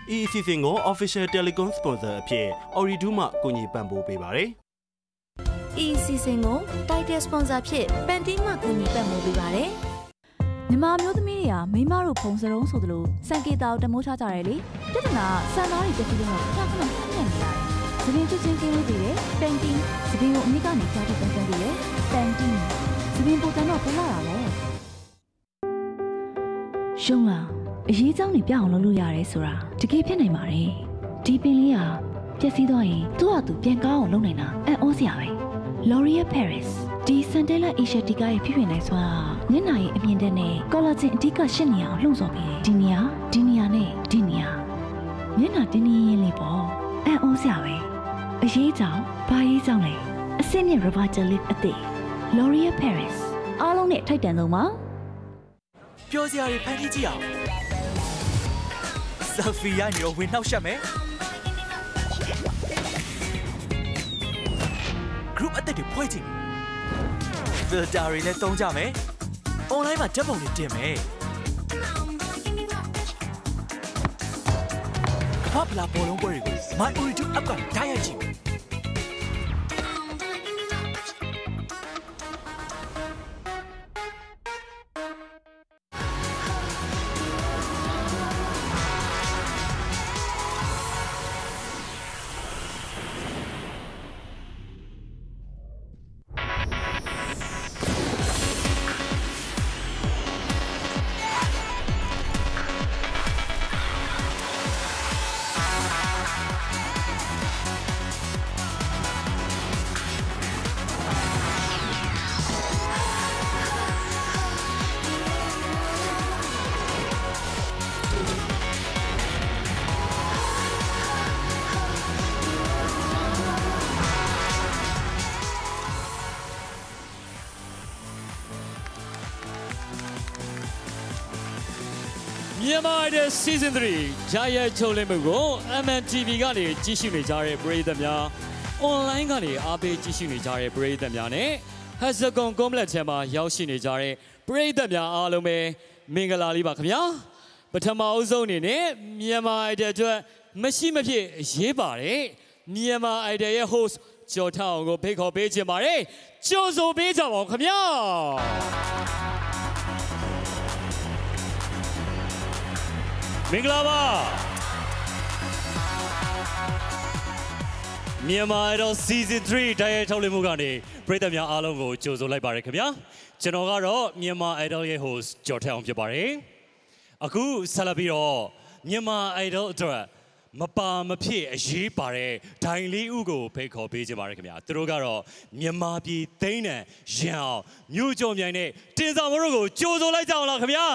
EEC ကို Official Telecom Sponsor အဖြစ် Ooredoo မှကူညီပံ့ပိုးပေးပါတယ်။ EEC ကို Title Sponsor ဖြစ် Pantene မှကူညီပံ့ပိုးပေးပါတယ်။မြန်မာမျိုးသမီးတွေကမိမတို့ဖုံစလုံးဆိုသလိုစံကေတာကိုတမိုးချကြတယ်လေပြဿနာစံသားတွေတစ်ခုလုံးတော့ခဏခဏညံ့နေရတယ်။သပင်ချွချင်းကင်းလို့ပြီးတယ်ပန်တင်းသပင်ကိုအမြင့်ကနေကြားထိပန်းပန်းပြီးတယ်ပန်တင်းသပင်ပုံစံတော့ပေါ်လာတာလေရှုံးလားအရေးကြောင်းနေပြအောင်လုပ်လို့ရတယ်ဆိုတာတကယ်ဖြစ်နိုင်ပါတယ်ဒီပင်လေးဟာပျက်စီးသွားရင်သူ့ဟာသူပြန်ကောင်းအောင်လုပ်နိုင်တာအံ့ဩစရာပဲ L'Oreal Paris ဒီ Centella Asiatica ရဲ့ဖြစ်ဖြစ်နိုင်စွာမျက်နှာရဲ့အမြင့်တက်နဲ့ collagen အဓိကရှင်းနေအောင်လှုံ့ဆော်ပြီးဒီနေရာနဲ့ဒီနေရာမျက်နှာတင်းတင်းရင်းလေးပေါ့အံ့ဩစရာပဲအရေးကြောင့်ဘာရေးကြောင့်လဲအဆင့်မြင့် rubber gel lip အသစ် L'Oreal Paris အားလုံးနဲ့ထိုက်တန်ဆုံးပါပြောစရာတွေဖန်တီးကြည့်အောင် selfie ရနေတော့ဝင်နှောက်ရှက်မယ် group အသစ်တွေဖွဲ့ကြည့် filter တွေလည်းသုံးကြမယ် online မှာဓာတ်ပုံတွေတင်မယ်ကမ္ဘာ့ဖလားဘောလုံးပွဲတွေကို My Ooredoo app ကဓာတ်ရိုက်ကြည့်မြန်မာရဲ့ Season 3 Jaya ချုပ်လင်းမှုကို MNTV ကနေကြည့်ရှုနေကြတဲ့ပရိသတ်များ online ကနေအားပေးကြည့်ရှုနေကြတဲ့ပရိသတ်များနဲ့ Hexagon Complex ထဲမှာရောက်ရှိနေကြတဲ့ပရိသတ်များအားလုံးပဲမင်္ဂလာလေးပါခင်ဗျာပထမအဆုံးအနေနဲ့မြန်မာ Idol အတွက်မရှိမဖြစ်အရေးပါတယ်မြန်မာ Idol ရဲ့ host ကျော်ထအောင်ကိုဖိတ်ခေါ်ပေးချင်ပါတယ်ကြိုဆိုပေးကြပါဦးခင်ဗျာမင်္ဂလာပါမြန်မာ Idol Season 3တရားထုတ်လွှင့်မှုကနေပရိသတ်များအားလုံးကိုကြိုဆိုလိုက်ပါရခင်ဗျာကျွန်တော်ကတော့မြန်မာ Idol ရဲ့ host ကျော်ထအောင်ဖြစ်ပါတယ်အခုဆက်လက်ပြီးတော့မြန်မာ Idol အတွက်မပါမဖြစ်အရေးပါတဲ့ဒိုင်လေးဦးကိုဖိတ်ခေါ်ပေးကြပါရခင်ဗျာသူတို့ကတော့မြန်မာပြည်သိန်းတန်ရန်အောင်မြို့ကျော်မြိုင်နဲ့တင်ဆောင်မတို့ကိုကြိုဆိုလိုက်ကြအောင်လားခင်ဗျာ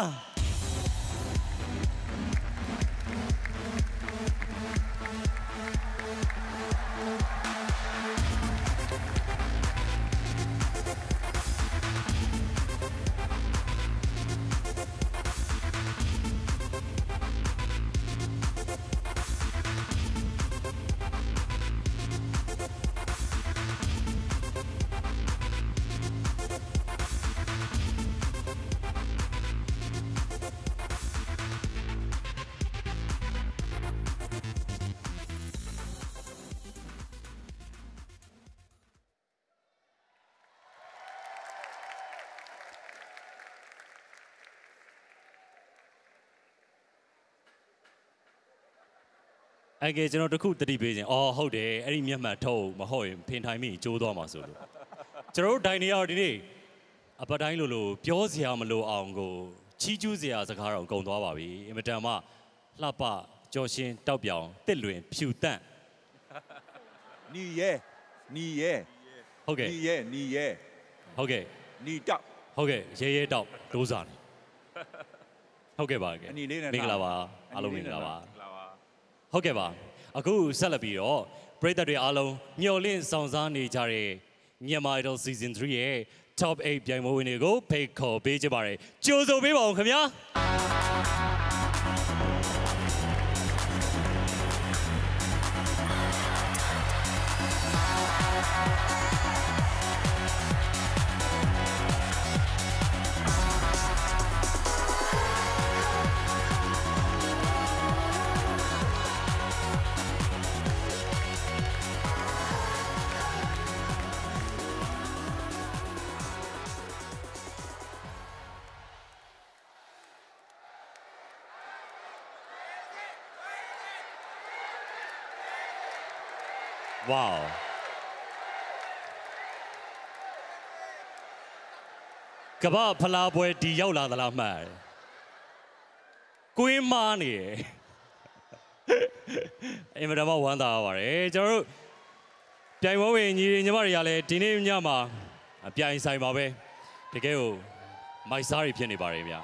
အကယ်ကျွန်တော်တခုတတိပေးခြင်းအော်ဟုတ်တယ်အဲ့ဒီမျက်မှန်ထုတ်မဟုတ်ရင်ဖင်ထိုင်မိကျိုးသွားမှာဆိုလို့ကျွန်တော်တို့ဒိုင်နေရဒီနေ့အပတ်တိုင်းလို့ပြောစရာမလိုအောင်ကိုချီးကျူးစရာစကားတော့ကုန်သွားပါပြီအင်မတန်မှလှပကြော်ရှင်တောက်ပြောင်တစ်လွင်ဖြူတန့်နီရဲဟုတ်ကဲ့နီရဲဟုတ်ကဲ့နီတောက်ဟုတ်ကဲ့ရဲတောက်ဒိုးစာနေဟုတ်ကဲ့ပါကဲမင်္ဂလာပါအားလုံးမင်္ဂလာပါဟုတ်ကဲ့ပါအခုဆက်လက်ပြီးတော့ပရိသတ်တွေအားလုံးမျှော်လင့်ဆောင်စားနေကြတဲ့မြန်မာ Idol Season 3ရဲ့ Top 8ပြိုင်ပွဲဝင်တွေကိုဖိတ်ခေါ်ပေးကြပါရစေကြိုဆိုပေးပါဦးခင်ဗျာ Wow. ကဘာဖလားပွဲဒီရောက်လာသလားမှတ်ကွင်းမားနေအင်မတန်မှဝမ်းသာရပါတယ်ကျွန်တော်တို့ပြိုင်ပွဲဝင်ညီညီမတွေကလည်းဒီနေ့ညမှာပြိုင်ဆိုင်ပါပဲတကယ်ကိုမိုက်စားတွေဖြစ်နေပါတယ်ဗျာ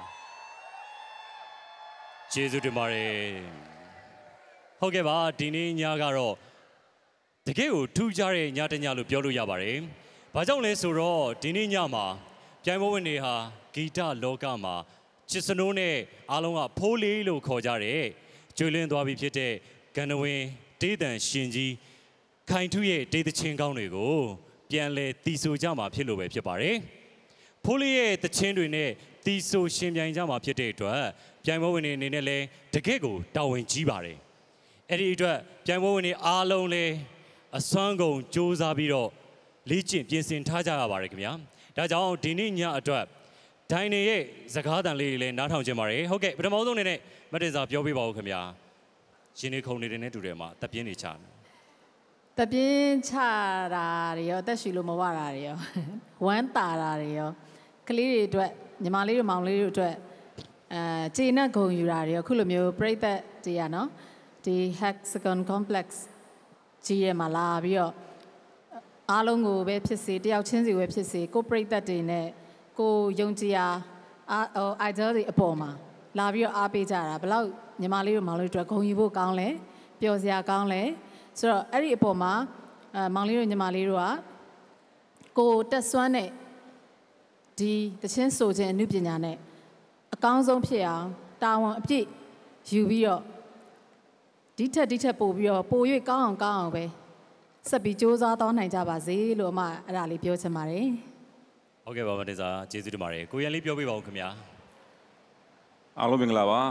ကျေးဇူးတင်ပါတယ်ဟုတ်ကဲ့ပါဒီနေ့ညကတော့တကယ်ကိုထူးခြားတဲ့ညတစ်ညလို့ပြောလို့ရပါတယ်ဘာကြောင့်လဲဆိုတော့ဒီနေ့ညမှာပြိုင်ပွဲဝင်တွေဟာဂီတလောကမှာချစ်စနိုးနဲ့အားလုံးကဖိုးလေးလို့ခေါ်ကြတယ်ကျွေးလင်းသွားပြီဖြစ်တဲ့ကန္နဝင်းဒေးတန်ရှင်ကြီးခိုင်ထုရဲ့ဒေးသချင်းကောင်းတွေကိုပြန်လဲတီဆိုကြမှာဖြစ်လို့ပဲဖြစ်ပါတယ်ဖိုးလေးရဲ့သချင်းတွေနဲ့တီဆိုရှင်ပြိုင်ကြမှာဖြစ်တဲ့အတွက်ပြိုင်ပွဲဝင်တွေအနေနဲ့လည်းတကယ့်ကိုတာဝန်ကြီးပါတယ်အဲ့ဒီအတွက်ပြိုင်ပွဲဝင်တွေအားလုံးလည်းအစွမ်းကုန်စူးစမ်းပြီးတော့လေ့ကျင့်ပြင်ဆင်ထားကြရပါတယ်ခင်ဗျာဒါကြောင့်ဒီနေ့ညအတွက်ဒိုင်နေရဲ့စကားသံလေးတွေလည်းနားထောင်ကြပါရစေဟုတ်ကဲ့ပထမဆုံးအနေနဲ့မတင်စာပြောပြပါဦးခင်ဗျာရှင်နေခုံနေတဲ့နဲ့တူတယ်မှာတပ်ပြင်းနေချတပ်ပြင်းချတာတွေရောအသက်ရှူလို့မဝတာတွေရောဝမ်းတာတာတွေရောကလေးတွေအတွက်ညီမလေးတို့မောင်လေးတို့အတွက်ခြေနဲ့ဂုံယူတာတွေရောခုလိုမျိုးပြိသက်တွေရနော်ဒီ Hexagon Complex ကြီးရမှာလာပြီးတော့အားလုံးကိုပဲဖြစ်စေတယောက်ချင်းစီပဲဖြစ်စေကိုပြိသက်တွေနဲ့ကိုယုံကြည်အားidol တွေအပေါ်မှာလာပြီးတော့အားပေးကြတာဘယ်လောက်ညီမလေးတို့မောင်လေးတို့ဂုဏ်ယူဖို့ကောင်းလဲပျော်စရာကောင်းလဲဆိုတော့အဲ့ဒီအပေါ်မှာမောင်လေးတို့ညီမလေးတို့ကကိုတက်ဆွမ်းတဲ့ဒီတခြင်းဆိုခြင်းအမှုပညာနဲ့အကောင်းဆုံးဖြစ်အောင်တာဝန်အပြည့်ယူပြီးတော့ဒီထက်ပို့ပြီးတော့ပို၍ကောင်းအောင်ပဲဆက်ပြီးစူးစမ်းသွားနိုင်ကြပါစေလို့အမအဲ့ဒါလေးပြောချင်ပါတယ်ဟုတ်ကဲ့ပါမတင်စာကျေးဇူးတင်ပါတယ်ကိုရန်လေးပြောပြပါဦးခင်ဗျာအားလုံးမင်္ဂလာပါ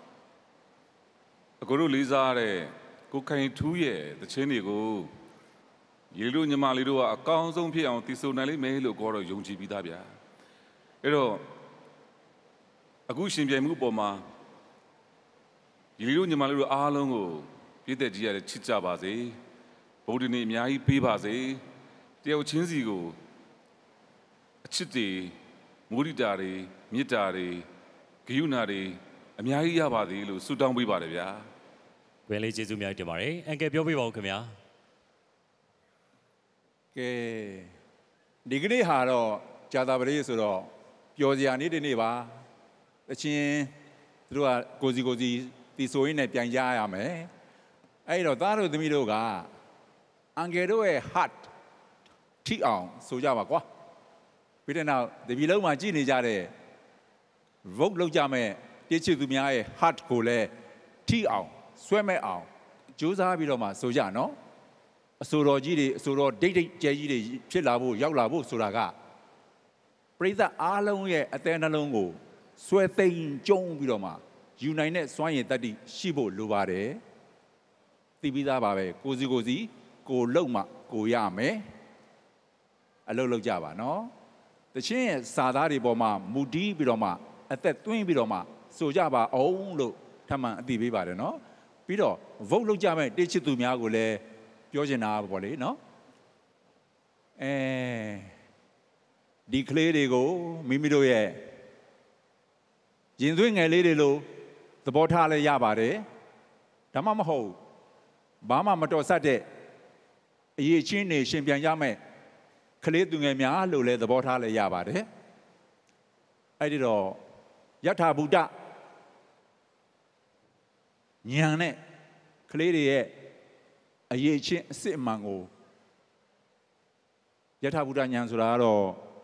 အခုတို့လေးစားတဲ့ကိုခိုင်ထူးရဲ့သချင်းတွေကိုရေလို့ညီမလေးတို့ကအကောင်းဆုံးဖြစ်အောင်တည်ဆိုနိုင်လိမ့်မယ်လို့ကိုတော့ယုံကြည်ပြီးသားဗျာအဲ့တော့အခုရှင်ပြိုင်မှုအပေါ်မှာရေလို့ညီမလေးတို့အားလုံးကိုပြည့်တဲ့ကြီးရတဲ့ချစ်ကြပါစေဗုဒ္ဓနေအများကြီးပေးပါစေတယောက်ချင်းစီကိုအချစ်တွေမုဒိတာတွေမေတ္တာတွေဂရုဏာတွေအများကြီးရပါသေးလို့ဆုတောင်းပေးပါတယ်ဗျာဝင်လေးကျေးဇူးများတင်ပါတယ်အန်ကယ်ပြောပြပါဦးခင်ဗျာကဲဒီကနေ့ဟာတော့ကြာတာပရိဆိုတော့ပျော်စရာနေ့တစ်နေ့ပါအချင်းတို့ကကိုစီတီဆိုရင်းနဲ့ပြန်ကြရမယ်အဲ့တော့သားတို့သမီးတို့ကအန်ကယ်တို့ရဲ့ heart ထိအောင်ဆိုကြပါကွာပြီးတဲ့နောက်ဒီပြည်လုံးမှာကြည်နေကြတဲ့ vote လုပ်ကြမဲ့တည်ချစ်သူများရဲ့ heart ကိုလည်းထိအောင်ဆွဲမဲ့အောင်ကြိုးစားပြီးတော့မှဆိုကြနော်အဆိုတော်ကြီးတွေအဆိုတော်ဒိတ်ကျဲကြီးတွေဖြစ်လာဖို့ရောက်လာဖို့ဆိုတာကပရိသတ်အားလုံးရဲ့အသေးနှလုံးကိုဆွဲသိမ်းကျုံပြီးတော့မှယူနိုင်တဲ့စွမ်းရည်တတ္တိရှိဖို့လိုပါတယ်သိပြီးသားပါပဲကိုစီကိုလုံမှကိုရမယ်အလုပ်လုပ်ကြပါနော်တချင်းရဲ့စာသားတွေပေါ်မှာမူတီးပြီးတော့မှအသက်သွင်းပြီးတော့မှဆိုကြပါအောင်လို့ထပ်မံအသိပေးပါတယ်နော်ပြီးတော့ vote လုပ်ကြမဲ့တိချစ်သူများကိုလည်းပြောချင်တာပေါ့လေနော်ဒီကလေးတွေကိုမိမိတို့ရဲ့ရင်သွေးငယ်လေးတွေလို့သဘောထားလဲရပါတယ်ဒါမှမဟုတ်ဘာမှမတော်ဆတဲ့အရေးချင်းနေရှင်ပြန်ကြမဲ့ကလေးသူငယ်များလို့လဲသဘောထားလဲရပါတယ်အဲ့ဒီတော့ယထာဘုဒ္ဓဉာဏ်နဲ့ကလေးတွေရဲ့အရေးချင်းအစစ်အမှန်ကိုယထာဘုဒ္ဓဉာဏ်ဆိုတာကတော့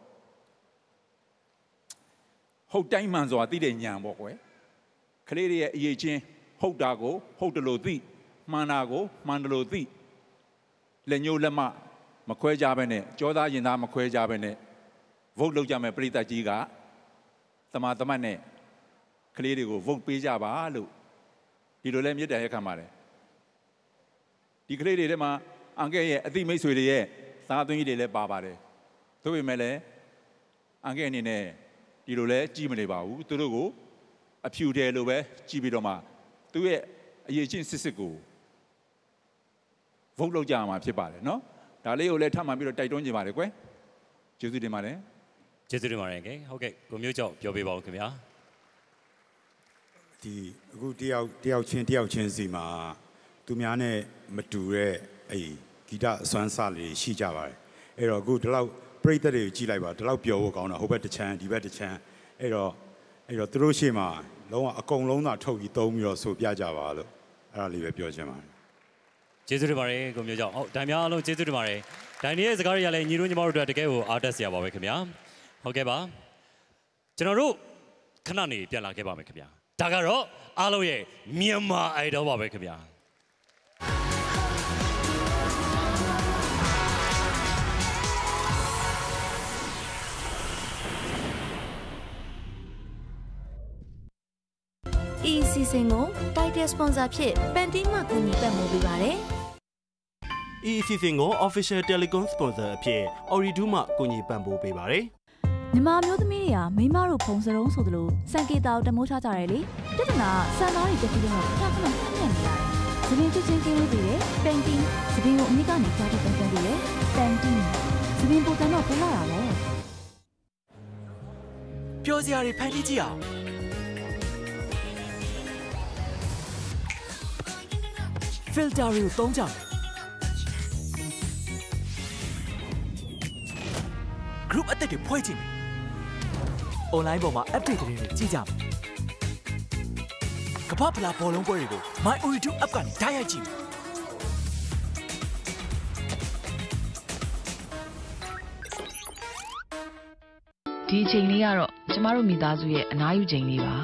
ဟုတ်တိုင်းမှန်စွာသိတဲ့ဉာဏ်ပေါ့ကွယ်ကလေးတွေရဲ့အရေးချင်းဟုတ်တာကိုဟုတ်တယ်လို့သိမှန်တာကိုမှန်တယ်လို့သိလက်ညှိုးလက်မမခွဲကြဘဲနဲ့ကြောသားရင်သားမခွဲကြဘဲနဲ့ vote လုပ်ကြမယ်ပရိသတ်ကြီးကသမာသမတ်နဲ့ကလေးတွေကို vote ပေးကြပါလို့ဒီလိုလဲမြစ်တန်ရက်ခံပါတယ်ဒီကလေးတွေထဲမှာအန်ကဲရဲ့အသိမိတ်ဆွေတွေရဲ့သားသွင်းကြီးတွေလည်းပါပါတယ်သို့ပေမဲ့လည်းအန်ကဲအနေနဲ့ဒီလိုလဲကြည့်မနေပါဘူးသူတို့ကိုအဖြူတယ်လို့ပဲကြည့်ပြီးတော့မှသူ့ရဲ့အရေးချင်းစစ်ကို vote လုပ်ကြမှာဖြစ်ပါတယ်နော်ဒါလေးကိုလည်းထပ်မှပြီးတော့တိုက်တွန်းကြပါတယ်ကွယ်ကျေးဇူးတင်ပါတယ်ကျေးဇူးတင်ပါတယ်ကဲဟုတ်ကဲ့ကိုမျိုးကျော်ပြောပေးပါဦးခင်ဗျာဒီအခုတယောက်ချင်းစီမှာသူများနဲ့မတူတဲ့အဲ့ဂီတအစွမ်းစလေးရှိကြပါတယ်အဲ့တော့အခုဒီလောက်ပရိသတ်တွေကိုကြည့်လိုက်ပါဒီလောက်ပျော်ဖို့ကောင်းတာဟိုဘက်တစ်ချမ်းဒီဘက်တစ်ချမ်းအဲ့တော့သူတို့ရှေ့မှာလုံးဝအကုန်လုံးသာထုတ်ပြီးသုံးပြီးတော့ဆိုပြကြပါလို့အဲ့ဒါလေးပဲပြောချင်ပါတယ်ကျေးဇူးတင်ပါတယ်ကိုမျိုးကျော်ဟုတ်ဒိုင်များအားလုံးကျေးဇူးတင်ပါတယ်ဒိုင်ရဲ့စကားတွေကလည်းညီတို့ညီမတို့အတွက်တကယ်ကိုအားတက်စရာပါပဲခင်ဗျာဟုတ်ကဲ့ပါကျွန်တော်တို့ခဏနေပြန်လာခဲ့ပါမယ်ခင်ဗျာဒါကတော့အားလုံးရဲ့မြန်မာအိုင်ဒေါပါပဲခင်ဗျာဒီစီစဉ်ကိုတိုက်တဲ့ sponsor ဖြစ်ပန်တီးမှကူညီပတ်မှုပေးပါတယ်။ဤစီစဉ်ကို Official Telecom Sponsor အဖြစ် Oridu မှကူညီပံ့ပိုးပေးပါတယ်။မြန်မာမျိုးသမီးတွေကမိမတို့ဖုံစလုံးဆိုသလိုစံကေတာကိုတမိုးချကြတယ်လေ။ပြဿနာစံသားတွေတက်ပြီးတော့ခဏခဏညံ့နေရတယ်။သပင်ချစ်ချင်းကင်းလို့ပြီးတယ်။ပန်တီးသပင်ကိုအမိကနေကြားပြီးပန်ပြီးတယ်။ပန်တီးသပင်ပုံစံတော့ဖလာတာပေါ့။ပြောစရာတွေဖန်တီးကြည့်အောင်filter တွေကိုသုံးကြမယ် group အသစ်တွေဖွဲ့ကြည့်မယ် online ပေါ်မှာ update တွေကြည့်ကြမယ်ကမ္ဘာ့ဖလားဘောလုံးပွဲတွေကို My Oridu app ကနေတိုက်ရိုက်ကြည့်မယ်ဒီအချိန်လေးကတော့ကျမတို့မိသားစုရဲ့အနားယူချိန်လေးပါ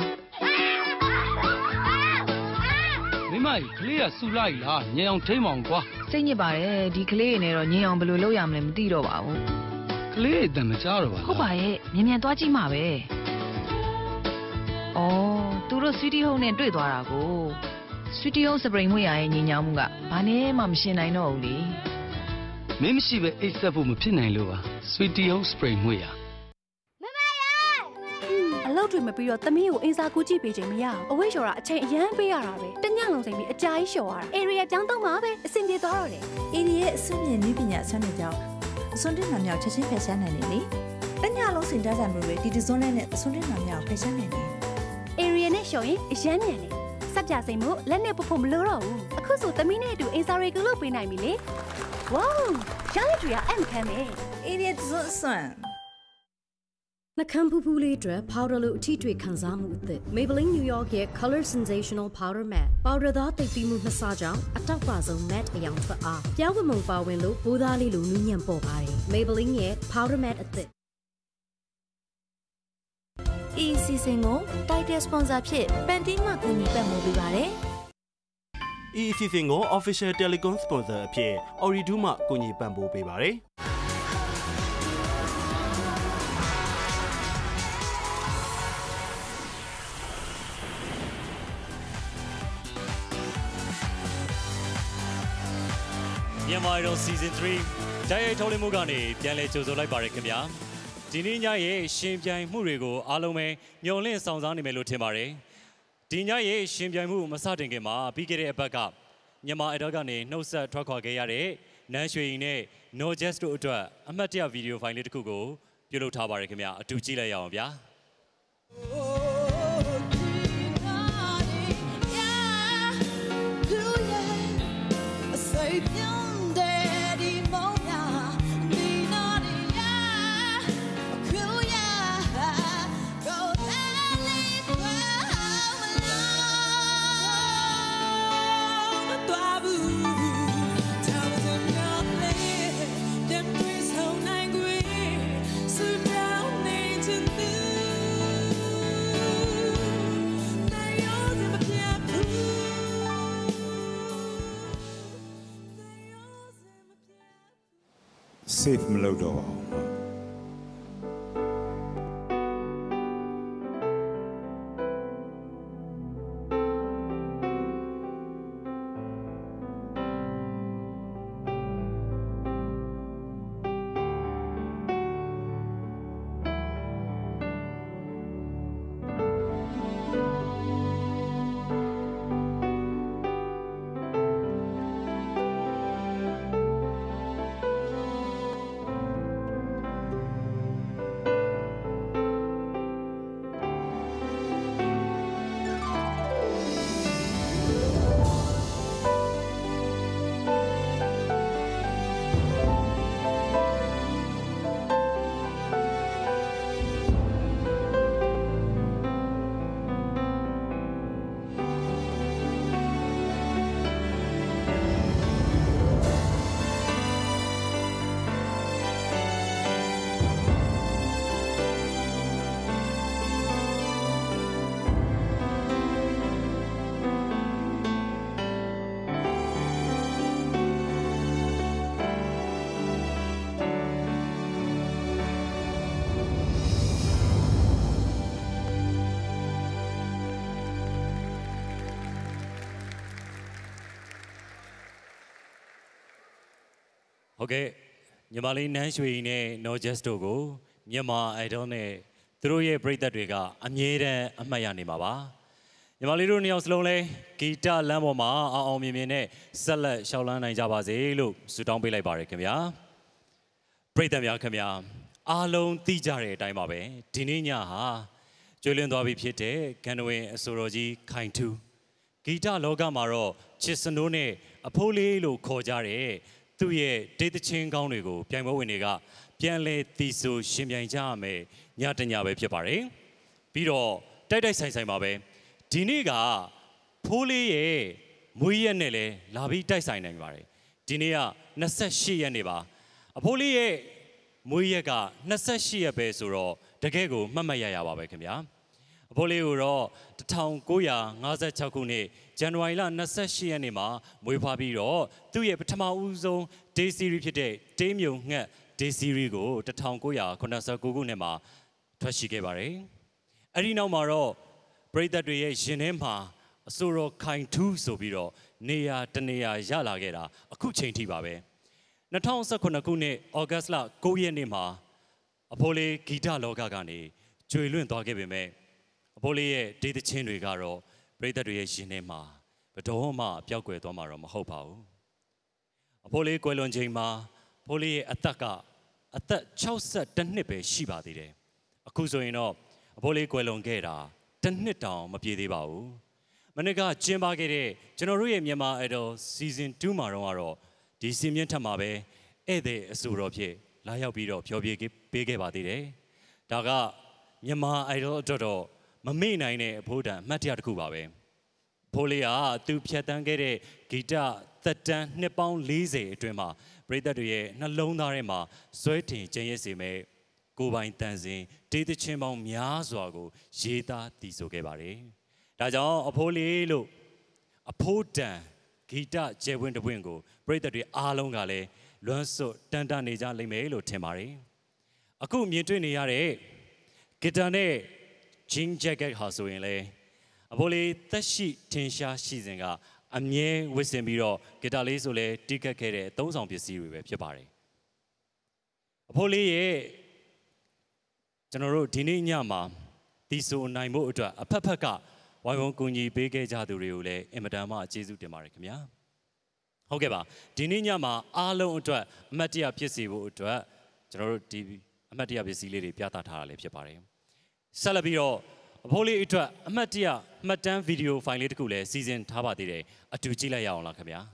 မိမကြီးကလေးကဆူလိုက်လားညင်အောင်ထိမ့်မောင်ကွာစိတ်ညစ်ပါတယ်ဒီကလေးတွေနဲ့တော့ညင်အောင်ဘယ်လိုလုပ်ရမလဲမသိတော့ပါဘူးကလေးတွေတန်မကြတော့ပါဟုတ်ပါရဲ့မြန်သွားကြည့်မှာပဲအော်သူတို့ Sweetie Home နဲ့တွေ့သွားတာကို Sweetie Home စပရိန်မွေရရဲ့ညင်ညောင်းမှုကဘာနဲ့မှမရှင်းနိုင်တော့ဘူးလေမင်းမရှိပဲအိတ်ဆက်ဖို့မဖြစ်နိုင်လို့ပါ Sweetie Home စပရိန်မွေရအလုပ်တွေမပြီးတော့သမီးကိုအင်စာကူးကြည့်ပေးခြင်းမရအောင်အဝိဇ္ဇော်တာအချိန်အရန်ပေးရတာပဲတညလုံးစိမ်ပြီးအကြာကြီးလျှော်ရတာ area ပြောင်းတော့မှာပဲအဆင်ပြေသွားတော့တယ် area ရဲ့အဆင့်မြင့်နည်းပညာဆွမ်းနေကြောင်းအစွန်းတင်နာမြောက်ချက်ချင်းဖယ်ရှားနိုင်တယ်လေတညလုံးစင်တားကြမျိုးတွေဒီဇွန်နဲ့အစွန်းတင်နာမြောက်ဖယ်ရှားနိုင်တယ် area နဲ့လျှော်ရင်အရန်မြန်တယ်စက်ပြစိမ်မို့လက်နဲ့ပုတ်ဖို့မလိုတော့ဘူးအခုဆိုသမီးနဲ့အတူအင်စာရီကူလုပ်ပေးနိုင်ပြီလေဝေါရရတူရအမ်ခံမယ် area ဇွန်ဆွမ်းနှကမ်းဖူးဖူးလေးတွေ powder လို့အထီးတွေခံစားမှုအသစ် Maybelline New York ရဲ့ Color Sensational Powder Matte powder သားတိတ်ပြီးမှုနှစ်ဆကြောင့်အတောက်ပါဆုံး matte အရောင်ထွက်အားပြောင်းဝမုံပါဝင်လို့ဘိုးသားလေးလိုနူးညံ့ပေါ်ပါတယ် Maybelline ရဲ့ Powder Matte အသစ်ဒီစီစဉ်ကိုတိုက်တဲ့ sponsor ဖြစ်ပန်တီးမှကူညီပတ်မှုပေးပါတယ်ဤစီစဉ်ကို Official Telecom Sponsor အဖြစ် Oridu မှကူညီပံ့ပိုးပေးပါတယ်မြန်မာအိုင်ဒို Season 3တိုက်ရိုက်ထုတ်လွှင့်မှုကနေပြန်လည်ကြိုဆိုလိုက်ပါရခင်ဗျာဒီနေ့ညရဲ့ရှင်ပြိုင်မှုတွေကိုအားလုံးပဲညှော်လင့်ဆောင်စားနေမယ်လို့ထင်ပါတယ်ဒီညရဲ့ရှင်ပြိုင်မှုမစတင်ခင်မှာပြီးခဲ့တဲ့အပတ်ကမြန်မာအိုင်ဒိုကနေနှုတ်ဆက်ထွက်ခွာခဲ့ရတဲ့နန်းရွှေရင်နဲ့ No Just တို့အတွက်အမှတ်တရဗီဒီယိုဖိုင်လေးတစ်ခုကိုပြုလုပ်ထားပါရခင်ဗျာအတူကြည့်လိုက်ရအောင်ဗျာ safe မလုပ်တော့ပါဘူးဟုတ်ကဲ့ညီမလေးနန်းရွှေနဲ့ Nojest တို့ကိုမြန်မာ idol နဲ့သူတို့ရဲ့ပရိသတ်တွေကအမြဲတမ်းအမှတ်ရနေမှာပါညီမလေးတို့နှစ်ယောက်စလုံးလဲဂီတလမ်းပေါ်မှာအောင်မြင်မြင်နဲ့ဆက်လက်ရှောက်လန်းနိုင်ကြပါစေလို့ဆုတောင်းပေးလိုက်ပါရခင်ဗျာပရိသတ်များခင်ဗျာအားလုံးသိကြတဲ့အတိုင်းပါပဲဒီနေ့ညဟာကျွေးလွန်သွားပြီဖြစ်တဲ့ကန္နဝင်အဆိုတော်ကြီးခိုင်ထူးဂီတလောကမှာတော့ချစ်စနိုးနဲ့အဖိုးလေးလို့ခေါ်ကြတဲ့သူ့ရဲ့ဒေသချင်းကောင်းတွေကိုပြိုင်ပွဲဝင်တွေကပြန်လဲတီးဆိုရှင်ပြိုင်ကြရမယ်ညတညပဲဖြစ်ပါတယ်ပြီးတော့တိုက်တိုက်ဆိုင်ဆိုင်ပါပဲဒီနေ့ကဖိုးလေးရဲ့မွေးရက်နဲ့လဲလာပြီးတိုက်ဆိုင်နိုင်ပါတယ်ဒီနေ့က28ရက်နေ့ပါအဖိုးလေးရဲ့မွေးရက်က28ရက်ပဲဆိုတော့တကယ်ကိုမှတ်မှတ်ရပါပဲခင်ဗျာအဖိုးလေးကိုတော့1956ခုနှစ်ဇန်နဝါရီလ28ရက်နေ့မှာမွေးဖွားပြီးတော့သူ့ရဲ့ပထမဦးဆုံး Day Series ဖြစ်တဲ့တေးမြုံငှက် Day Series ကို1989ခုနှစ်မှာထွက်ရှိခဲ့ပါတယ်အဲ့ဒီနောက်မှာတော့ပရိသတ်တွေရဲ့ရင်ထဲမှာအဆိုတော်ခိုင်ထူးဆိုပြီးတော့နေရာတနေရာရလာခဲ့တာအခုချိန်ထိပါပဲ2019ခုနှစ်ဩဂတ်လ9ရက်နေ့မှာအဖိုးလေးဂီတလောကကနေကျွေလွင့်သွားခဲ့ပေမဲ့အဖိုးလေးရဲ့ဒေသချင်းတွေကတော့ပရိသတ်တွေရဲ့ရင်ထဲမှာဘယ်တော့မှပျောက်ကွယ်သွားမှာတော့မဟုတ်ပါဘူးအဖိုးလေးကွယ်လွန်ချိန်မှာအဖိုးလေးရဲ့အသက်62နှစ်ပဲရှိပါသေးတယ်အခုဆိုရင်တော့အဖိုးလေးကွယ်လွန်ခဲ့တာတစ်နှစ်တောင်မပြည့်သေးပါဘူးမနေ့ကကျင်းပခဲ့တဲ့ကျွန်တော်တို့ရဲ့မြန်မာ Idol Season 2မှာတော့ဒီစီမြင့်ထက်မှာပဲဧည့်သည်အဆိုတော်ဖြစ်လာရောက်ပြီးတော့ဖျော်ဖြေပေးခဲ့ပါသေးတယ်ဒါကမြန်မာ Idol အတွက်တော့မမေ့နိုင်တဲ့အဖိုးတန်အမှတ်တရတစ်ခုပါပဲဖိုးလေးကသူဖြတ်တန်းခဲ့တဲ့ဂီတသက်တမ်းနှစ်ပေါင်း40အတွင်းမှာပရိသတ်တွေရဲ့နှလုံးသားထဲမှာစွဲထင်ကျဉ်ရက်စေမဲ့ကိုယ်ပိုင်တန်စင်ဒေသချင်းပေါင်းများစွာကိုရေးသားတည်ဆိုခဲ့ပါတယ်ဒါကြောင့်အဖိုးလေးလို့အဖိုးတန်ဂီတကျယ်ဝန်းတပွင့်ကိုပရိသတ်တွေအားလုံးကလည်းလွမ်းစွတ်တန်တနေကြလိမ့်မယ်လို့ထင်ပါတယ်အခုမြင်တွေ့နေရတဲ့ဂီတနဲ့ Jean Jacket ဟာဆိုရင်လေအဖိုးလေးသက်ရှိထင်ရှားရှိစဉ်ကအမြဲဝစ်စင်ပြီးတော့ဂီတလေးဆိုလဲတီးကပ်ခဲ့တဲ့အသုံးဆောင်ပစ္စည်းတွေပဲဖြစ်ပါတယ်အဖိုးလေးရဲ့ကျွန်တော်တို့ဒီနေ့ညမှာတီးဆိုနိုင်ဖို့အတွက်အဖက်ဖက်ကဝိုင်းဝန်းကူညီပေးခဲ့ကြသူတွေကိုလည်းအင်မတန်မှကျေးဇူးတင်ပါတယ်ခင်ဗျာဟုတ်ကဲ့ပါဒီနေ့ညမှာအားလုံးအတွက်အမှတ်တရဖြစ်စီဖို့အတွက်ကျွန်တော်တို့ဒီအမှတ်တရပစ္စည်းလေးတွေပြသထားတာလည်းဖြစ်ပါတယ်ဆက်လက်ပြီးတော့အဖိုးလေးအတွက်အမှတ်တရမှတ်တမ်းဗီဒီယိုဖိုင်လေးတစ်ခုလည်းစီစဉ်ထားပါသေးတယ်အတူကြည့်လိုက်ရအောင်လားခင်ဗျာ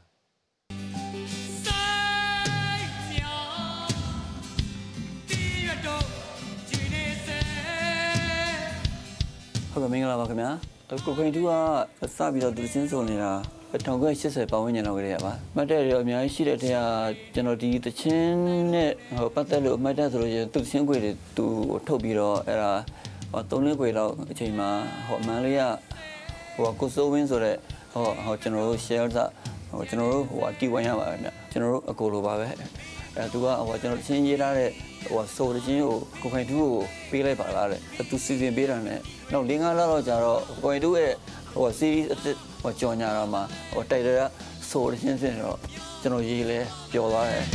ဟုတ်ကဲ့မင်္ဂလာပါခင်ဗျာကိုခိုင်တူကစပြီးတော့သူချင်းဆိုနေတာ1980ပတ်ဝန်းကျင်လောက်ကလေးရပါမှတ်တဲ့ရောအများကြီးရှိတဲ့တဲကကျွန်တော်ဒီတချင်းနဲ့ပတ်သက်လို့အမှတ်တဆိုလို့ရင်သူချင်းခွေတွေသူထုတ်ပြီးတော့အဲ့ဒါ3-4ခွေလောက်အချိန်မှာမန်လေးကကိုစိုးဝင်းဆိုတဲ့ကျွန်တော်တို့ share ကျွန်တော်တို့တီဝိုင်းရပါဗျကျွန်တော်တို့အကိုလိုပါပဲအဲ့သူကကျွန်တော်ချင်းရေးထားတဲ့ဆိုတချင်းကိုခိုင်တူကိုပေးလိုက်ပါလားတဲ့သူစီစဉ်ပေးတာနဲ့နောက်5-6လတော့ကြာတော့ကိုခိုင်တူရဲ့series အစ်ကြော်ညာတော့မှာတိုက်ရဆိုတချင်းစင်တော့ကျွန်တော်ရေးလဲပျော်သွားတယ်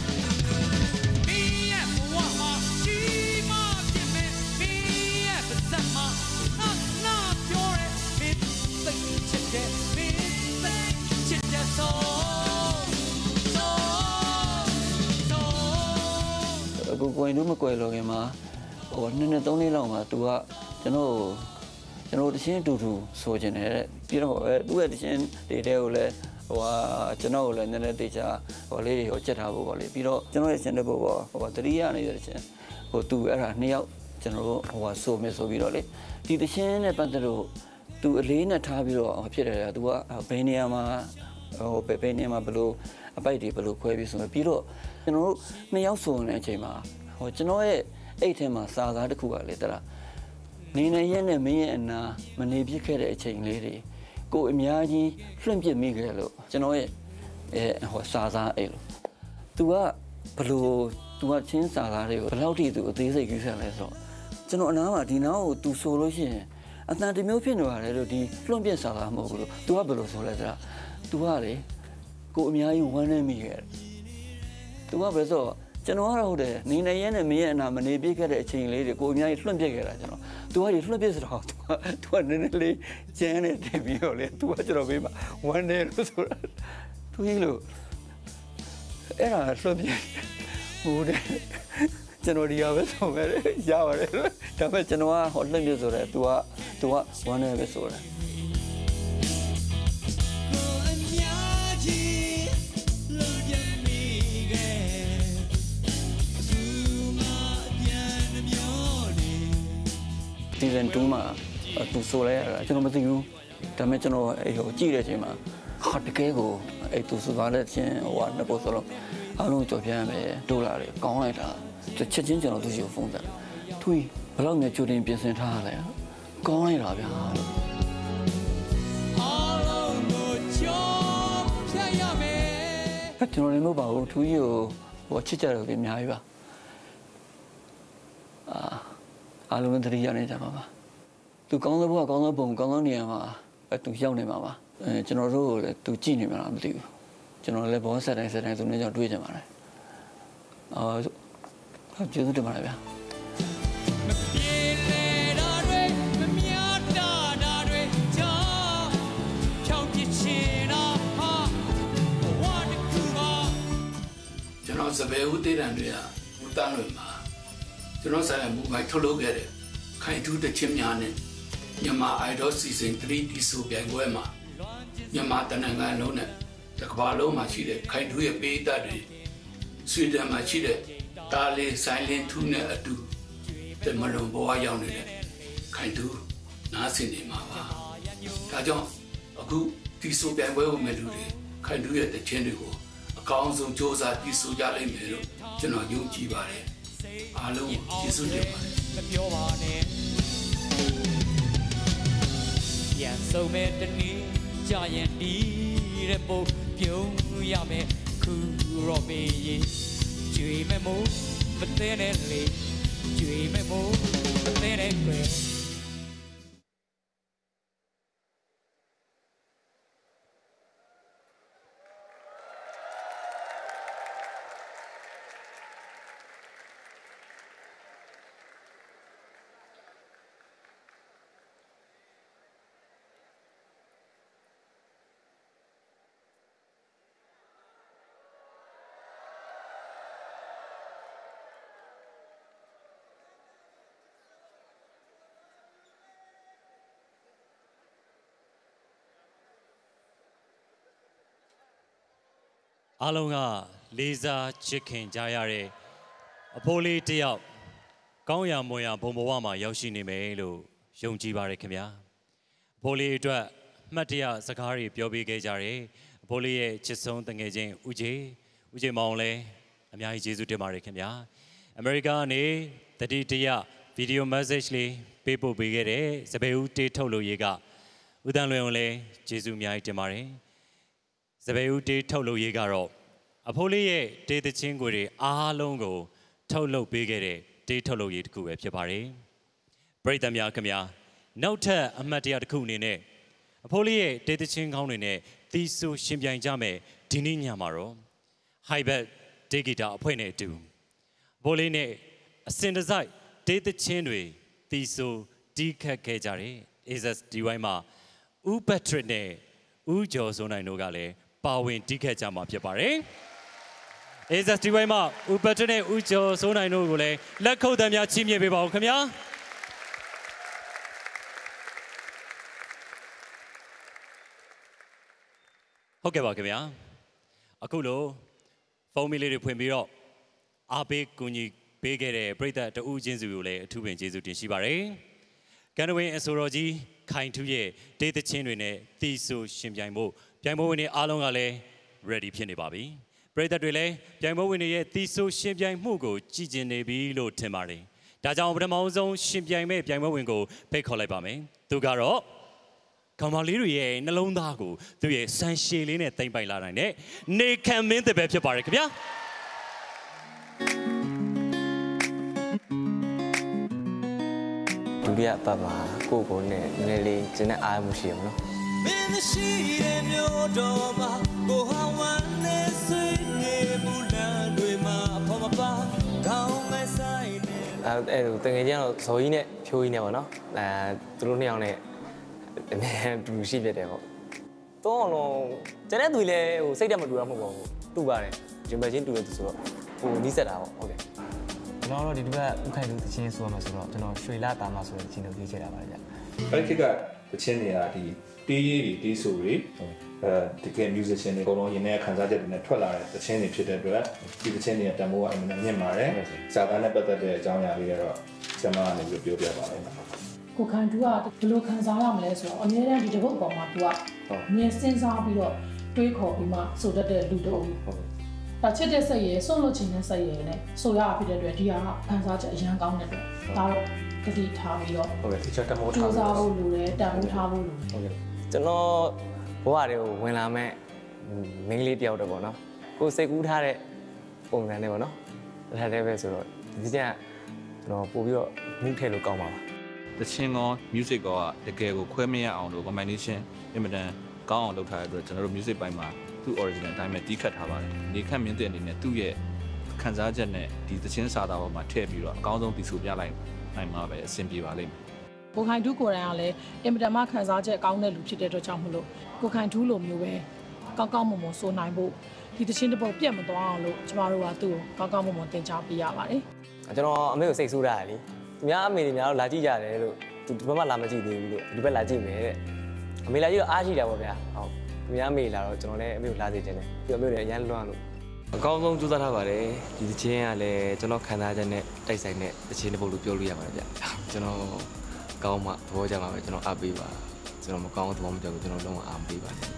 ကိုကိုင်းတို့မကွယ်လို့ခင်မှာ2-3 နှစ်လောက်မှာသူကကျွန်တော်တချင်းတူဆိုချင်တယ်တဲ့ပြီးတော့သူ့ရဲ့တချင်းတွေတဲကိုလည်းကျွန်တော်ကိုလည်းနည်းနည်းတေချာလေးတွေချက်ထားဖို့ပေါ့လေပြီးတော့ကျွန်တော်ရဲ့ရှင်တဲ့ဘုတ်တတိယနေတဲ့တချင်းသူအဲ့ဒါ2ယောက်ကျွန်တော်တို့ဆိုမယ်ဆိုပြီးတော့လေဒီတချင်းနဲ့ပတ်သက်လို့သူအလေးနဲ့ထားပြီးတော့ဖြစ်တယ်သူကဘယ်နေရာမှာဘယ်နေရာမှာဘလို့အပိုက်တွေဘလို့ခွဲပြီးဆိုပြီးတော့ကျွန်တော်တို့2ယောက်ဆိုနေတဲ့အချိန်မှာကျွန်တော်ရဲ့အိတ်ထဲမှာစာသားတစ်ခုကလေတလားနေနေရက်နဲ့မင်းရဲ့အနာမနေပြစ်ခဲ့တဲ့အချိန်လေးတွေကိုအများကြီးလွှင့်ပစ်မိခဲ့လို့ကျွန်တော်ရဲ့စာသားအိတ်လို့သူကဘလို့သူကချင်းစာသားတွေကိုဘယ်လောက်ထိသူအသေးစိတ်ကြည့်ဆက်လဲဆိုတော့ကျွန်တော်အနားမှာဒီနားကိုသူဆိုလို့ရှိရင်အတန်တမျိုးဖြစ်နေပါတယ်လို့ဒီလွှင့်ပစ်စာသားမဟုတ်ဘူးလို့သူကဘယ်လိုဆိုလဲဆိုတော့သူကလေကိုအများကြီးဝမ်းနေမိခဲ့တယ်သူကဘယ်ဆိုကျွန်တော်ကတော့ဟုတ်တယ်နေနေရဲနဲ့မင်းရဲ့အနာမနေပြစ်ခဲ့တဲ့အချိန်လေးတွေကိုအများကြီးလွှင့်ပြစ်ခဲ့တာကျွန်တော်သူကဒီလွှင့်ပြစ်ဆိုတော့သူကနည်းနည်းလေးကျန်းနေတယ်ပြီးတော့လေသူကကျွန်တော်ဘေးမှာဝမ်းနေလို့ဆိုတာသူကြီးလို့အဲ့ဒါလွှင့်ပြစ်ဟိုတဲ့ကျွန်တော်ဒီရပဲဆိုမဲ့ရပါတယ်ဒါပေမဲ့ကျွန်တော်ကဟောလွှင့်ပြစ်ဆိုတယ်သူကဝမ်းနေပဲဆိုတယ်season 2မှာသူဆိုလဲကျွန်တော်မသိဘူးဒါပေမဲ့ကျွန်တော်အဲ့ဟိုကြည့်တဲ့အချိန်မှာဟာတကယ်ကိုအဲ့သူဆိုသွားတဲ့ချင်းဟိုကနှစ်ပုတ်ဆိုတော့အားလုံးကြော်ပြမ်းမယ်တိုးလာတယ်ကောင်းလိုက်တာချက်ချင်းကျွန်တော်သူ့ရှိကိုဖုန်းတယ်သူဘယ်လောက်များကြိုတင်ပြင်ဆင်ထားရလဲကောင်းလိုက်တာဗျာအားလုံးကိုကြော်ပြရမယ်ကျွန်တော်လည်းမဟုတ်ပါဘူးသူကြီးကိုဟိုချစ်ကြတယ်အများကြီးပါအားလုံးသတိရနေကြပါပါသူကောင်းတဲ့ဘုရားကောင်းတဲ့ဘုံကောင်းတဲ့နေရာမှာသူရောက်နေမှာပါကျွန်တော်တို့လည်းသူကြည့်နေမှာလားမသိဘူးကျွန်တော်လည်းဘောဆက်တိုင်းသူနဲ့ကြောင့်တွေ့ကြပါလားကျေးဇူးတင်ပါတယ်ဗျာကျွန်တော်စပယ်ဦးတည်တံတွေကဦးတန်းလွင်မှာကျွန်တော်ဆိုင်ရာမူမိုက်ထုတ်လုပ်ခဲ့တယ်ခိုင်ထူးတချင်းများနဲ့မြန်မာ Idol Season 3ဒီဆိုပြိုင်ပွဲမှာမြန်မာတနင်္ဂနွေလုံးနဲ့တကဘာလုံးမှာရှိတဲ့ခိုင်ထူးရဲ့ပေးသက်တွေဆွေဒင်မှာရှိတဲ့တာလီဆိုင်လင်းထူးနဲ့အတူတမလွန်ဘဝရောက်နေတဲ့ခိုင်ထူးနားဆင်နေမှာပါဒါကြောင့်အခုဒီဆိုပြိုင်ပွဲကိုမဲ့လူတွေခိုင်ထူးရဲ့တချင်းတွေကိုအကောင်းဆုံးစ조사ပြီးဆိုကြလိမ့်မယ်လို့ကျွန်တော်ယုံကြည်ပါတယ်အားလုံးကျေးဇူးတင်ပါတယ်မပြောပါနဲ့ပြန်ဆုံးမဲ့တနည်းကြာရင်ဒီတဲ့ပုံပြုံးရမယ်ခုရောမေးရင်ကြွေမဲ့မို့မသိနဲ့လေကြွေမဲ့မို့မသိနဲ့ကွယ်အားလုံးကလေးစားချစ်ခင်ကြရတဲ့အဖိုးလေးတယောက်ကောင်းရာမွန်ရာဘုံဘဝမှာရောက်ရှိနေမယ်လို့ယုံကြည်ပါတယ်ခင်ဗျာအဖိုးလေးအတွက်မှတ်တရစကားတွေပြောပေးခဲ့ကြတယ်အဖိုးလေးရဲ့ချစ်ဆုံးတငယ်ချင်းဦးကျေမောင်လည်းအများကြီးကျေးဇူးတင်ပါတယ်ခင်ဗျာအမေရိကန်ကနေတတိတရဗီဒီယိုမက်ဆေ့ချ်လေးပေးပို့ပေးခဲ့တဲ့စပယ်ဦးတေးထုတ်လို့ရေးကဦးတန်းလွင်ကိုလည်းကျေးဇူးအများကြီးတင်ပါတယ်စပယ်ဦးတေးထုတ်လုပ်ရေးကတော့အဖိုးလေးရဲ့တေးသချင်းကိုတွေအားလုံးကိုထုတ်လုပ်ပေးခဲ့တဲ့တေးထုတ်လုပ်ရေးတစ်ခုပဲဖြစ်ပါတယ်ပရိသတ်များခင်ဗျာနောက်ထပ်အမှတ်တရတစ်ခုအနေနဲ့အဖိုးလေးရဲ့တေးသချင်းကောင်းတွေနဲ့သီဆိုရှင်ပြိုင်ကြမယ်ဒီနေ့ညမှာတော့ Hi-Bat တေးဂီတာအဖွဲ့နဲ့အတူအဖိုးလေးနဲ့အစင်တစိုက်တေးသချင်းတွေသီဆိုတီးခတ်ခဲ့ကြတယ် ASS DY မှာဦးပက်ထရစ်နဲ့ဦးကျော်စိုးနိုင်တို့ကလည်းပါဝင်တီးခတ်ကြမှာဖြစ်ပါတယ်။ ASS DY မှာဦးပက်ထရစ်နဲ့ဦးကျော်စိုးနိုင်တို့ကိုလည်းလက်ခုပ်သံများချီးမြှင့်ပေးပါဦးခင်ဗျာ။ဟုတ်ကဲ့ပါခင်ဗျာ။အခုလိုဖုန်းမီလေးတွေဖွင့်ပြီးတော့အားပေးကူညီပေးခဲ့တဲ့ပရိသတ်တဦးချင်းစုကိုလည်းအထူးပင်ကျေးဇူးတင်ရှိပါတယ်။ကန်နဝင်းအဆိုတော်ကြီးခိုင်ထူးရဲ့တေးသချင်းတွေနဲ့သီဆိုရှင်ပြိုင်ဖို့ပြိုင်ပွဲဝင်တွေအားလုံးကလည်း ready ဖြစ်နေပါပြီ။ပရိသတ်တွေလည်းပြိုင်ပွဲဝင်တွေရဲ့သီဆိုရှင်ပြိုင်မှုကိုကြည်ကျင်နေပြီလို့ထင်ပါတယ်။ဒါကြောင့်ပထမဆုံးရှင်ပြိုင်မဲ့ပြိုင်ပွဲဝင်ကိုဖိတ်ခေါ်လိုက်ပါမယ်။သူကတော့ကောင်မလေးတွေရဲ့နှလုံးသားကိုသူ့ရဲ့ဆန်ရှည်လေးနဲ့တိမ့်ပိုင်လာနိုင်တဲ့နေခံမင်းတပည့်ဖြစ်ပါတယ်ခင်ဗျာ။ဒုတိယပတ်မှာကိုကိုနဲ့နည်းနည်းလေးကျင်းတဲ့အားမှုရှိရမလို့မင်းရှိတဲ့မျိုးတော်မှာကိုဟာဝမ်းနဲ့ဆွေးနေမှုလမ်းတွေမှာတကယ်ကျတော့ဇော်ကြီးနဲ့ဖြိုးကြီးနဲ့ပေါ့နော်သူတို့နှစ်ယောက်နဲ့အများတူရှိဖြစ်တယ်ပေါ့တော့ကျန်တဲ့သူလည်းစိတ်တက်မတူတော့မဟုတ်ပါဘူးတူပါတယ်ဂျင်ဘချင်းတူတယ်သူဆိုတော့နီးစက်တာပေါ့ဟုတ်ကဲ့ကျွန်တော်တို့ဒီတစ်ပတ်ဥခိုင်လူသချင်းဆိုရမှာဆိုတော့ကျွန်တော်ရွှေလာတာမှာဆိုတဲ့သချင်းကိုရွေးချယ်တာပါဗျအဲ့ခေတ်ကသချင်းတွေကဒီတေးရေးတွေတေးဆိုတွေတကယ် musician တွေအကုန်လုံးရင်းနှီးခံစားချက်တွေနဲ့ထွက်လာတဲ့သချင်းတွေဖြစ်တဲ့အတွက်ဒီသချင်းတွေကတန်ဖိုးကအမှန်တမ်းမြင့်ပါတယ်ဇာတာနဲ့ပတ်သက်တဲ့အကြောင်းအရာလေးကတော့ဆရာမကနေပြီးပြောပြပါမယ်ကိုခံတူကဘယ်လိုခံစားရမလဲဆိုတော့အများအားဒီတပုတ်ပေါ်မှာသူကမြင်စဉ်းစားပြီးတော့တွေးခေါ်ပြီးမှဆိုတတ်တဲ့လူတို့တာချစ်တဲ့စိတ်ရယ်စွန့်လွတ်ခြင်းတဲ့စိတ်ရယ်နဲ့ဆိုရဖြစ်တဲ့အတွက်ဒီဟာကခံစားချက်အရန်ကောင်းတဲ့အတွက်ဒါတော့တတိထားပြီးတော့ဟုတ်ကဲ့ဒီချက်တမိုးထားကြိုးစားဖို့လိုတယ်တန်ဖိုးထားဖို့လိုတယ်ဟုတ်ကဲ့ကျွန်တော်ဘဝတွေကိုဝင်လာမဲ့မိန်းကလေးတယောက်တော့ပေါ့နော်ကိုစိတ်ကူးထားတဲ့ပုံစံနဲ့ပေါ့နော်ဒါတည်းပဲဆိုတော့ဒီကျန်ကျွန်တော်ပို့ပြီးတော့မှုထည့်လို့ကောင်းပါပါသချင်းကော music ကောတကယ်ကိုခွဲမရအောင်လို့ combination အင်မတန်ကောင်းအောင်လုပ်ထားတဲ့အတွက်ကျွန်တော်တို့ music ပိုင်းမှာသူ့ original အတိုင်းပဲတီးခတ်ထားပါတယ်နေခတ်မြင့်တဲ့အနေနဲ့သူ့ရဲ့ခံစားချက်နဲ့ဒီသချင်းစာသားပေါ်မှာထည့်ပြီးတော့အကောင်းဆုံးတီးဆိုပြလိုက်နိုင်မှာပဲအဆင်ပြေပါလိမ့်မယ်ကိုခိုင်ထူးကိုယ်တိုင်ကလည်းအင်မတန်မှခံစားချက်ကောင်းတဲ့လူဖြစ်တဲ့အတွက်ကြောင့်မလို့ကိုခိုင်ထူးလိုမျိုးပဲကောင်းကောင်းမွန်မွန်ဆိုနိုင်ဖို့ဒီသချင်းတစ်ပုဒ်ပြတ်မသွားအောင်လို့ကျမတို့ကသူ့ကိုကောင်းကောင်းမွန်မွန်သင်ကြားပေးရပါတယ်ကျွန်တော်အမေကိုစိတ်ဆိုးတာလေသူများအမေတွေများတော့လာကြည့်ကြတယ်လို့သူဒီဘက်မှလာမကြည့်သေးဘူးလို့ဒီဘက်လာကြည့်မယ်တဲ့အမေလာကြည့်တော့အားရှိတာပေါ့ဗျာဟုတ်သူများအမေလာတော့ကျွန်တော်လည်းအမေကိုလာစေချင်တယ်ပြီးတော့အမေလည်းအရန်လွှမ်းလို့အကောင်းဆုံးကြိုးစားထားပါတယ်ဒီသချင်းကလည်းကျွန်တော်ခံစားချက်နဲ့တိုက်ဆိုင်တဲ့သချင်းတစ်ပုဒ်လို့ပြောလို့ရပါတယ်ဗျကျွန်တော်ကောင်းမှသဘောကျမှာပဲကျွန်တော်အားပေးပါကျွန်တော်မကောင်းသဘောမကျဘူးကျွန်တော်လုံးဝအားမပေးပါနဲ့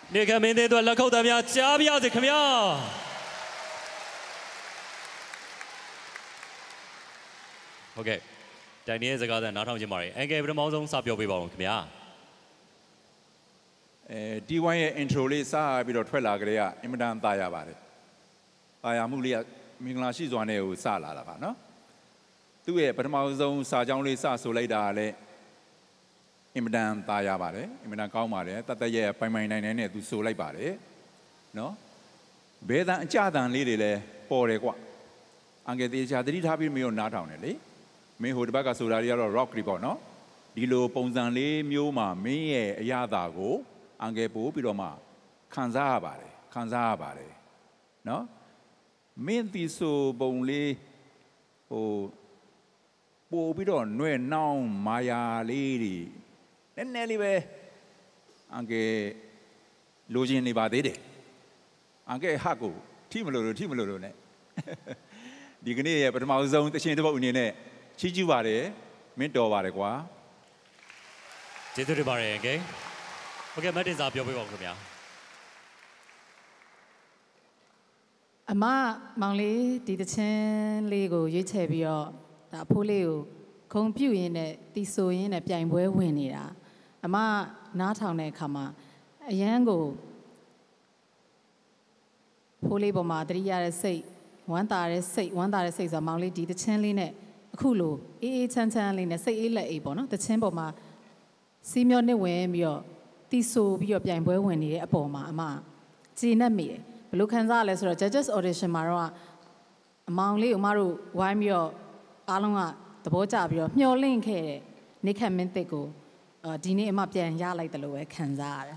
နေခံမင်းသေးတို့လက်ခုပ်သားများကြားပြစေခင်ဗျာဟုတ်ကဲ့တိုင်နေတဲ့စကားသံနားထောင်ခြင်းပါတယ်အန်ကယ်ပထမဆုံးစပြောပေးပါဦးခင်ဗျာ D1 ရဲ့ intro လေးစပြီးတော့ထွက်လာကြတဲ့အင်မတန်သားရပါတယ်တာယာမှုလေးကမင်္ဂလာရှိစွာနဲ့ကိုစလာတာပါနော်သူ့ရဲ့ပထမဆုံးစာကြောင်းလေးစဆိုလိုက်တာလည်းအင်မတန်သားရပါတယ်အင်မတန်ကောင်းပါတယ်တတ်ရဲ့ပိုင်နိုင်နဲ့သူဆိုလိုက်ပါတယ်နော်ဘဲတန်အကြတန်လေးတွေလည်းပေါ်တယ်ကွအန်ကယ်တေချာသတိထားပြီးမင်းတို့နားထောင်တယ်လေမင်းဟိုတစ်ဘက်ကဆိုတာတွေကတော့ rock တွေပေါ့နော်ဒီလိုပုံစံလေးမျိုးမှာမင်းရဲ့အရာသာကိုအန်ကယ်ပို့ပြီးတော့မှခံစားရပါတယ်နော်မင်းဒီဆိုပုံလေးဟိုပို့ပြီးတော့နှွဲ့နှောင်းမာယာလေးတွေနည်းနည်းလေးပဲအန်ကယ်လိုချင်နေပါသေးတယ်အန်ကယ်ဟာကိုထိမလို့နဲ့ဒီကနေ့ရဲ့ပထမဆုံးတခြင်းတစ်ပုတ်အနေနဲ့ချီးကျူးပါတယ်မင်းတော်ပါတယ်ကွာကျေးဇူးတင်ပါတယ်ကဲဟုတ်ကဲ့မတ်တင်စာပြောပေးပါဦးခင်ဗျာအမမောင်လေးဒီတခြင်းလေးကိုရွေးချယ်ပြီးတော့ဒါအဖိုးလေးကိုခုံပြုတ်ရင်းနဲ့တီဆိုရင်းနဲ့ပြိုင်ပွဲဝင်နေတာအမနားထောင်တဲ့အခါမှာအရန်ကိုဖိုးလေးပေါ်မှာတတိရတဲ့စိတ်ဝမ်းသာတဲ့စိတ်ဆိုမောင်လေးဒီတခြင်းလေးနဲ့အခုလိုအေးအေးချမ်းချမ်းလေးနဲ့စိတ်အေးလက်အေးပေါ့နော်တခြင်းပေါ်မှာစီးမျောနှစ်ဝင်ပြီးတော့တီဆိုပြီးတော့ပြိုင်ပွဲဝင်နေတဲ့အပေါ်မှာအမကြည်နဲ့မိတယ်ဘယ်လိုခံစားရလဲဆိုတော့ Judges Audition မှာတော့အမောင်လေးကိုအမတို့ဝိုင်းပြီးတော့အားလုံးကသဘောကျပြီးတော့မျှော်လင့်ခဲ့တဲ့နေခမင်းသစ်ကိုဒီနေ့အမပြန်ရလိုက်တယ်လို့ပဲခံစားရတယ်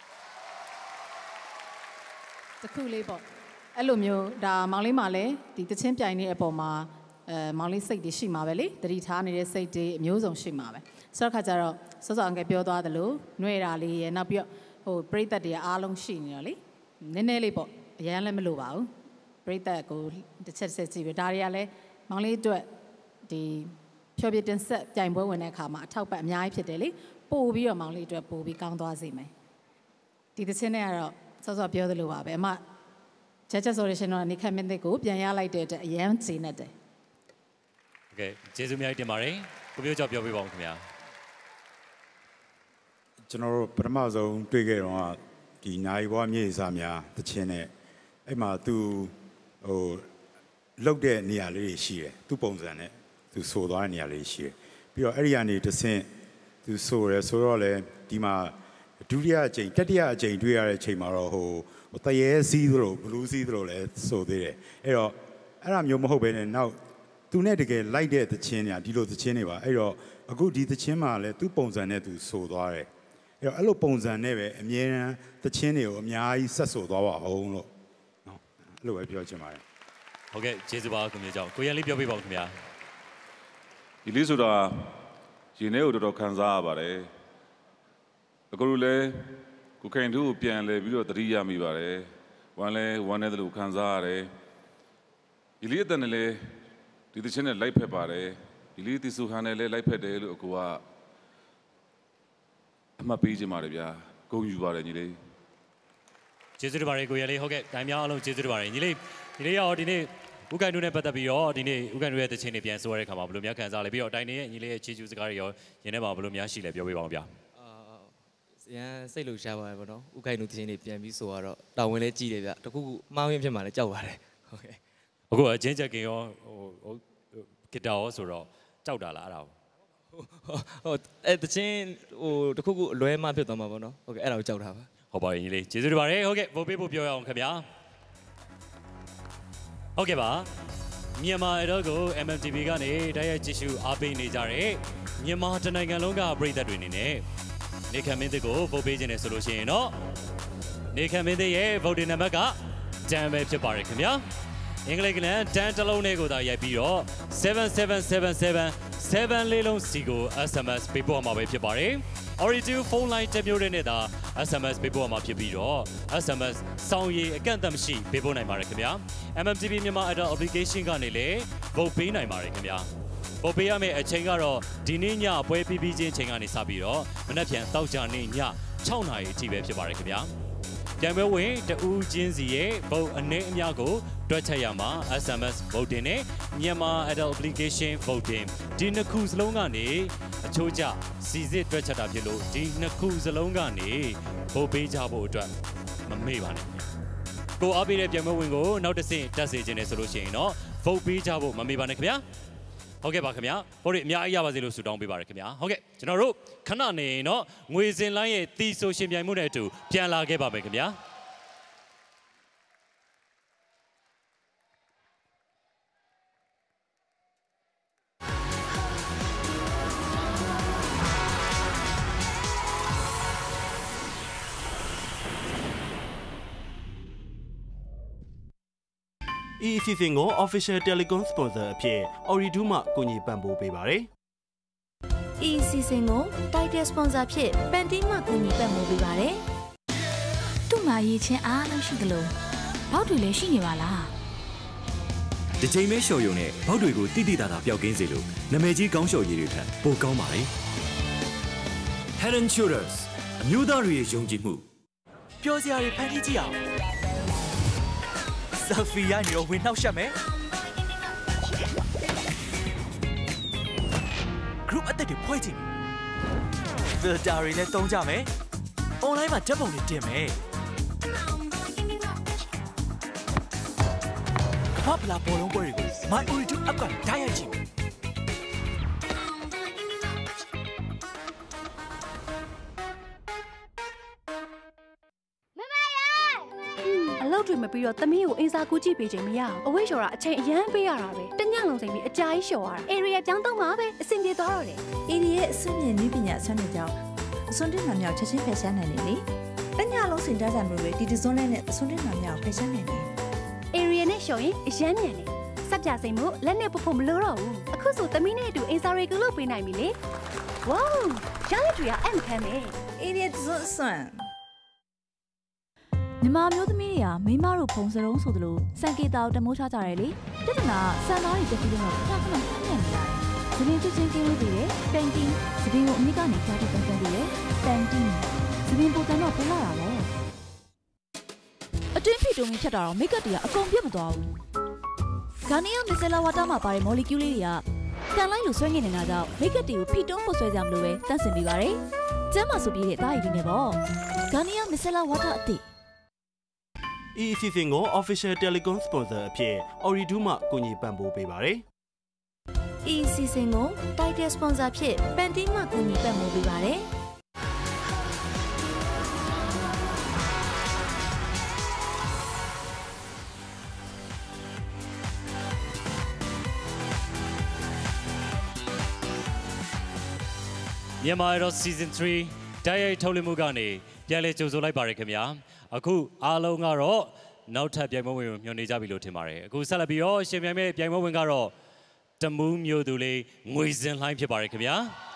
တခုလေးပေါ့အဲ့လိုမျိုးဒါမောင်လေးမှလည်းဒီတချင်းပြိုင်နေတဲ့အပေါ်မှာမောင်လေးစိတ်တွေရှိမှာပဲလေတတိထားနေတဲ့စိတ်တွေအမျိုးစုံရှိမှာပဲဆိုတော့ခါကျတော့စောစောအငယ်ပြောသွားသလိုနှွဲတာလေးရယ်နောက်ပြီးတော့ဟိုပရိသတ်တွေအားလုံးရှိနေတော့လေနည်းနည်းလေးပေါ့အရန်လည်းမလိုပါဘူးပရိသတ်ကိုတစ်ချက်ကြည့်ပြီးဒါတွေကလည်းမောင်လေးအတွက်ဒီဖြောပြတင်ဆက်ပြိုင်ပွဲဝင်တဲ့အခါမှာအထောက်ပံ့အများကြီးဖြစ်တယ်လေပို့ပြီးတော့မောင်လေးအတွက်ပို့ပြီးကောင်းသွားစေမယ်ဒီတစ်ချက်နဲ့ကတော့စောစောပြောသလိုပါပဲအမJudges Audition တော့နေခမင်းသစ်ကိုပြန်ရလိုက်တဲ့အတွက်အရန်ကျေနပ်တယ်โอเคကျေးဇူးများတင်ပါတယ်ကိုပြောကြပြောပြပါဦးခင်ဗျာကျွန်တော်တို့ပထမဆုံးတွေ့ခဲ့တော့ဒီနိုင်ဘွားမြေစာများတခြင်းနဲ့အဲ့မှာသူဟိုလောက်တဲ့နေရာလေးတွေရှိတယ်သူပုံစံနဲ့သူဆိုသွားတဲ့နေရာလေးရှိတယ်ပြီးတော့အဲ့ဒီကနေတဆင့်သူဆိုရဲဆိုတော့လေဒီမှာဒုတိယအကြိမ်တတိယအကြိမ်တွေ့ရတဲ့အချိန်မှာတော့ဟိုတရေစီးသလိုဘလူးစီးသလိုလည်းဆိုသေးတယ်အဲ့တော့အဲ့ဒါမျိုးမဟုတ်ဘဲနဲ့နောက်သူနဲ့တကယ်လိုက်တဲ့သချင်းညာဒီလိုသချင်းတွေပါအဲ့တော့အခုဒီသချင်းမှာလည်းသူ့ပုံစံနဲ့သူဆိုသွားတယ်အဲ့တော့အဲ့လိုပုံစံနဲ့ပဲအမြဲတမ်းသချင်းတွေကိုအများကြီးဆက်ဆိုသွားပါအောင်လို့နော်အဲ့လိုပဲပြောချင်ပါတယ်ဟုတ်ကဲ့ကျေးဇူးပါခင်ဗျာကြောင့်ကိုရန်လေးပြောပြပါဦးခင်ဗျာဒီလေးဆိုတာရင်ထဲကိုတော်တော်ခံစားရပါတယ်အခုလည်းကိုခိုင်သူကိုပြန်လဲပြီးတော့တတိယမိပါတယ်ဝမ်းနဲ့တလို့ခံစားရတယ်ဒီလေးအတန်နဲ့လည်းဒီတချင်းနဲ့လိုက်ဖက်ပါတယ်ဒီလေးတီဆူဟန်နဲ့လည်းလိုက်ဖက်တယ်လို့အကိုကအမှတ်ပေးခြင်းပါတယ်ဗျာဂုဏ်ယူပါတယ်ညီလေးကျေးဇူးတင်ပါတယ်ကိုရလေးဟုတ်ကဲ့တိုင်များအားလုံးကျေးဇူးတင်ပါတယ်ညီလေးရောဒီနေ့ဥက္ကဋ္ဌနဲ့ပတ်သက်ပြီးတော့ဒီနေ့ဥက္ကဋ္ဌရဲ့တခြင်းတွေပြန်ဆိုရတဲ့ခါမှာဘယ်လိုများခံစားလဲပြီးတော့တိုင်နေရဲ့ညီလေးရဲ့ချီးကျူးစကားတွေရောရင်းထဲမှာဘယ်လိုများရှိလဲပြောပြပါဦးဗျာရန်စိတ်လှုပ်ရှားပါတယ်ဗောနော်ဥက္ကဋ္ဌတခြင်းတွေပြန်ပြီးဆိုတော့တာဝန်လည်းကြီးတယ်ဗျတခုခုမှားရင်းဖြစ်မှလည်းကြောက်ပါတယ်ဟုတ်ကဲ့အခုအချင်းချက်ကင်ရောဟိုဂီတာရောဆိုတော့ကြောက်တာလားအဲ့ဒါအဲ့တခြင်းဟိုတခုခုအလွဲမှဖြစ်သွားမှာဗောနော်ဟုတ်ကဲ့အဲ့ဒါကိုကြောက်တာပါဟုတ်ပါပြီညီလေးကျေးဇူးတင်ပါတယ်ဟုတ်ကဲ့ဗိုလ်ပေးဖို့ပြောရအောင်ခင်ဗျာဟုတ်ကဲ့ပါမြန်မာအတော့ကို MMTV ကနေတိုက်ရိုက်ကြည့်ရှုအားပေးနေကြတဲ့မြန်မာတနိုင်ငံလုံးကပရိသတ်တွေအနေနဲ့နေခံမင်းသစ်ကိုဗုတ်ပေးခြင်းနဲ့ဆိုလို့ရှိရင်တော့နေခံမင်းသစ်ရဲ့ဗုတ်တင်နံပါတ်က10ပဲဖြစ်ပါတယ်ခင်ဗျာအင်္ဂလိပ်ကလန်10တလုံးနဲ့ကိုသာရိုက်ပြီးတော့7777 လေးလုံးစီကို SMS ပေးပို့မှာပဲဖြစ်ပါတယ် Origin ဖုန်းလိုင်းတစ်မျိုးနဲ့သာ SMS ပေးပို့မှာဖြစ်ပြီးတော့ SMS စောင်းရည်အကန့်အသတ်မရှိပေးပို့နိုင်ပါတယ်ခင်ဗျာ MMTV မြန်မာ Adult Application ကနေလည်းဗုတ်ပေးနိုင်ပါတယ်ခင်ဗျာဗုတ်ပေးရမယ့်အချိန်ကတော့ဒီနေ့ညပွဲပြီးချင်းချိန်ကနေစပြီးတော့မနက်ဖြန်တောက်ကြနေ့ည6 နာရီအထိပဲဖြစ်ပါတယ်ခင်ဗျာပြိုင်ပွဲဝင်တဦးချင်းစီရဲ့ဗုတ်အနေအများကိုတွက်ချက်ရမှာ SMS voting နဲ့မြန်မာ adult application voting ဒီနှစ်ခုစလုံးကနေအချိုးကျစီစစ်တွက်ချက်တာဖြစ်လို့ဒီနှစ်ခုစလုံးကနေဗုတ်ပေးကြဖို့အတွက်မမေ့ပါနဲ့ကိုအားပေးတဲ့ပြိုင်ပွဲဝင်ကိုနောက်တစ်ဆင့်တက်စေခြင်းနဲ့ဆိုလို့ရှိရင်တော့ vote ပေးကြဖို့မမေ့ပါနဲ့ခင်ဗျာဟုတ်ကဲ့ပါခင်ဗျာဘော်ရီအများကြီးရပါစေလို့ဆုတောင်းပေးပါရခင်ဗျာဟုတ်ကဲ့ကျွန်တော်တို့ခဏနေရင်တော့ငွေစင်လိုင်းရဲ့တီဆိုရှင်ပြိုင်မှုနဲ့အတူပြန်လာခဲ့ပါမယ်ခင်ဗျာဤအစီအစဉ်ကို Official Telecom Sponsor အဖြစ် Oridu မှကူညီပံ့ပိုးပေးပါတယ်။ဤအစီအစဉ်ကို Title Sponsor ဖြစ်ပန်တီးမှကူညီပံ့ပိုးပေးပါတယ်။သူ့မှာရည်ချင်းအားလုံးရှိသလိုဘောက်တွေလည်းရှိနေပါလား။ဒီချိန်မဲလျှော်ရုံနဲ့ဘောက်တွေကိုတိတိတသာပျောက်ကင်းစေလို့နာမည်ကြီးကောင်းလျှော်ရည်တွေထက်ပိုကောင်းပါလေ။ Head and Shoulders အမျိုးသားတွေရဲ့ယုံကြည်မှုပျော်စရာတွေဖန်တီးကြည့်အောင်ဆာဖီယာနေတော့ဝင်နှောက်ရှက်မယ် group အသက်တွေဖွဲ့ကြည့် filter တွေနဲ့တုံးကြမယ် online မှာဓာတ်ပုံတွေတင်မယ်ကမ္ဘာ့ဖလားဘောလုံးပွဲတွေကို My Oridu app ကဓာတ်ရိုက်ကြည့်တွေမပြီးတော့သမီးကိုအင်းစားကူးကြည့်ပေးခြင်းမရအောင်အဝိရှော်တာအချိန်အရန်ပေးရတာပဲတညလုံးစိမ်ပြီးအကြာကြီးလျှော်ရတာ area ကျောင်းသုံးပါပဲအဆင်ပြေသွားတော့တယ် area အဆင့်မြင့်နည်းပညာဆွမ်းနေကြောင်းအစွန်းတင်မှမြောက်ချက်ချင်းဖယ်ရှားနိုင်တယ်လေတညလုံးစင်သားကြမျိုးတွေဒီဒီဇွန်နဲ့အစွန်းတင်မှမြောက်ဖယ်ရှားနိုင်တယ် area နဲ့လျှော်ရင်အရန်မြန်တယ်စပ်ပြစိမ်မှုလက်နဲ့ဖို့မလိုတော့ဘူးအခုဆိုသမီးနဲ့အတူအင်းစားရီကူလုပ်ပေးနိုင်ပြီလေဝေါရရတူရအမ်ခမ်းမယ် area စွမ်းညီမမျိုးသမီးတွေကမိမတို့ဖုံစရုံးဆိုသလိုစံကေတာကိုတမိုးချကြတယ်လေပြဿနာစံသားတွေတက်ပြီးတော့ခဏခဏဆန်းနေရတယ်။သပင်းချင်းကင်းဝေးသေးတယ်ပန်တီသပင်းကိုအမိကနေကြားပြီးပန်းပန်းသေးတယ်ပန်တီသပင်းပိုတန်းတော့ဖလာတာလေအတွင်းဖိတုံဖြတ်တာတော့မိတ်ကပ်တွေကအကုန်ပြတ်မသွားဘူး။ဂါနီယာမစ်ဆလာဝါတာမှာပါတဲ့မော်လီကျူးလေးတွေကကန်လိုက်လို့ဆွဲငင်နေတာကြောင့်မိတ်ကပ်တွေကိုဖိတုံးဖို့ဆွဲကြမလို့ပဲတန့်စင်ပြီးပါတယ်။ကျမ်းမာဆိုပြီးတဲ့အသားရည်တွေနဲ့ပေါ့ဂါနီယာမစ်ဆလာဝါတာအသစ်ဤအစီအစဉ်ကို Official Telecom Sponsor အဖြစ် Oridu မှကူညီပံ့ပိုးပေးပါတယ်။ဤအစီအစဉ်ကို Title Sponsor ဖြစ်ပန်တီးမှကူညီပံ့ပိုးပေးပါတယ်။မြန်မာရော Season 3တိုက်ရိုက်ထုတ်လွှင့်မှုကနေပြန်လည်ကြိုဆိုလိုက်ပါရခင်ဗျာအခုအားလုံးကတော့နောက်ထပ်ပြိုင်ပွဲဝင်မျှော်နေကြပြီလို့ထင်ပါတယ်အခုဆက်လက်ပြီးတော့ရှင်ပြိုင်မဲ့ပြိုင်ပွဲဝင်ကတော့တမူးမျိုးသူလေးငွေစင်လှိုင်းဖြစ်ပါရခင်ဗျာ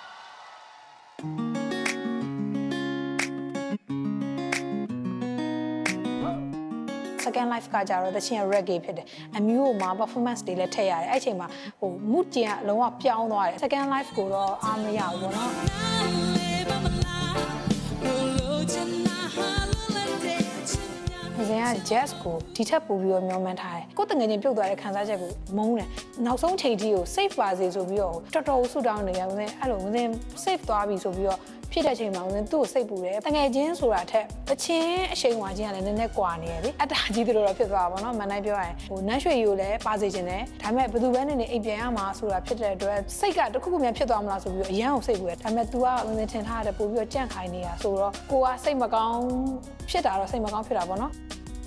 second life ကကြတော့တချင် reggae ဖြစ်တယ်အမျိုးမှာ performance တွေလည်းထည့်ရတယ်အဲ့ချိန်မှာဟို mood ကျင်ကလုံးဝပြောင်းသွားတယ် second life ကိုတော့အားမရဘူးပေါ့နော်ဇင်က jazz ကိုဒီထက်ပိုပြီးတော့မျှော်မှန်းထားတယ်ကိုယ်တငယ်ချင်းပြုတ်သွားတဲ့ခံစားချက်ကိုမုန်းတယ်နောက်ဆုံးချိန်ကြီးကို save ပါစေဆိုပြီးတော့တော်တော်ဆူတောင်းနေရဦးဇင်အဲ့လိုဦးဇင် save သွားပြီဆိုပြီးတော့ဖြစ်တဲ့ချိန်မှာဦးဇင်သူ့ကိုစိတ်ပူတယ်တငယ်ချင်းဆိုတာထက်တချင်းအရှိန်ဝါချင်းကလည်းနည်းနည်းကွာနေရလေအတားကြီးတို့တော့ဖြစ်သွားပါတော့မန်တိုင်းပြောရရင်ဟိုနန်းရွှေရီကိုလည်းပါစေခြင်းတယ်ဒါပေမဲ့ဘယ်သူပဲနေနေအိမ်ပြန်ရမှာဆိုတာဖြစ်တဲ့အတွက်စိတ်ကတခုခုများဖြစ်သွားမလားဆိုပြီးတော့အရန်ကိုစိတ်ပူတယ်ဒါပေမဲ့ तू ကဦးဇင်ထင်ထားရတယ်ပို့ပြီးတော့ကြန့်ခိုင်းနေတာဆိုတော့ကိုကစိတ်မကောင်းဖြစ်တာတော့စိတ်မကောင်းဖြစ်တာပေါ့နော်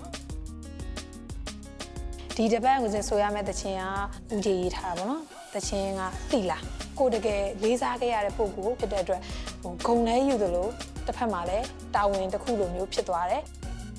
ဒီတပတ်ကိုစင်ဆိုရမယ့်တခြင်းကဦးကြီးရေးထားတာပေါ့နော်တခြင်းကတိလာကိုတကယ်လေးစားခဲ့ရတဲ့ပုံကိုဖြစ်တဲ့အတွက်ဟိုဂုံလဲယူသလိုတစ်ဖက်မှာလည်းတာဝန်တစ်ခုလိုမျိုးဖြစ်သွားတယ်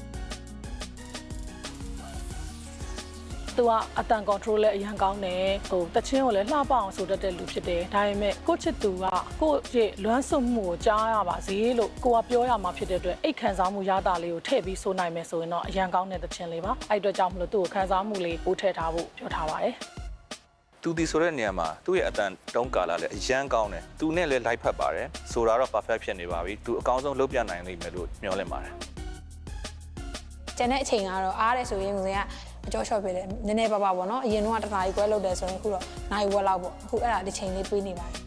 သူကအတန် control လည်းအရင်ကောင်းတယ်ဟိုတချင်းကိုလည်းလှပအောင်ဆိုတတ်တဲ့လူဖြစ်တယ်ဒါပေမဲ့ကိုချစ်သူကကိုရဲ့လွမ်းဆွမှုကိုကြားရပါစေလို့ကိုကပြောရမှာဖြစ်တဲ့အတွက်အိတ်ခံစားမှုရတာလေးကိုထည့်ပြီးဆိုနိုင်မယ်ဆိုရင်တော့အရင်ကောင်းတဲ့တချင်းလေးပါအဲ့အတွက်ကြောင့်မလို့သူ့ကိုခံစားမှုလေးပို့ထည့်ထားဖို့ပြောထားပါတယ်သူဒီဆိုတဲ့နေရာမှာသူ့ရဲ့အတန်တုံးကာလာလည်းအရန်ကောင်းတယ်သူနဲ့လည်းလိုက်ဖက်ပါတယ်ဆိုတာတော့ perfect ဖြစ်နေပါပြီသူအကောင်းဆုံးလုပ်ပြနိုင်လိမ့်မယ်လို့မျှော်လင့်ပါတယ်ကျန်တဲ့အချိန်ကတော့အားတယ်ဆိုရင်ကိုစင်ကအကျော်လျှော့ပြတယ်နည်းနည်းပါးပါပေါ့နော်အရင်တော့တစ်နာရီခွဲလောက်တယ်ဆိုရင်အခုတော့နိုင်ဝက်လောက်ပေါ့အခုအဲ့ဒါတစ်ချိန်လေးတွေးနေပါတယ်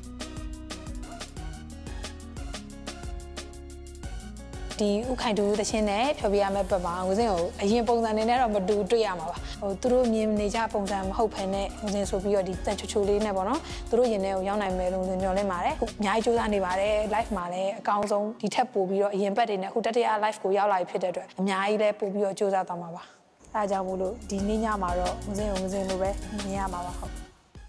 ဒီဥခိုင်တူတချင်းနဲ့ဖြောပြရမယ့်ပတ်ပါငွေစင်းကိုအရင်ပုံစံနေနဲ့တော့မတူတွေ့ရမှာပါဟိုသူတို့မြင်နေကြပုံစံမဟုတ်ဘဲနဲ့ငွေစင်းဆိုပြီးတော့ဒီတန်ချိုလေးနဲ့ပေါ့နော်သူတို့ရင်ထဲကိုရောက်နိုင်မယ်လို့ညွှန်လင်းပါတယ်အများကြီးစူးစမ်းနေပါတယ် live မှာလည်းအကောင်းဆုံးဒီထက်ပိုပြီးတော့အရင်ပတ်တွေနဲ့အခုတတိယ live ကိုရောက်လာပြီဖြစ်တဲ့အတွက်အများကြီးလည်းပိုပြီးတော့စူးစမ်းသွားမှာပါအဲဒါကြောင့်မို့လို့ဒီနေ့ညမှာတော့ငွေစင်းလိုပဲမြင်ရမှာပါဟုတ်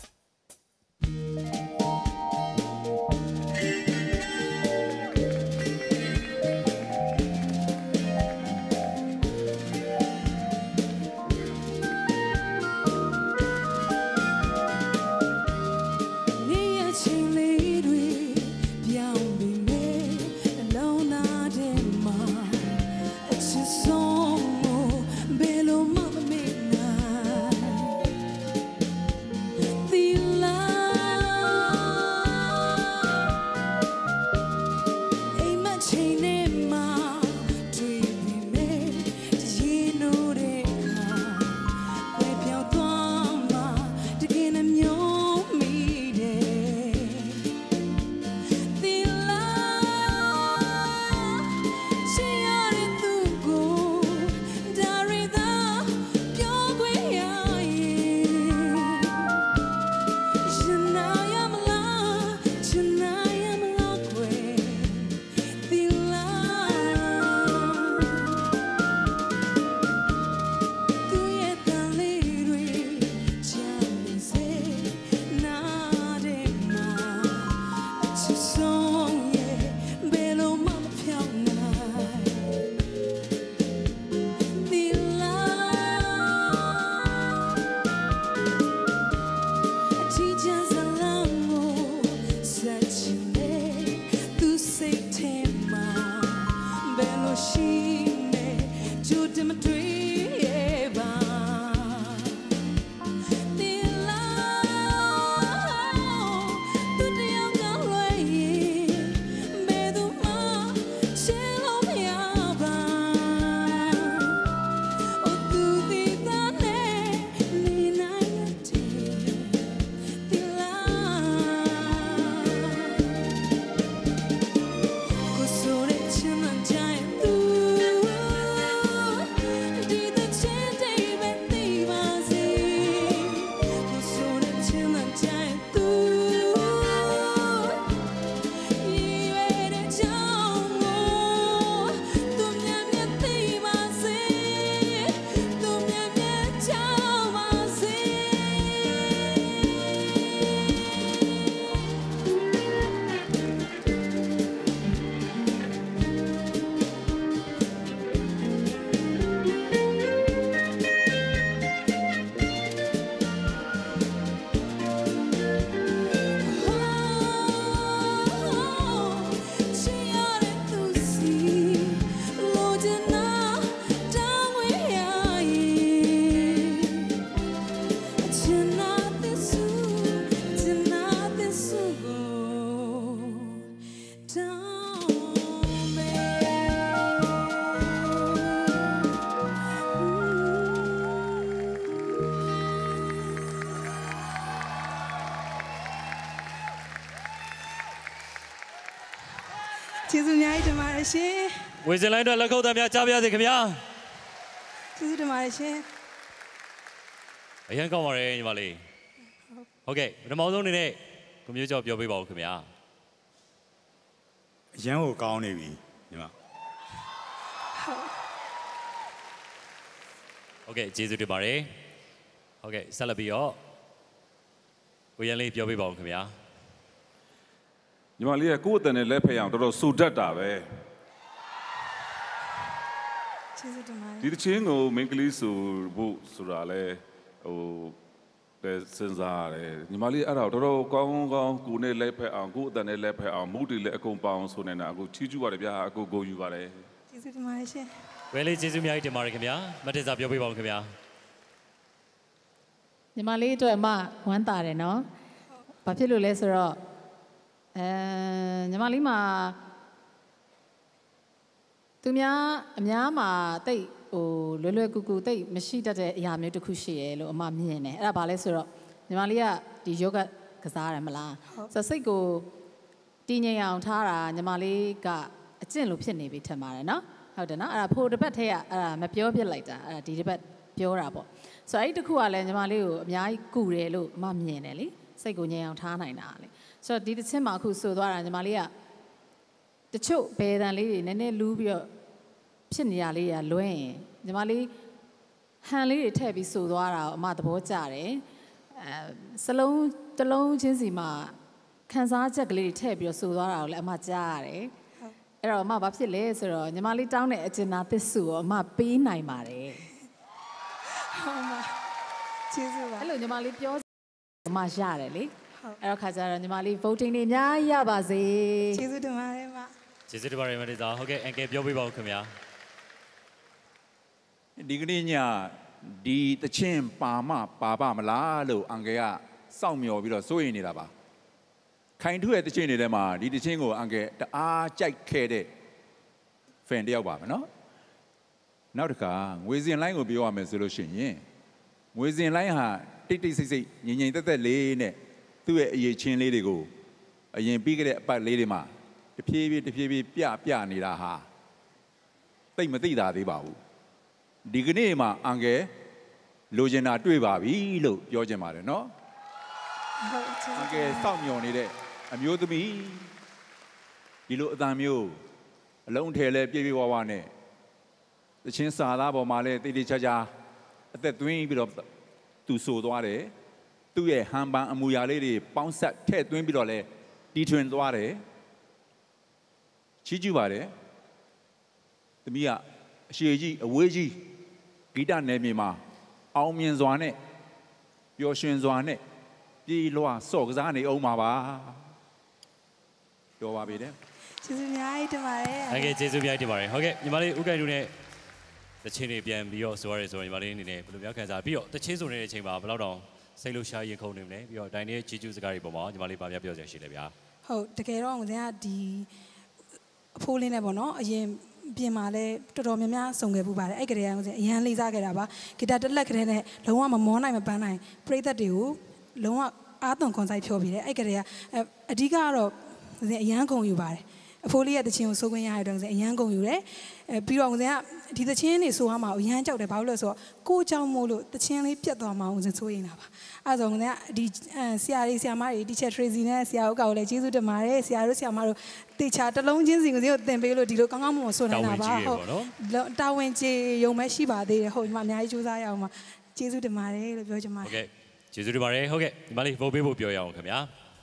ကျေးဇူးအများကြီးတင်ပါတယ်ရှင်ဝေစင်လိုင်းတို့လက်ခုပ်သားများကြားပါရစေခင်ဗျာကျေးဇူးတင်ပါတယ်ရှင်အရင်ကောင်းပါတယ်ညီမလေးဟုတ်ကဲ့ပထမဆုံးအနေနဲ့ကိုမျိုးကျော်ပြောပေးပါဦးခင်ဗျာအရန်ကိုကောင်းနေပြီညီမဟုတ်ကဲ့ကျေးဇူးတင်ပါတယ်ဟုတ်ကဲ့ဆက်လက်ပြီးတော့ကိုရန်လေးပြောပေးပါဦးခင်ဗျာညီမလေးကကိုယ့်အတန်နဲ့လက်ဖက်အောင်တော်တော်စူတတ်တာပဲကျေးဇူးတင်ပါတယ်ဒီတချင်းကိုမင်းကလေးဆိုဖို့ဆိုတာလဲဟိုပဲစဉ်းစားရတယ်ညီမလေးအဲ့ဒါတော်တော်ကောင်းကောင်းကိုနဲ့လက်ဖက်အောင်ကိုယ့်အတန်နဲ့လက်ဖက်အောင်မုတ်တွေလည်းအကုန်ပေါအောင်ဆိုနေတာအခုချီးကျူးပါတယ်ဗျာအခုကိုယူပါတယ်ကျေးဇူးတင်ပါတယ်ရှင်ဝဲလေးကျေးဇူးအများကြီးတင်ပါတယ်ခင်ဗျာမတ်တစာပြောပေးပါဦးခင်ဗျာညီမလေးအတွက်အမဝမ်းသာတယ်နော်ဘာဖြစ်လို့လဲဆိုတော့ညီမလေးမှာသူများအများမှာတိတ်လွယ်ကူကူတိတ်မရှိတတ်တဲ့အရာမျိုးတစ်ခုရှိရဲ့လို့အမမြင်တယ်အဲ့ဒါဘာလဲဆိုတော့ညီမလေးကဒီယောဂကစားရတယ်မလားဆိုစိတ်ကိုတည်ငြိမ်အောင်ထားတာညီမလေးကအကျင့်လို့ဖြစ်နေပြီထင်ပါတယ်နော်ဟုတ်တယ်နော်အဲ့ဒါဖိုတစ်ပတ်ထဲကအဲ့ဒါမပြောပြလိုက်တာအဲ့ဒါဒီတစ်ပတ်ပြောတာပေါ့ဆိုတော့အဲ့ဒီတစ်ခုကလည်းညီမလေးကိုအများကြီးကူတယ်လို့အမမြင်တယ်လေစိတ်ကိုငြိမ်အောင်ထားနိုင်တာလေဆိုတော့ဒီတစ်ချင်းမှာအခုဆိုသွားတာညီမလေးကတချို့ဘယ်တန်လေးတွေနည်းနည်းလူးပြီးတော့ဖြစ်နေရလေးရလွဲရင်ညီမလေးဟန်လေးတွေထည့်ပြီးဆိုသွားတာကိုအမသဘောကျတယ်စလုံးတစ်လုံးချင်းစီမှာခန်းစားချက်ကလေးတွေထည့်ပြီးတော့ဆိုသွားတာကိုလည်းအမကြားရတယ်အဲ့တော့အမဘာဖြစ်လဲဆိုတော့ညီမလေးတောင်းတဲ့အကျဉ်းသားသစ်စုကိုအမပေးနိုင်ပါတယ်ဟုတ်ပါကျေးဇူးပါအဲ့လိုညီမလေးပြောအမရတယ်လေအဲ့တော့ခါကျတော့ညီမလေး voting တွေအများကြီးရပါစေကျေးဇူးတင်ပါတယ်မကျေးဇူးတင်ပါတယ်မတေသာဟုတ်ကဲ့အန်ကယ်ပြောပြပါဦးခင်ဗျာဒီကနေ့ညဒီတချင်းပါမလားလို့အန်ကယ်ကစောင့်မျှော်ပြီးတော့စိုးရိမ်နေတာပါခိုင်ထုရဲ့တချင်းတွေထဲမှာဒီတချင်းကိုအန်ကယ်တအားကြိုက်ခဲ့တဲ့ fan တယောက်ပါမယ်နော်နောက်တစ်ခါငွေစင်လိုင်းကိုပြောရမယ်ဆိုလို့ရှိရင်ငွေစင်လိုင်းဟာတိတ်စိတ်ငြိမ်ငြိမ်သက်သက်လေးနဲ့သူ့ရဲ့အရေးချင်းလေးတွေကိုအရင်ပြီးခဲ့တဲ့အပတ်လေးတွေမှာတဖြည်းဖြည်းပြနေတာဟာသိမသိတာသေးပါဘူးဒီကနေ့မှာအန်ကယ်လိုချင်တာတွေ့ပါပြီလို့ပြောချင်ပါတယ်နော်အန်ကယ်စောင့်မျှော်နေတဲ့အမျိုးသမီးဒီလိုအတန်မျိုးအလုံးထဲလဲပြည့်ဝနဲ့တချင်းစာသားပေါ်မှာလဲတိတိကျကျအသက်သွင်းပြီးတော့သူဆိုသွားတယ်သူ့ရဲ့ဟန်ပန်အမူအရာလေးတွေပေါင်းဆက်ထည့်သွင်းပြီးတော့လဲတီထွင်သွားတယ်ချီးကျူးပါတယ်သမီးကအရှိကြီးအဝေးကြီးဂီတနယ်မြေမှာအောင်မြင်စွာနဲ့ပျော်ရွှင်စွာနဲ့ပြေးလွှာဆော့ကစားနေအောင်ပါပြောပါပြီတဲ့ကျေးဇူးအများကြီးတင်ပါတယ်ဟုတ်ကဲ့ကျေးဇူးအများကြီးတင်ပါတယ်ဟုတ်ကဲ့ညီမလေးဦးကိုင်တို့နဲ့တချင်းတွေပြန်ပြီးတော့ဆိုရတယ်ဆိုတော့ညီမလေးအနေနဲ့ဘယ်လိုများခံစားပြီးတော့တချင်းဆိုနေတဲ့အချိန်မှာဘယ်လောက်တောင်စိတ်လှရှားရင်ခုန်နေမလဲပြီးတော့ဒိုင်ရဲ့ကြီးကျူးစကားတွေပေါ်မှာညီမလေးဗာများပြောစရာရှိလဲဗျာဟုတ်တကယ်တော့ဦးဇင်ကဒီအဖိုးလေးနဲ့ပေါ့နော်အရင်ပြင်မှာလဲတော်တော်များများစုံခဲ့ပူပါတယ်အဲ့ကလေးကဦးဇင်အရန်လေးစားခဲ့တာပါဂီတာတစ်လက်ကလေးနဲ့လုံးဝမမောနိုင်မပန်းနိုင်ပရိသတ်တွေကိုလုံးဝအားသွန်ခွန်ဆိုင်ဖြောပြီးတယ်အဲ့ကလေးကအဓိကကတော့ဦးဇင်အရန်ကုန်ယူပါတယ်အဖိုးလေးရဲ့တခြင်းကိုစိုးခွင့်ရတဲ့အတွက်အရန်ကုန်ယူတယ်ပြီးတော့ဦးဇင်ကဒီတခြင်းတွေဆိုရမှာအရန်ကြောက်တယ်ဘာလို့လဲဆိုတော့ကိုเจ้าမို့လို့တခြင်းလေးပြတ်သွားမှာဦးဇင်စိုးရင်တာပါအဲ့ဒါဆိုဦးဇင်ကဒီဆရာတွေဆရာမတွေ teacher Tracy နဲ့ဆရာဦးကောက်လည်းကျေးဇူးတင်ပါတယ်ဆရာတို့ဆရာမတို့တေချာတစ်လုံးချင်းစီကိုသင်ပေးလို့ဒီလိုကောင်းကောင်းမွန်မွန်ဆိုနေတာပါဟုတ်တာဝန်ကျေယုံမဲ့ရှိပါသေးတယ်ဟုတ်ညီမအများကြီးစူးစမ်းရအောင်ပါကျေးဇူးတင်ပါတယ်လို့ပြောချင်ပါတယ်ဟုတ်ကဲ့ကျေးဇူးတင်ပါတယ်ဟုတ်ကဲ့ညီမလေးဗုတ်ပေးဖို့ပြောရအောင်ခင်ဗျာ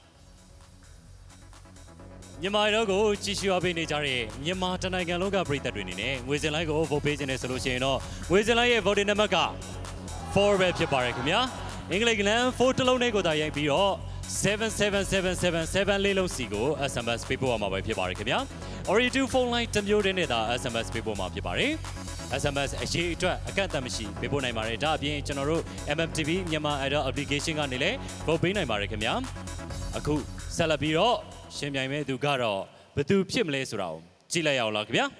မြန်မာတို့ကိုကြည့်ရှုအားပေးနေကြတဲ့မြန်မာတနိုင်ငံလုံးကပရိသတ်တွေအနေနဲ့ငွေစင်လိုင်းကိုဗုတ်ပေးခြင်းနဲ့ဆိုလို့ရှိရင်တော့ငွေစင်လိုင်းရဲ့ voting number က4ပဲဖြစ်ပါတယ်ခင်ဗျာအင်္ဂလိပ်ကလန်4တလုံးနဲ့ကိုသာရိုက်ပြီးတော့77777လေးလုံးစီကို SMS ပေးပို့ရမှာပဲဖြစ်ပါတယ်ခင်ဗျာ Ori2 phone line တစ်မျိုးတည်းနဲ့သာ SMS ပေးပို့မှာဖြစ်ပါတယ် SMS အရေးအတွက်အကန့်အသတ်မရှိပေးပို့နိုင်ပါတယ်ဒါအပြင်ကျွန်တော်တို့ MMTV မြန်မာ Idol application ကနေလည်းဗုတ်ပေးနိုင်ပါတယ်ခင်ဗျာအခုဆက်လက်ပြီးတော့ရှင်ပြိုင်မဲ့သူကတော့ဘယ်သူဖြစ်မလဲဆိုတာကိုကြည့်လိုက်ရအောင်လားခင်ဗျာ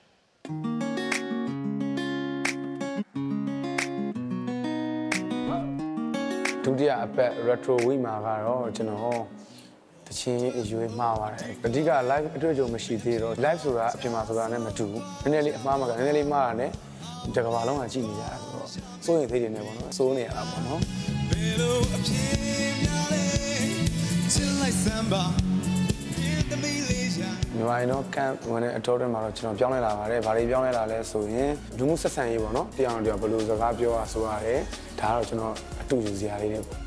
ဒုတိယအပတ် retro week မှာကတော့ကျွန်တော်တချင်းအရွေးမှားပါတယ်အဓိက live အတွေ့အကြုံမရှိသေးတော့ live ဆိုတာအပြင်မှာဆိုတာနဲ့မတူဘူးနည်းနည်းလေးအမှားမှာကနည်းနည်းလေးမှားတာနဲ့တကဘာလုံးကကြည့်နေကြတာဆိုတော့စိုးရင်သေးတယ်နဲ့ပေါ့နော်စိုးနေရတာပေါ့နော်ဘယ်လိုအဖြစ်များလဲချစ်လိုက်စမ်းပါမြန်မာတော့ကန်ဝင်တဲ့အတော်တွေမှာတော့ကျွန်တော်ပြောင်းလဲလာပါတယ်။ဘာတွေပြောင်းလဲလာလဲဆိုရင်လူမှုဆက်ဆံရေးပေါ့နော်။တရားတော်ဘယ်လိုစကားပြောရဆိုရတယ်။ဒါကတော့ကျွန်တော်အတူယူစရာလေးတွေပေါ့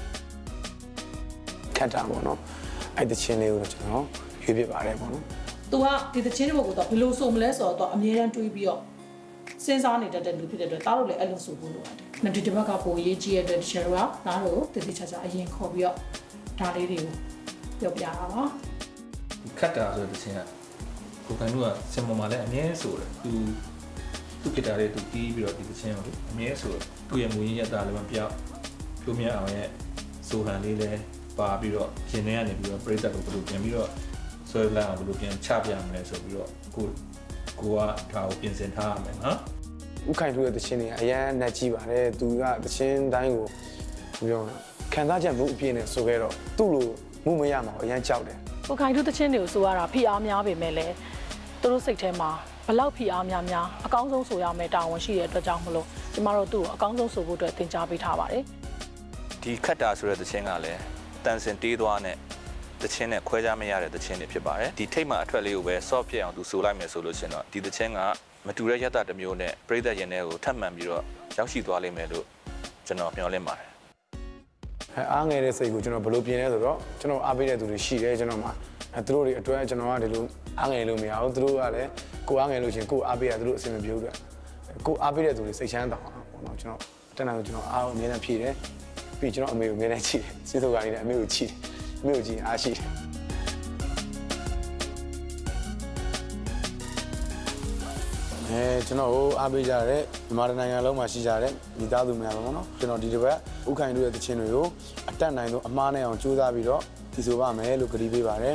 ။ခက်တာပေါ့နော်။အဲ့တချင်းလေးကိုတော့ကျွန်တော်ရွေးပြပါတယ်ပေါ့နော်။ तू ကဒီတချင်းတွေဘက်ကတော့ဘယ်လိုဆိုမလဲဆိုတော့ အမြဲတမ်းတွေးပြီးတော့စဉ်းစားနေတတ်တဲ့လူဖြစ်တဲ့အတွက်တားလို့လည်းအဲ့လိုဆိုဖို့လိုတယ်။နောက်ဒီတစ်ပတ်ကပိုရေးကြည့်ရတဲ့တချင်းတွေကတားလို့တည်တည်ချာချာအရင်ခေါ်ပြီးတော့ဒါလေးတွေကိုပြောပြတာပါ။ခတ်တာဆိုတဲ့ချင်းကကိုကန်တို့ကစင်ပေါ်မှာလည်းအမြဲဆိုတယ်သူ့ဂီတာလေးသူတီးပြီးတော့ဒီချင်းကိုအမြဲဆိုသူ့ရဲ့မူရင်းရတာလည်းမပြောက်ဖြိုးမြအောင်ရဲ့ဆိုဟန်လေးလည်းပါပြီးတော့ရှင်ထဲကနေပြီးတော့ပရိသတ်ကိုဘယ်လိုပြန်ပြီးတော့ဆွဲလာအောင်ဘယ်လိုပြန်ချပြမလဲဆိုပြီးတော့ကိုကဒါကိုပြင်ဆင်ထားရမယ်နော်ဥခိုင်ထူးရဲ့တခြင်းတွေအရန်နဲ့ကြီးပါတယ်သူကတခြင်းတိုင်းကိုပြောခံစားချက်မှုအပြည့်နဲ့ဆိုခဲ့တော့သူ့လိုမှုမရမှာအရန်ကြောက်တယ်ကိုခိုင်ထူးတခြင်းတွေကိုဆိုရတာဖိအားများပေမဲ့လည်းသူတို့စိတ်ထဲမှာဘလောက်ဖိအားများအကောင်းဆုံးဆိုရမယ်တာဝန်ရှိတဲ့အတွက်ကြောင့်မလို့ကျမတို့သူ့ကိုအကောင်းဆုံးဆိုဖို့အတွက်သင်ကြားပေးထားပါတယ်ဒီခတ်တာဆိုတဲ့တခြင်းကလည်းတန်စင်တေးသွားနဲ့တခြင်းနဲ့ခွဲခြားမရတဲ့တခြင်းတွေဖြစ်ပါတယ်ဒီထိတ်မှအထွက်လေးကိုပဲ soft ဖြစ်အောင်သူဆိုလိုက်မယ်ဆိုလို့ရှင်တော့ဒီတခြင်းကမတူတဲ့ရတတစ်မျိုးနဲ့ပြိသက်ရင်တွေကိုထပ်မှန်ပြီးတော့ရောက်ရှိသွားလိမ့်မယ်လို့ကျွန်တော်မျှော်လင့်ပါတယ်အားငယ်တဲ့စိတ်ကိုကျွန်တော်ဘယ်လိုပြင်လဲဆိုတော့ကျွန်တော်အားပေးတဲ့သူတွေရှိတယ်ကျွန်တော်မှာသူတို့တွေအတွက်ကျွန်တော်ကဒီလိုအားငယ်လို့မရဘူးသူတို့ကလည်းကိုအားငယ်လို့ရှင်ကိုအားပေးရသူတို့အဆင်မပြေဘူးတဲ့ကိုအားပေးတဲ့သူတွေစိတ်ချမ်းသာအောင်ပေါ့နော်ကျွန်တော်တန်းတန်းကိုကျွန်တော်အားအမြဲတမ်းဖြည့်တယ်ပြီးကျွန်တော်အမေကိုအမြဲတမ်းချီတယ်စိတ်ဆိုးကနေလည်းအမေကိုချီတယ်အမေကိုကြည့်အားရှိတယ်ကျွန်တော်ကိုအားပေးကြတဲ့မြန်မာနိုင်ငံလုံးမှာရှိကြတဲ့မိသားစုများပါပေါ့နော်ကျွန်တော်ဒီတစ်ပတ်ဥခိုင်တို့ရဲ့တခြင်းတွေကိုအတက်နိုင်ဆုံးအမှားနဲ့အောင်ကြိုးစားပြီးတော့ဒီဆိုပါမယ်လို့ကတိပေးပါတယ်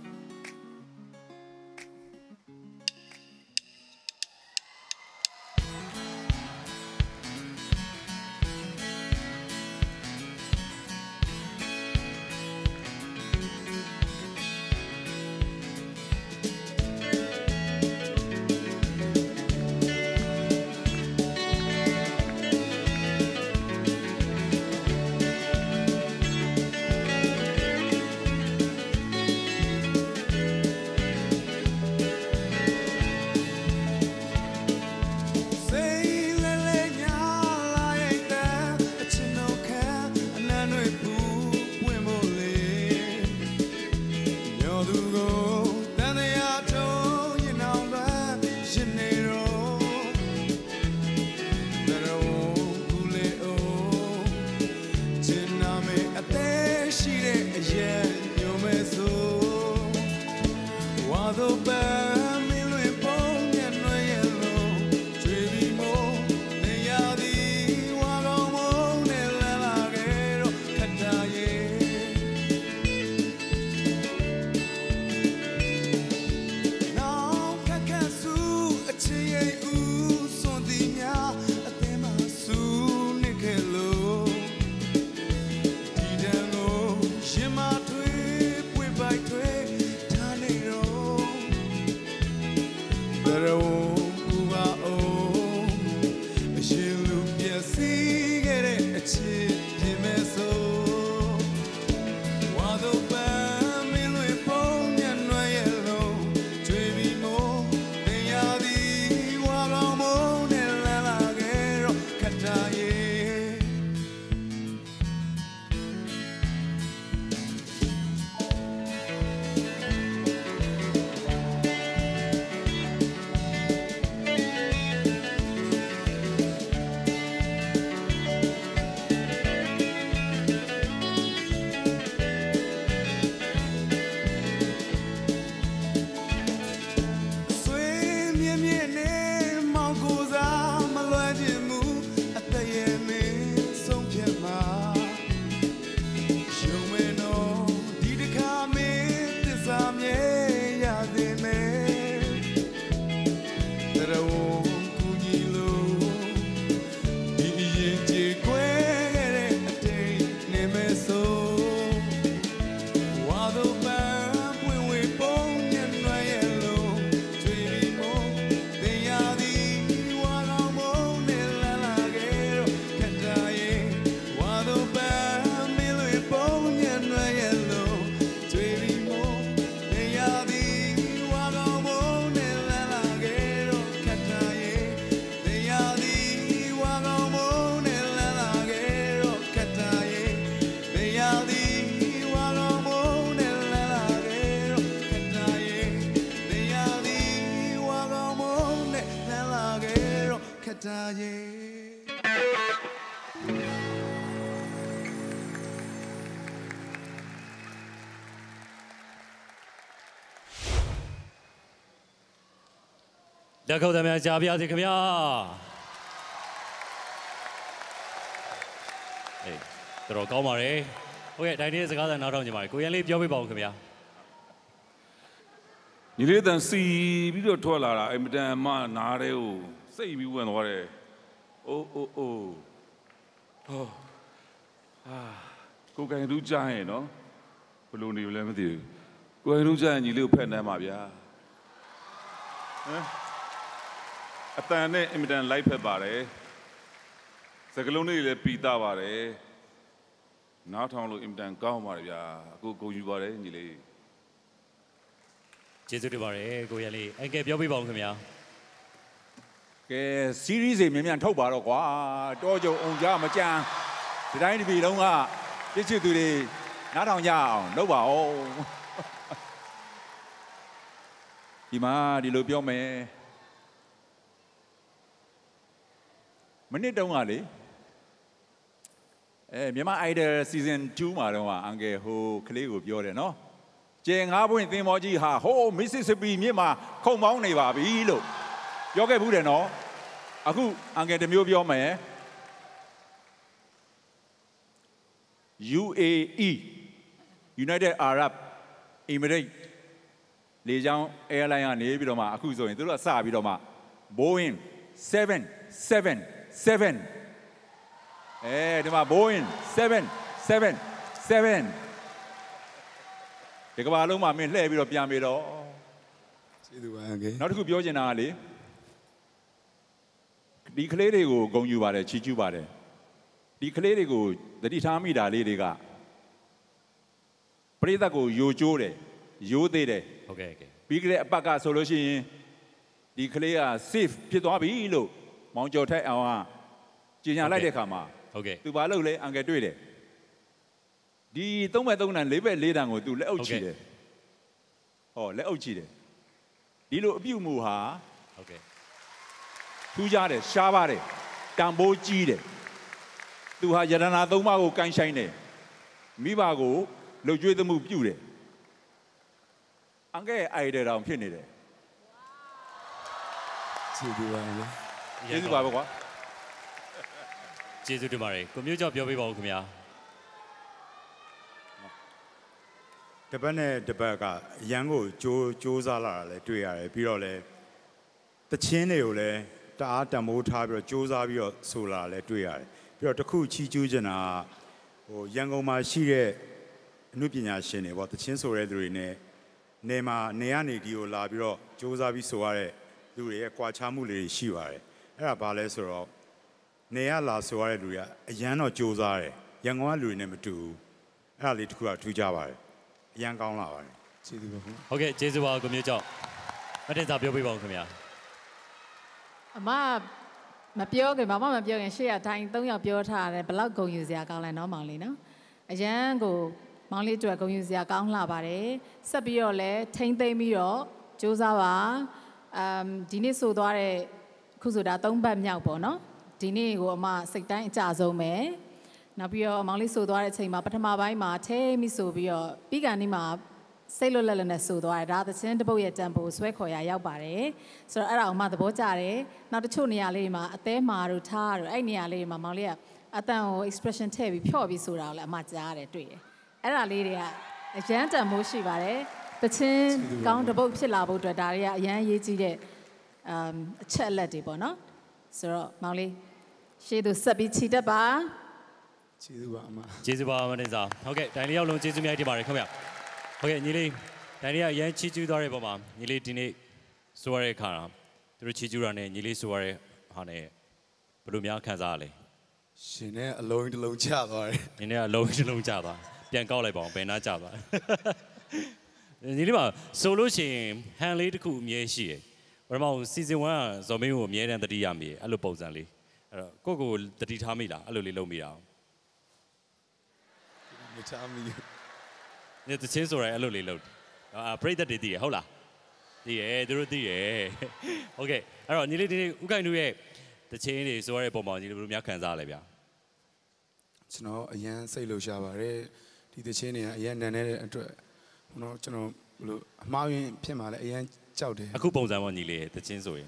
လက်ခုပ်သမားကြားပြစီခင်ဗျာအေးတော်ကောင်းပါလေဟုတ်ကဲ့တိုင်းနေ့စကားသံနားထောင်ကြပါကိုရန်လေးပြောပြပါဦးခင်ဗျာညီလေးတန်စီပြီးတော့ထွက်လာတာအင်မတန်မှနားတဲ့ကိုစိတ်ပြီးဝင်သွားတယ်အိုးအိုးအိုးဟောကိုကင်တူးကြရင်နော်ဘလို့နေလဲမသိဘူးကိုကင်တူးကြရင်ညီလေးကိုဖက်နှမ်းပါဗျာအတန်နဲ့အင်မတန်လိုက်ဖက်ပါတယ်စကလုံးလေးလည်းပီတာပါတယ်နားထောင်လို့အင်မတန်ကောင်းပါတယ်ဗျာအခုဂုဏ်ယူပါတယ်ညီလေးကျေးဇူးတင်ပါတယ်ကိုရလေးအကယ်ပြောပြပါဦးခင်ဗျာကဲ series တွေမြန်မြန်ထုတ်ပါတော့ကွာတောကြုံအောင်ကြမကြမ်းဒီတိုင်းဒီပြည်လုံးကပြစ်ချစ်သူတွေနားထောင်ကြအောင်လုပ်ပါဦးဒီမှာဒီလိုပြောမယ်မနစ်တုန်းကလေမြန်မာ Idol Season 2မှာတော့အန်ကယ်ဟိုကလေးကိုပြောတယ်နော်ကျယ်ငါးပွင့်သင်္ဘောကြီးဟာဟိုး Mississippi မြစ်မှာခုန်ပေါင်းနေပါပြီလို့ပြောခဲ့ဘူးတယ်နော်အခုအန်ကယ်တစ်မျိုးပြောမယ် UAE United Arab Emirates လေကြောင်း airline ကနေပြီးတော့မှအခုဆိုရင်သူတို့ကစပြီးတော့မှ Boeing 777ဒီမှာ Boeing 777ဒီကဘာလုံးမှာမင်းလှည့်ပြီးတော့ပြန်ပြီးတော့ကျေးဇူးပါအန်ကယ်နောက်တစ်ခုပြောချင်တာကလေဒီကလေးတွေကိုဂုဏ်ယူပါတယ်ချီးကျူးပါတယ်ဒီကလေးတွေကိုသတိထားမိတာလေးတွေကပရိသတ်ကိုယိုကျိုးတယ်ယိုးသေးတယ်ဟုတ်ကဲ့ပြီးကြတဲ့အပတ်ကဆိုလို့ရှိရင်ဒီကလေးက safe ဖြစ်သွားပြီလို့မောင်ကျော်ထိုက်အောင်ကကြေညာလိုက်တဲ့ခါမှာဟုတ်ကဲ့သူဘာလုပ်လဲအန်ကယ်တွေ့တယ်ဒီ3ဘက်3တန်4ဘက်4တန်ကိုသူလက်အုပ်ချီတယ်ဟောလက်အုပ်ချီတယ်ဒီလိုအပြုတ်မှုဟာဟုတ်ကဲ့ထူးခြားတယ်ရှားပါတယ်တန်ဖိုးကြီးတယ်သူဟာယရနာ3ပါးကိုကန်ဆိုင်တယ်မိဘကိုလှုပ်ကြွေးသမှုပြုတယ်အန်ကယ်အိုင်ဒီယာတောင်ဖြစ်နေတယ်ကျေးဇူးပါကျေးဇူးပါကွာကျေးဇူးတင်ပါတယ်ကိုမျိုးကြောင့်ပြောပြပါဦးခင်ဗျာတပတ်နဲ့တပတ်ကအရန်ကိုကြိုးစားလာတာလည်းတွေ့ရတယ်ပြီးတော့လည်းတချင်းတွေကိုလည်းတအားတံမိုးထားပြီးတော့ကြိုးစားပြီးတော့ဆိုလာလည်းတွေ့ရတယ်ပြီးတော့တခုချီးကျူးချင်တာဟိုရန်ကုန်မှာရှိတဲ့အမှုပညာရှင်တွေပေါ့တချင်းဆိုတဲ့သူတွေနဲ့နေမှာနေရနေဒီကိုလာပြီးတော့ကြိုးစားပြီးဆိုရတဲ့လူတွေရဲ့ကွာခြားမှုလေးတွေရှိပါတယ်အဲ့ဒါဘာလဲဆိုတော့နေရလာဆိုရတဲ့လူတွေကအရန်တော့ကြိုးစားတယ်ရန်ကုန်ကလူတွေနဲ့မတူဘူးအဲ့ဒါလေးတစ်ခုကထူးခြားပါတယ်အရန်ကောင်းလာပါတယ်ကျေးဇူးပါဟုတ်ကဲ့ကျေးဇူးပါကိုမျိုးကြောင့်မတင်စားပြောပြပါဦးခင်ဗျာအမမပြောခင်ဘာမှမပြောခင်ရှေ့ကတိုင်း3ယောက်ပြောထားတယ်ဘလောက်ဂုဏ်ယူစရာကောင်းလဲနော်မောင်လေးနော်အရန်ကိုမောင်လေးတို့ဂုဏ်ယူစရာကောင်းလှပါတယ်ဆက်ပြီးတော့လည်းထိမ့်သိမ့်ပြီးတော့စူးစမ်းပါဒီနေ့ဆိုသွားတဲ့ခုဆိုတာ3ပတ်မြောက်ပေါ့နော်ဒီနေ့ကိုအမစိတ်တိုင်းအကြဆုံးပဲနောက်ပြီးတော့မောင်လေးဆိုသွားတဲ့အချိန်မှာပထမပိုင်းမှာထဲမိဆိုပြီးတော့ပြီးကန်နေ့မှာစိတ်လွတ်လပ်လပ်နဲ့ဆိုသွားတယ်ဒါသချင်းတစ်ပုတ်ရဲ့တန်ဖိုးဆွဲခေါ်ရရောက်ပါတယ်ဆိုတော့အဲ့ဒါအမသဘောကျတယ်နောက်တချို့နေရာလေးတွေမှာအသေးမာတို့ထားတို့အဲ့နေရာလေးတွေမှာမောင်လေးကအတန်ကို expression ထည့်ပြီးဖြော့ပြီးဆိုတာကိုလည်းအမကြားရတယ်တွေ့တယ်အဲ့ဒါလေးတွေကအရန်တန်ဖိုးရှိပါတယ်တချင်းကောင်းတစ်ပုတ်ဖြစ်လာဖို့အတွက်ဒါတွေကအရန်ရေးကြီးတဲ့အချက်အလက်တွေပေါ့နော်ဆိုတော့မောင်လေးရှေ့သူဆက်ပြီးခြိတက်ပါကျေးဇူးပါအမကျေးဇူးပါမတင်စားဟုတ်ကဲ့တိုင်လေးရောက်လုံးကျေးဇူးများတင်ပါတယ်ခင်ဗျဟုတ်ကဲ့ညီလေးတိုင်လေးကအရန်ချီးကျူးသွားတဲ့ပုံမှာညီလေးဒီနေ့ဆိုရတဲ့ခါသူတို့ချီးကျူးတာနဲ့ညီလေးဆိုရတဲ့ဟာနဲ့ဘယ်လိုများခံစားရလဲရှင်နဲ့အလုံးတစ်လုံးချသွားတယ်ညီနဲ့အလုံးတစ်လုံးချသွားပြန်ကောက်လိုက်ပါအောင်ဘယ်နာချသွားညီလေးမှာဆိုလို့ရှိရင်ဟန်လေးတစ်ခုအမြဲရှိတယ်ပထမစီဇန်1ကဇော်မင်းကိုအမြဲတမ်းတတိယမိတယ်အဲ့လိုပုံစံလေးအဲ့တော့ကိုတတိထားမိလားအဲ့လိုလေးလုပ်မိတာမချမ်းမီညတချင်းဆိုရဲအဲ့လိုလေးလုပ်ပရိသတ်တွေသိရဟုတ်လားသိရသူတို့သိရโอเคအဲ့တော့ညီလေးဒီနေ့ဥက္ကိုင်တို့ရဲ့တချင်းတွေဆိုရတဲ့ပုံမှာညီလေးဘယ်လိုများခံစားရလဲဗျာကျွန်တော်အရန်စိတ်လှုပ်ရှားပါတယ်ဒီတချင်းတွေကအရန်နန်နေတဲ့အတွက်ကျွန်တော်ဘယ်လိုအမှားယွင်းဖြစ်မှာလဲအရန်ကြောက်တယ်အခုပုံစံပေါ့ညီလေးတချင်းဆိုရင်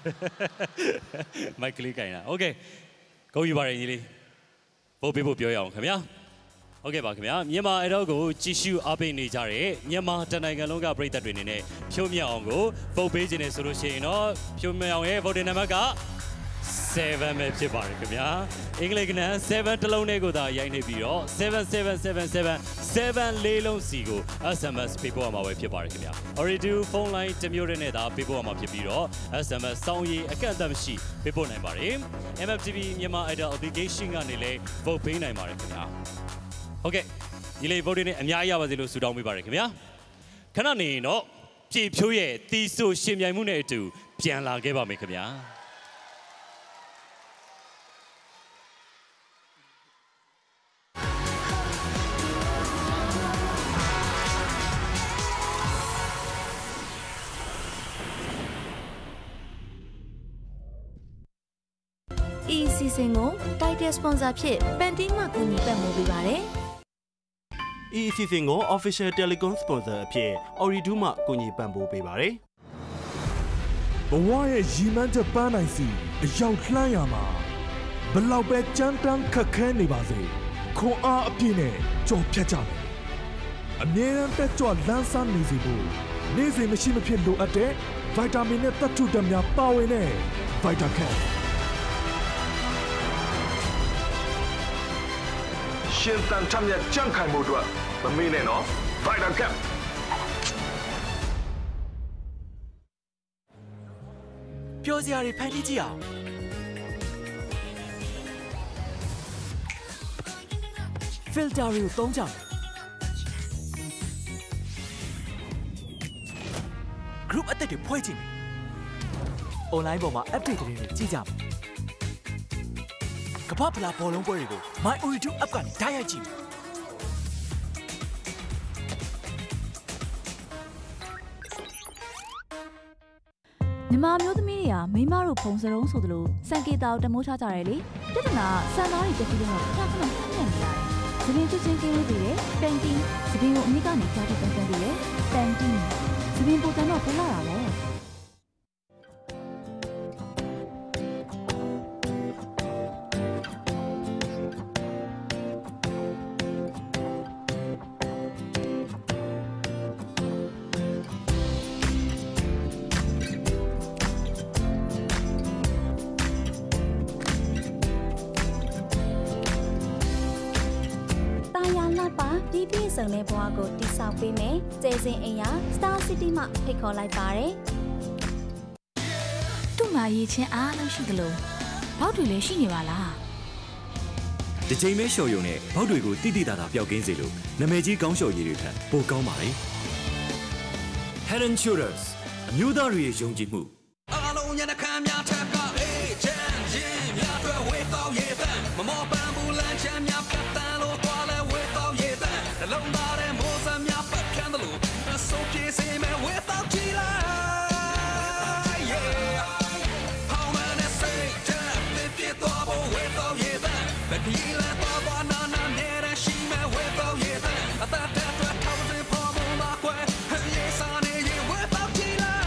မိုက်ကလေးကင်တာโอเคဂုဏ်ယူပါတယ်ညီလေးပို့ပေးဖို့ပြောရအောင်ခင်ဗျာဟုတ်ကဲ့ပါခင်ဗျာမြန်မာအတော့ကိုကြည့်ရှုအားပေးနေကြတဲ့မြန်မာတနိုင်ငံလုံးကပရိသတ်တွေအနေနဲ့ဖြိုးမြောက်အောင်ကိုဗုတ်ပေးခြင်းနဲ့ဆိုလို့ရှိရင်တော့ဖြိုးမြောက်အောင်ရဲ့ဗုဒ္ဓနံပါတ်က 7ပဲဖြစ်ပါတယ်ခင်ဗျာအင်္ဂလိပ်ကနန်း7တလုံးနဲ့ကိုသာရိုက်နေပြီးတော့7777 လေးလုံးစီကို SMS ပေးပို့ရမှာပဲဖြစ်ပါတယ်ခင်ဗျာ Oridu ဖုန်းလိုင်းတစ်မျိုးနဲ့သာပေးပို့ရမှာဖြစ်ပြီးတော့ SMS စောင်းရေးအကန့်အသတ်မရှိပေးပို့နိုင်ပါတယ် MFTV မြန်မာ Idol Application ကနေလည်း vote ပေးနိုင်ပါတယ်ခင်ဗျာဟုတ်ကဲ့ဒီလေး vote တွေနဲ့အများကြီးရပါစေလို့ဆုတောင်းပေးပါတယ်ခင်ဗျာခဏနေတော့ပြေဖြိုးရဲ့တီဆိုရှင်ပြိုင်မှုနဲ့အတူပြန်လာခဲ့ပါမယ်ခင်ဗျာဤစီစဉ်ကို Title Sponsor ဖြစ်ပန်တီးမှကူညီပံ့ပိုးပေးပါတယ်။ဤစီစဉ်ကို Official Telecom Sponsor အဖြစ် Oridu မှကူညီပံ့ပိုးပေးပါတယ်။ဘဝရဲ့ရည်မှန်းချက်ပန်းနိုင်စီအရောက်လှမ်းရမှာဘလောက်ပဲကြမ်းတမ်းခက်ခဲနေပါစေခွန်အားအပြည့်နဲ့ကြော်ဖြတ်ကြမယ်။အမြဲတမ်းတက်ကြွလန်းဆန်းနေစေဖို့နေ့စဉ်မရှိမဖြစ်လိုအပ်တဲ့ဗိုက်တာမင်နဲ့သတ္တုဓာတ်များပါဝင်တဲ့ Vitacap ရှင်တန်ထမြတ်ကြန့်ခိုင်မှုအတွက်မမေ့နဲ့နော် Vitacap ပျော်စရာတွေဖန်တီးကြည့်အောင်ဖီလ်တာတွေကိုသုံးကြမယ် group အသက်တွေဖွဲ့ကြည့်မယ် online ပေါ်မှာ update တွေကြည့်ကြမယ်ကမ္ဘာဖလားဘောလုံးပွဲတွေကို My Oridu app ကနေဓာတ်ရိုက်ကြည့်မြန်မာမျိုးသမီးတွေကမိမတို့ဖုံစရုံးဆိုသလိုစံကေတာကိုတမိုးချကြတယ်လေပြဿနာစံသားတွေတက်ပြီးတော့ခဏခဏပြည့်နေရတယ်။သပင်ချွချင်းကင်းလို့ပြီးတယ်ပန်တီသပင်ကိုအမိကနေကြားပြီးပန်ပြီးတယ်ပန်တီသပင်ပုံစံတော့ပြလာတာပေါ့ဒီပြည့်စုံတဲ့ဘဝကိုတိဆောက်ပေးမယ်။ကျဲစင်အိမ်ယာ Star City မှဖိတ်ခေါ်လိုက်ပါတယ်။သူ့မှာရည်ချင်းအားလုံးရှိသလိုဘောက်တွေလည်းရှိနေပါလား။ဒီချိန်မဲလျှော်ရုံနဲ့ဘောက်တွေကိုတိတိတသာပျောက်ကင်းစေလို့နာမည်ကြီးကောင်းလျှော်ရည်တွေထပ်ပိုကောင်းပါလေ။ Head and Shoulders အမျိုးသားတွေရဲ့ယုံကြည်မှုအားလုံးညနေခမ်းများထက်ကအေးချမ်းချင်းများတွေဝေတော့ရဲ့တန်မမောပန်းဘူးလမ်းချမ်းများပတ်တန်းလို့သွားလဲဝေတော့ရဲ့တန်နှလုံးသားထဲမိုးစမ်းများပတ်ခံတယ်လို့အစိုးပြေးစေမဲ့ဝေတော့ကြည့်လိုက် How many say that if you thought about whereတော့ရဲ့တန်but he letတော့ဘာနာနာနဲ့ရှိမဲ့ဝေတော့ရဲ့တန်အသက်တဲ့အတွက်ထောက်တဲ့ပေါ်မှာကွယ်လေးစားနေရဲ့ဝေတော့ကြည့်လိုက်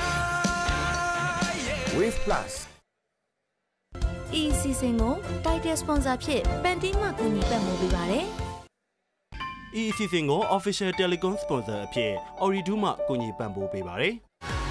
Wave Plus ဤစီစဉ်ကို Title Sponsor ဖြစ်ပန်တီးမှကူညီပံ့ပိုးပေးပါတယ်။ဤအစီအစဉ်ကို Official Telecom Sponsor အဖြစ် Oridu မှကူညီပံ့ပိုးပေးပါတယ်။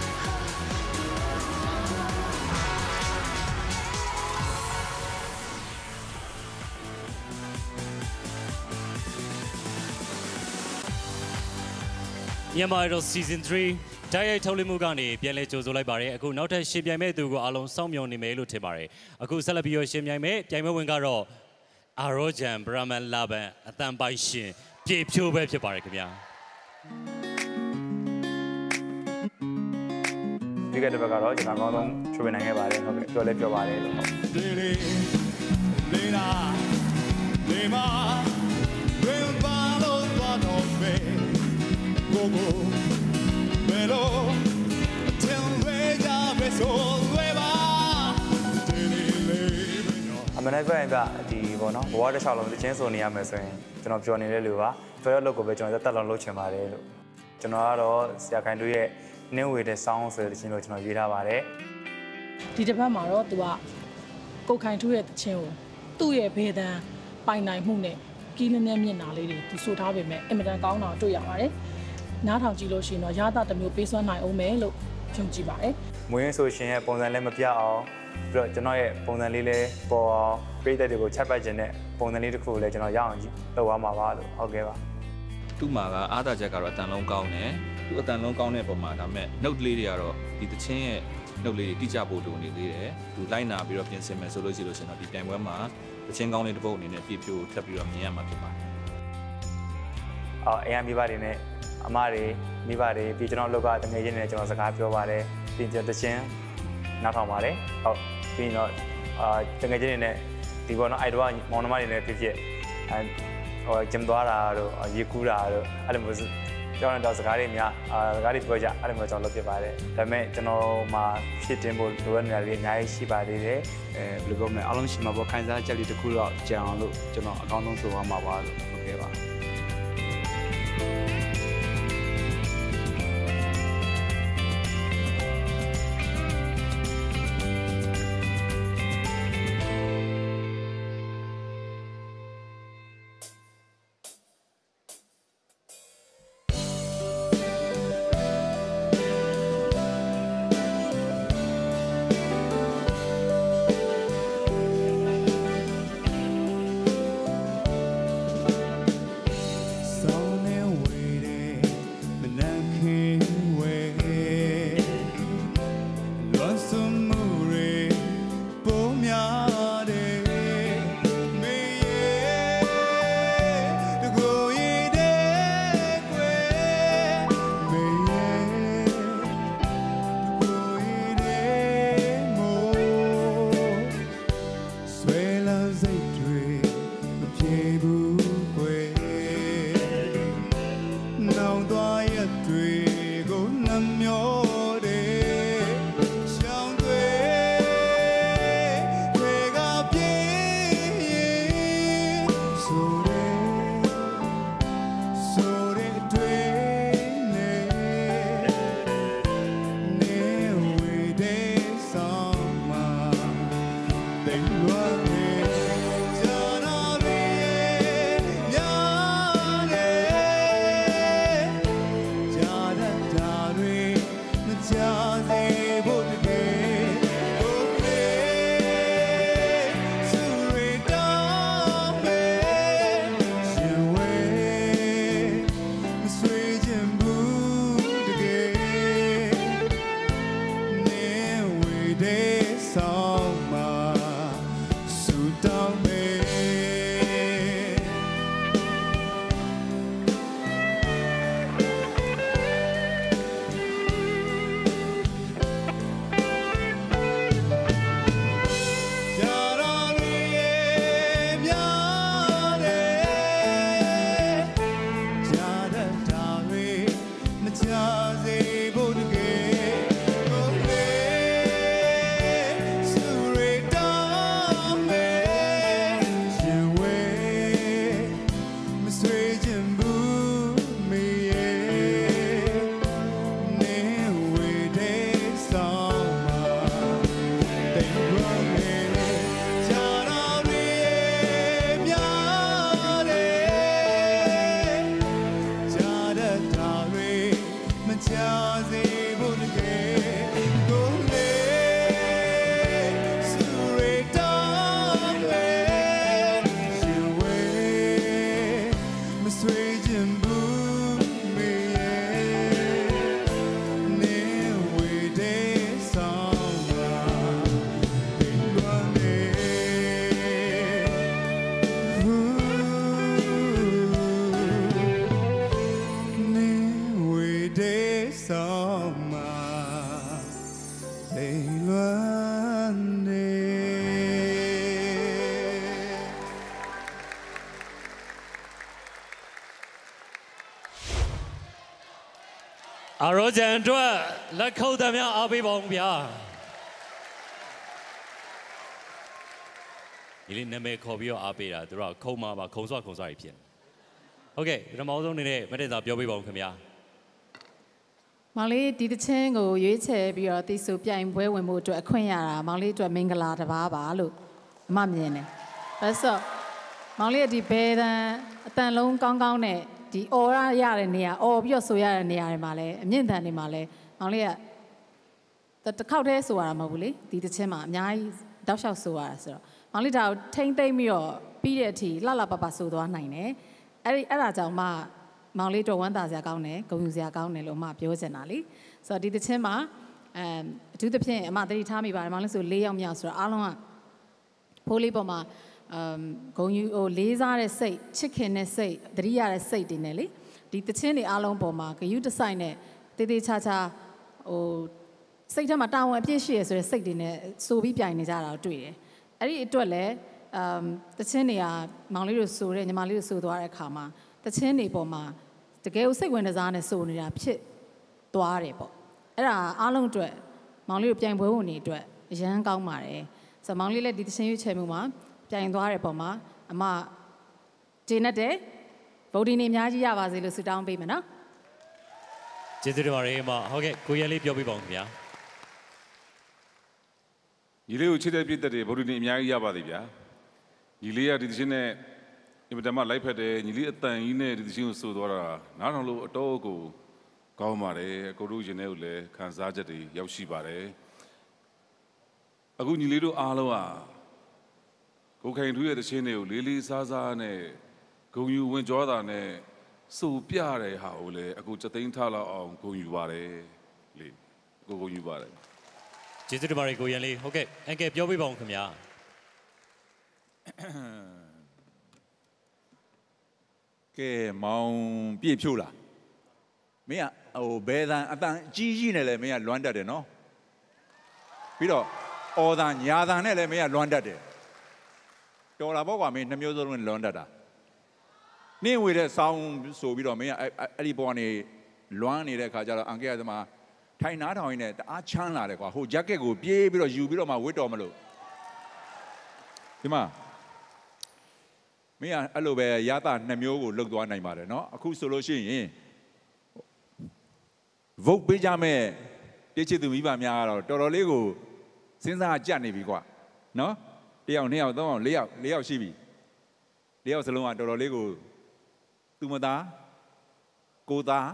မြန်မာ Idol Season 3တိုက်ရိုက်ထုတ်လွှင့်မှုကနေပြန်လည်ကြိုဆိုလိုက်ပါတယ်အခုနောက်ထပ်ရှင်ပြိုင်မဲ့သူကိုအားလုံးစောင့်မျှော်နေမယ်လို့ထင်ပါတယ်အခုဆက်လက်ပြီးတော့ရှင်ပြိုင်မဲ့ပြိုင်ပွဲဝင်ကတော့အာရောဂျန်ဘရမန်လာဘန်အတန်ပိုင်ရှင်ပြေဖြိုးပဲဖြစ်ပါတယ်ခင်ဗျာဒီကတပတ်ကတော့ကျွန်တော်အကောင်းဆုံးချွေနိုင်ခဲ့ပါတယ်ဟုတ်ကဲ့ပြောလဲပြောပါတယ်လို့ဟုတ်လေးလာလေးမဘယ်ပါလို့တော့တော့ပဲကိုကိုဘယ်လိုတင်ဝဲကြပဲဆိုလွယ်ပါဒီလေးအမနိုင်ပိုင်းကဒီပေါ့နော်ဘဝတစ်လျှောက်လုံးတချင်းဆိုနေရမယ်ဆိုရင်ကျွန်တော်ပြောနေတဲ့လူပါဖယ်လောက်ကိုပဲကျွန်တော်တက်လောက်လုပ်ချင်ပါတယ်လို့ကျွန်တော်ကတော့ဆရာခိုင်တို့ရဲ့နင်းဝေတဲ့ဆောင်းဆိုတဲ့ချင်းလို့ကျွန်တော်ရေးထားပါတယ်ဒီတစ်ပတ်မှာတော့သူကကိုခိုင်ထူးရဲ့တချင်းကိုသူ့ရဲ့ဘေးတန်းပိုင်နိုင်မှုနဲ့ကီးလင်းမြမျက်နှာလေးတွေသူဆိုထားပေမဲ့အင်မတန်ကောင်းတာတွေ့ရပါတယ်နားထောင်ကြည့်လို့ရှိရင်တော့ရတာတစ်မျိုးပေးစွမ်းနိုင်အောင်မယ်လို့ယုံကြည်ပါတယ်မွေးဆိုရှင်ရဲ့ပုံစံလည်းမပြအောင်ပြီးတော့ကျွန်တော်ရဲ့ပုံစံလေးလည်းပေါ်အောင်ပြည်သက်တွေကိုချက်ပတ်ခြင်းနဲ့ပုံစံလေးတစ်ခုကိုလည်းကျွန်တော်ရအောင်လုပ်သွားမှာပါလို့ဟုတ်ကဲ့ပါသူ့မှာကအားသာချက်ကတော့အတန်လုံးကောင်းတယ်သူအတန်လုံးကောင်းတဲ့ပုံမှာဒါပေမဲ့ note လေးတွေကတော့ဒီတချင်းရဲ့ note လေးတွေတိကျဖို့လိုနေသေးတယ်သူလိုက်နာပြီးတော့ပြင်ဆင်မယ်ဆိုလို့ရှိရင်တော့ဒီပြိုင်ပွဲမှာတချင်းကောင်းလေးတစ်ပုတ်အနေနဲ့ပြည့်ပြို့ထပ်ပြီးတော့မြင်ရမှာဖြစ်ပါတယ်အရင်မိဘတွေနဲ့အမတွေမိဘတွေပြီးကျွန်တော်လောက်ကတငယ်ချင်းတွေကျွန်တော်စကားပြောပါတယ်ပြီးတချင်းနောက်ထောင်ပါတယ်ဟုတ်ပြီးတော့တငယ်ချင်းတွေနဲ့ဒီပေါ်တော့အိုက်တော့မောင်နှမတွေနဲ့ဖြစ်ဖြစ်ဂျမ်သွားတာတို့ရေကူးတာတို့အဲ့လိုမျိုးကျွန်တော်တော့စကားတွေများစကားတွေပြောကြအဲ့လိုမျိုးကျွန်တော်လုပ်ဖြစ်ပါတယ်ဒါပေမဲ့ကျွန်တော်မှာဖြစ်တင်ဖို့လိုအပ်နေတာတွေအများကြီးရှိပါသေးတယ်ဘယ်လိုပြောမလဲအားလုံးရှိမှာပေါ့ခိုင်စားချက်လေးတစ်ခုတော့ကြံအောင်လို့ကျွန်တော်အကောင်းဆုံးဆိုသွားမှာပါလို့ဟုတ်ကဲ့ပါအရောဂျန်အတွက်လက်ခုပ်သမျှအားပေးပါဦးဗျာဒီလေးနာမည်ခေါ်ပြီးတော့အားပေးတာသူတို့ကခုံမှာပါခုံစွာကြီးဖြစ်ဟုတ်ကဲ့ပထမဆုံးအနေနဲ့မတက်တာပြောပေးပါဦးခင်ဗျာမောင်လေးဒီတချင်းကိုရွေးချယ်ပြီးတော့တီးဆိုပြိုင်ပွဲဝင်မှုအတွက်အခွင့်ရတာမောင်လေးအတွက်မင်္ဂလာတစ်ပါးပါလို့အမမြင်တယ်ဒါဆိုမောင်လေးကဒီဘဲတန်အတန်လုံးကောင်းကောင်းနဲ့ဒီအော်ရတဲ့နေရာအော်ပြီးတော့ဆိုရတဲ့နေရာတွေမှာလည်းအမြင့်တန်တွေမှာလည်းမောင်လေးကတစ်ခေါက်တည်းဆိုရတာမဟုတ်ဘူးလေဒီတချင်းမှာအများကြီးတောက်လျှောက်ဆိုရတာဆိုတော့မောင်လေးဒါကိုထိမ့်သိမ့်ပြီးတော့ပြီးတဲ့အထိလှလှပပဆိုသွားနိုင်တယ်အဲ့ဒါကြောင့်မှမောင်လေးတော်ဝမ်းသာစရာကောင်းတယ်ဂုဏ်ယူစရာကောင်းတယ်လို့အမပြောချင်တာလေဆိုတော့ဒီတချင်းမှာအထူးသဖြင့်အမသတိထားမိပါတယ်မောင်လေးဆို၄ယောက်မြောက်ဆိုတော့အားလုံးကဖိုးလေးပေါ်မှာဂုံယူလေးစားတဲ့စိတ်ချစ်ခင်တဲ့စိတ်သတိရတဲ့စိတ်တွေနဲ့လေဒီတချင်းတွေအားလုံးပေါ်မှာဂယုတဆိုင်နဲ့တေးသေးချာချာစိတ်ထဲမှာတာဝန်အပြည့်ရှိရဆိုတဲ့စိတ်တွေနဲ့စိုးပြီးပြိုင်နေကြတာကိုတွေ့တယ်အဲ့ဒီအတွက်လည်းတချင်းတွေကမောင်လေးတို့စိုးတဲ့ညီမလေးတို့စိုးသွားတဲ့အခါမှာတချင်းတွေပေါ်မှာတကယ်ကိုစိတ်ဝင်စားနဲ့စိုးနေတာဖြစ်သွားတယ်ပေါ့အဲ့ဒါအားလုံးအတွက်မောင်လေးတို့ပြိုင်ပွဲဝင်နေအတွက်အရန်ကောင်းပါတယ်ဆိုတော့မောင်လေးလည်းဒီတချင်းရွေးချယ်မှုမှာပြိုင်သွားတဲ့ပုံမှာအမဂျင်းနဲ့တဲ့ဗုဒ္ဓနေအများကြီးရပါစေလို့ဆုတောင်းပေးမယ်နော်ကျေးဇူးတင်ပါတယ်အမဟုတ်ကဲ့ကိုရဲလေးပြောပြပါဦးခင်ဗျာညီလေးကိုချစ်တဲ့ပြည့်တဲ့ဗုဒ္ဓနေအများကြီးရပါသေးဗျာညီလေးကဒီသချင်းနဲ့အင်မတန်မှလိုက်ဖက်တယ်ညီလေးအတန်ကြီးနဲ့ဒီသချင်းကိုဆိုသွားတာနားထောင်လို့အတော့ကိုကောင်းပါတယ်အကိုတို့ရင်ထဲကိုလည်းခံစားချက်တွေရောက်ရှိပါတယ်အခုညီလေးတို့အားလုံးကကိုခိုင်ထူးရဲ့သချင်းတွေကိုလေးလေးစားစားနဲ့ဂုံယူဝင်ကြောတာနဲ့စိုးပြတဲ့ဟာကိုလည်းအခုစသိန်းထားလောက်အောင်ဂုံယူပါတယ်လေကိုဂုံယူပါတယ်ကျေးဇူးတင်ပါတယ်ကိုရန်လေးဟုတ်ကဲ့အန်ကယ်ပြောပြပါဦးခင်ဗျာကဲမောင်ပြည့်ဖြိုးလားမင်းကဘယ်တန်အတန်ကြီးကြီးနဲ့လည်းမင်းကလွမ်းတတ်တယ်နော်ပြီးတော့အော်တန်ညာတန်နဲ့လည်းမင်းကလွမ်းတတ်တယ်တော်လာပေါ့ကွာမင်းနှမျိုးစလုံးလွမ်းတတ်တာနင်းဝေတဲ့ဆောင်းဆိုပြီးတော့မင်းကအဲ့ဒီပေါ်ကနေလွမ်းနေတဲ့ခါကျတော့အန်ကယ်ကသမားထိုင်နားထောင်ရင်းနဲ့တအားချမ်းလာတယ်ကွာဟိုဂျက်ကက်ကိုပြေးပြီးတော့ယူပြီးတော့မှဝတ်တော်မလို့ဒီမှာမင်းကအဲ့လိုပဲရတာ2မျိုးကိုလုတ်သွားနိုင်ပါတယ်နော်အခုဆိုလို့ရှိရင်ဗုတ်ပေးကြမဲ့တိချစ်သူမိဘများကတော့တော်တော်လေးကိုစဉ်းစားကြနေပြီကွာနော်1ယောက်2ယောက်3ယောက်4ယောက်ရှိပြီ4ယောက်စလုံးကတော်တော်လေးကိုသူမသားကိုသား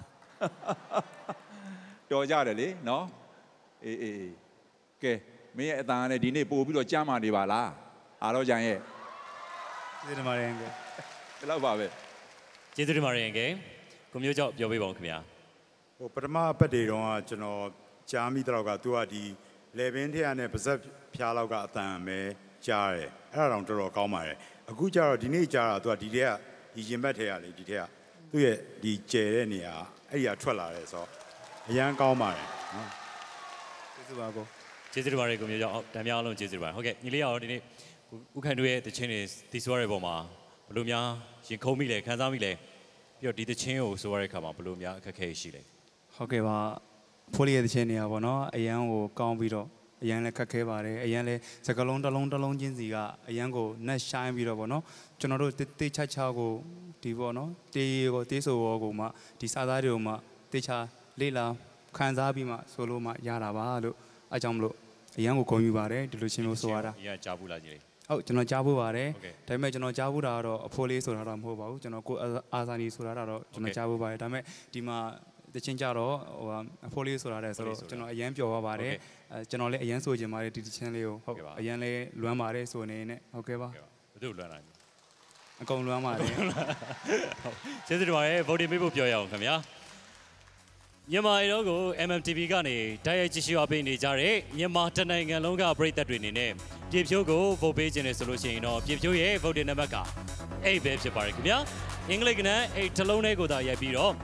တော်ကြတယ်လေနော်အေးကဲမင်းရဲ့အတန်နဲ့ဒီနေ့ပို့ပြီးတော့ကြားမှနေပါလားအားတော့ကြံရဲ့ကျေးဇူးတင်ပါတယ်အန်ကယ်ဒီလောက်ပါပဲကျေးဇူးတင်ပါတယ်အန်ကယ်ကိုမျိုးကြောင့်ပြောပြပါဦးခင်ဗျာဟိုပထမပတ်တွေတော့ကျွန်တော်ကြားမိတော့ကသူကဒီလေပင်ထရနဲ့ပါဇက်ဖျားလောက်ကအတန်ပဲကြားတယ်အဲ့ဒါတော့တော်တော်ကောင်းပါတယ်အခုကျတော့ဒီနေ့ကြားတာသူကဒီထက်ကဒီရင်ဘတ်ထဲကလေဒီထက်ကသူ့ရဲ့ဒီကျဲတဲ့နေရာအဲ့ဒီကထွက်လာတယ်ဆိုတော့အရန်ကောင်းပါတယ်နော်ကျေးဇူးပါကိုကျေးဇူးတင်ပါတယ်ကိုမျိုးကြောင့်တန်များအောင်ကျေးဇူးတင်ပါတယ်ဟုတ်ကဲ့ညီလေးရောဒီနေ့ဦးခိုင်တို့ရဲ့တခြင်းတွေတီးဆိုရတဲ့ပုံမှာဘယ်လိုများရင်ခုန်မိလဲခံစားမိလဲပြီးတော့ဒီတခြင်းကိုဆိုရတဲ့အခါမှာဘယ်လိုများအခက်အခဲရှိလဲဟုတ်ကဲ့ပါဖိုးလေးရဲ့တခြင်းတွေကပေါ့နော်အရန်ကိုကောင်းပြီးတော့အရန်လည်းခက်ခဲပါတယ်အရန်လည်းစကလုံးတစ်လုံးချင်းစီကအရန်ကိုနှက်ရှိုင်းပြီးတော့ပေါ့နော်ကျွန်တော်တို့တေးချချကိုဒီပေါ့နော်တေးဆိုရောကိုမှဒီစာသားတွေကိုမှတေးချလေ့လာခံစားပြီးမှဆိုလို့မှရတာပါလို့အဲကြောင့်မလို့အရန်ကိုဂုဏ်ယူပါတယ်ဒီလိုချင်းမျိုးဆိုရတာရကြားဘူးလားကြီးလေဟုတ်ကျွန်တော်ကြားဖို့ပါတယ်ဒါပေမဲ့ကျွန်တော်ကြားဖို့တာကတော့အဖိုးလေးဆိုတာတော့မဟုတ်ပါဘူးကျွန်တော်ကိုအာဇာနီဆိုတာတော့ကျွန်တော်ကြားဖို့ပါတယ်ဒါပေမဲ့ဒီမှာတချင်းကြတော့ဟိုအဖိုးလေးဆိုတာတဲ့ဆိုတော့ကျွန်တော်အရန်ပျော်သွားပါတယ်ကျွန်တော်လည်းအရန်ဆိုချင်ပါတယ်ဒီတချင်းလေးကိုဟုတ်အရန်လည်းလွမ်းပါတယ်ဆိုနေနဲ့ဟုတ်ကဲ့ပါဘယ်သူလွမ်းတာအကုန်လွမ်းပါတယ်ကျေးဇူးတင်ပါတယ်ဗုဒ္ဓမေးဖို့ပြောရအောင်ခင်ဗျာမြန်မာရိုးကို MMTV ကနေတိုက်ရိုက်ကြည့်ရှုအားပေးနေကြတဲ့မြန်မာတနိုင်ငံလုံးကပရိသတ်တွေအနေနဲ့ပြေဖြိုးကိုဗုတ်ပေးခြင်းနဲ့ဆိုလို့ရှိရင်တော့ပြေဖြိုးရဲ့ဗုဒ္ဓနံပါတ်က8ပဲဖြစ်ပါတယ်ခင်ဗျာအင်္ဂလိပ်ကနဲ့8တစ်လုံးနဲ့ကိုသာရိုက်ပြီးတော့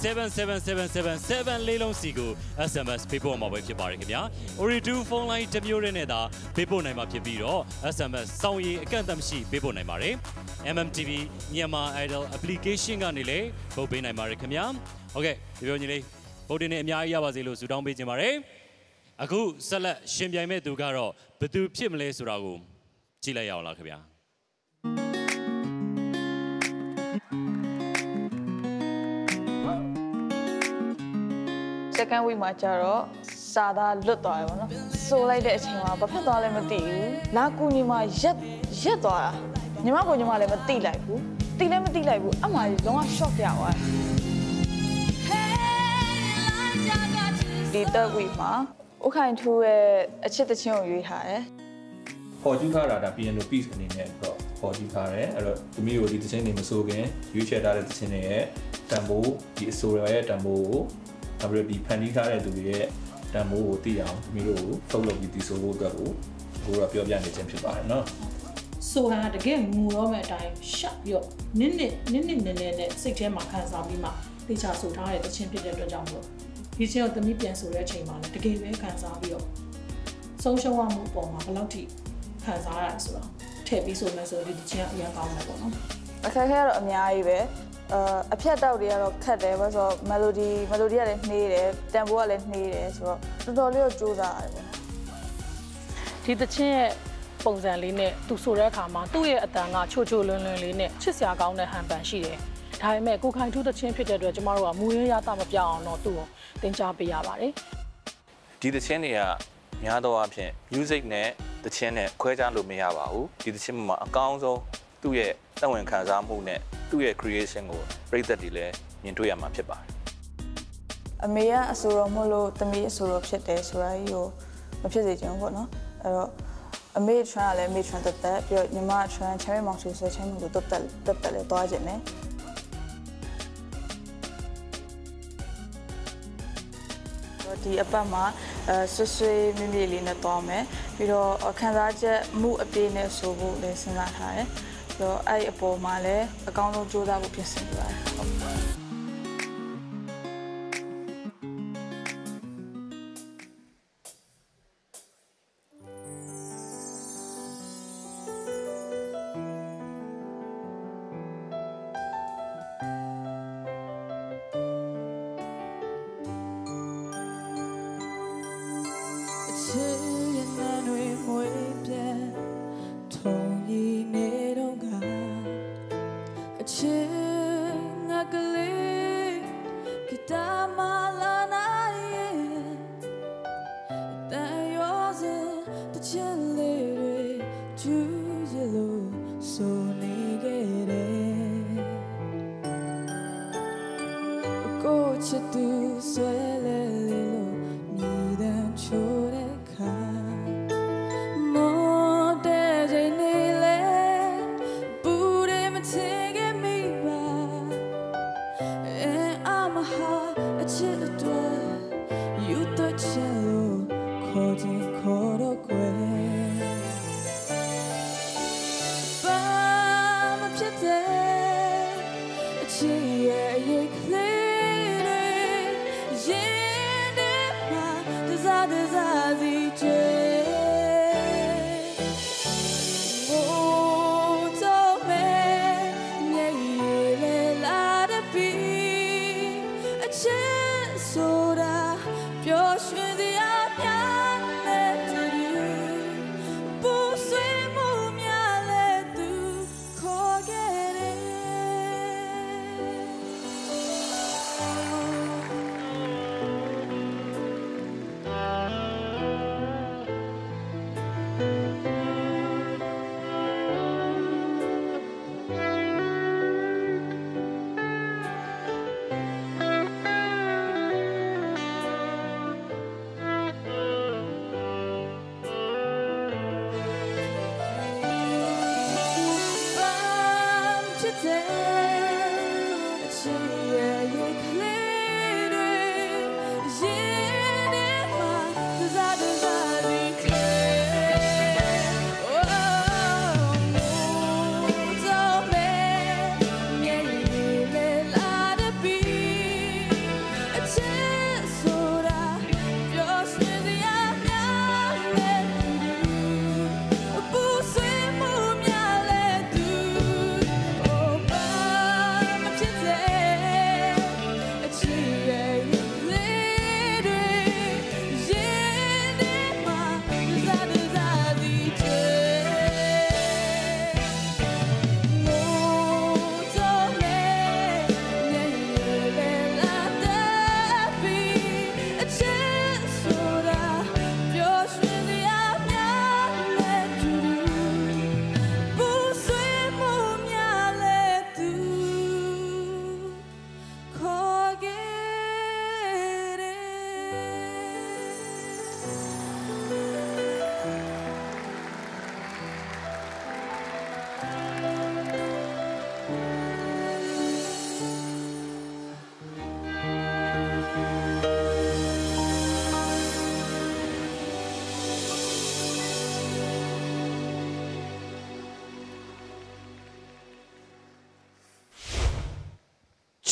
77777လေးလုံးစီကို SMS ပေးပို့မှာပဲဖြစ်ပါတယ်ခင်ဗျာ Ori2 ဖုန်းလိုင်းတစ်မျိုးနဲ့သာပေးပို့နိုင်မှာဖြစ်ပြီးတော့ SMS စောင်းရည်အကန့်အသတ်မရှိပေးပို့နိုင်ပါတယ် MMTV မြန်မာ Idol Application ကနေလည်းဗုတ်ပေးနိုင်ပါတယ်ခင်ဗျာဟုတ်ကဲ့ဒီပြောညီလေးဗုဒ္ဓနဲ့အများကြီးရပါစေလို့ဆုတောင်းပေးခြင်းပါတယ်အခုဆက်လက်ရှင်ပြိုင်မဲ့သူကတော့ဘယ်သူဖြစ်မလဲဆိုတာကိုကြည့်လိုက်ရအောင်လားခင်ဗျာ second week မှာကျတော့စာသားလွတ်သွားတယ်ပေါ့နော်စိုးလိုက်တဲ့အချိန်မှာဘာဖြစ်သွားလဲမသိဘူးလာကူညီမှာရက်သွားတာညီမကိုညီမလည်းမသိလိုက်ဘူးသိလည်းမသိလိုက်ဘူးအမှလုံးဝ shock ပြသွားတယ်ဒီ third week မှာကိုခိုင်ထူးရဲ့အချစ်တချင်းကိုရွေးထားတယ်ပေါ်ကျူးထားတာဒါ piano piece အနေနဲ့တော့ပေါ်ကျူးထားတယ်အဲ့တော့သမီးတို့ဒီသချင်းတွေမဆိုခင်ရွေးချယ်ထားတဲ့သချင်းတွေရဲ့တန်ဖိုးဒီအဆိုရဲ့တန်ဖိုးကိုနောက်ပြီးဒီဖန်တီးထားတဲ့သူတွေရဲ့တန်ဖိုးကိုသိအောင်သမီးတို့ကိုထုတ်လုပ်ပြီးတည်ဆိုဖို့အတွက်ကိုအခုတော့ပြောပြနေခြင်းဖြစ်ပါတယ်နော်ဆိုဟာတကယ်ငူတော့မဲ့အတိုင်းရှက်ပြီးတော့နင်းနဲ့စိတ်ထဲမှာခံစားပြီးမှတေချာဆိုထားတဲ့တခြင်းဖြစ်တဲ့အတွက်ကြောင့်မို့ဒီချင်းကိုသမီးပြန်ဆိုတဲ့အချိန်မှာလည်းတကယ်ပဲခံစားပြီးတော့ဆုံးရှုံးမှုအပေါ်မှာဘယ်လောက်ထိခံစားရလဲဆိုတော့ထည့်ပြီးဆိုမှဆိုဒီတခြင်းကအရင်ကောင်းတယ်ပေါ့နော်အခက်အခဲကတော့အများကြီးပဲအဖြတ်တောက်တွေကတော့ခက်တယ်ဘာလို့ဆိုတော့ melody ကလည်းနှေးတယ်တန်ဖိုးကလည်းနှေးတယ်ဆိုတော့တော်တော်လေးကိုကြိုးစားရတယ်ပေါ့ဒီတခြင်းရဲ့ပုံစံလေးနဲ့သူဆိုတဲ့အခါမှာသူ့ရဲ့အတန်ကချိုလွန်းလေးနဲ့ချစ်စရာကောင်းတဲ့ဟန်ပန်ရှိတယ်ဒါပေမဲ့ကိုခိုင်ထူးတခြင်းဖြစ်တဲ့အတွက်ကျမတို့ကမူရင်းရတာမပြောင်းအောင်တော့သူ့ကိုသင်ကြားပေးရပါတယ်ဒီသချင်းတွေကများသောအားဖြင့် music နဲ့သချင်းနဲ့ခွဲခြားလို့မရပါဘူးဒီသချင်းမှာအကောင်းဆုံးသူ့ရဲ့သက်ဝင်ခံစားမှုနဲ့သူ့ရဲ့ creation ကိုပရိသတ်တွေလည်းမြင်တွေ့ရမှာဖြစ်ပါတယ်အမေကအဆိုတော်မို့လို့သမီးအဆိုတော်ဖြစ်တယ်ဆိုတာကြီးကိုမဖြစ်စေချင်ဘူးပေါ့နော်အဲ့တော့အမေ trend ကလည်းအမေ trend တက်ပြီးတော့ညီမ trend cherry မောင်ဆိုဆို cherry မောင်ကိုတက်လည်းသွားခြင်းနဲ့ဒီအပတ်မှာဆွေမြင့်မြင့်လေးနဲ့သွားမယ်ပြီးတော့ခံစားချက်မှုအပြည့်နဲ့ဆိုဖို့လည်းစဉ်းစားထားတယ်ပြီးတော့အဲ့အပေါ်မှာလည်းအကောင်းဆုံးကြိုးစားဖို့ပြင်ဆင်နေပါတယ်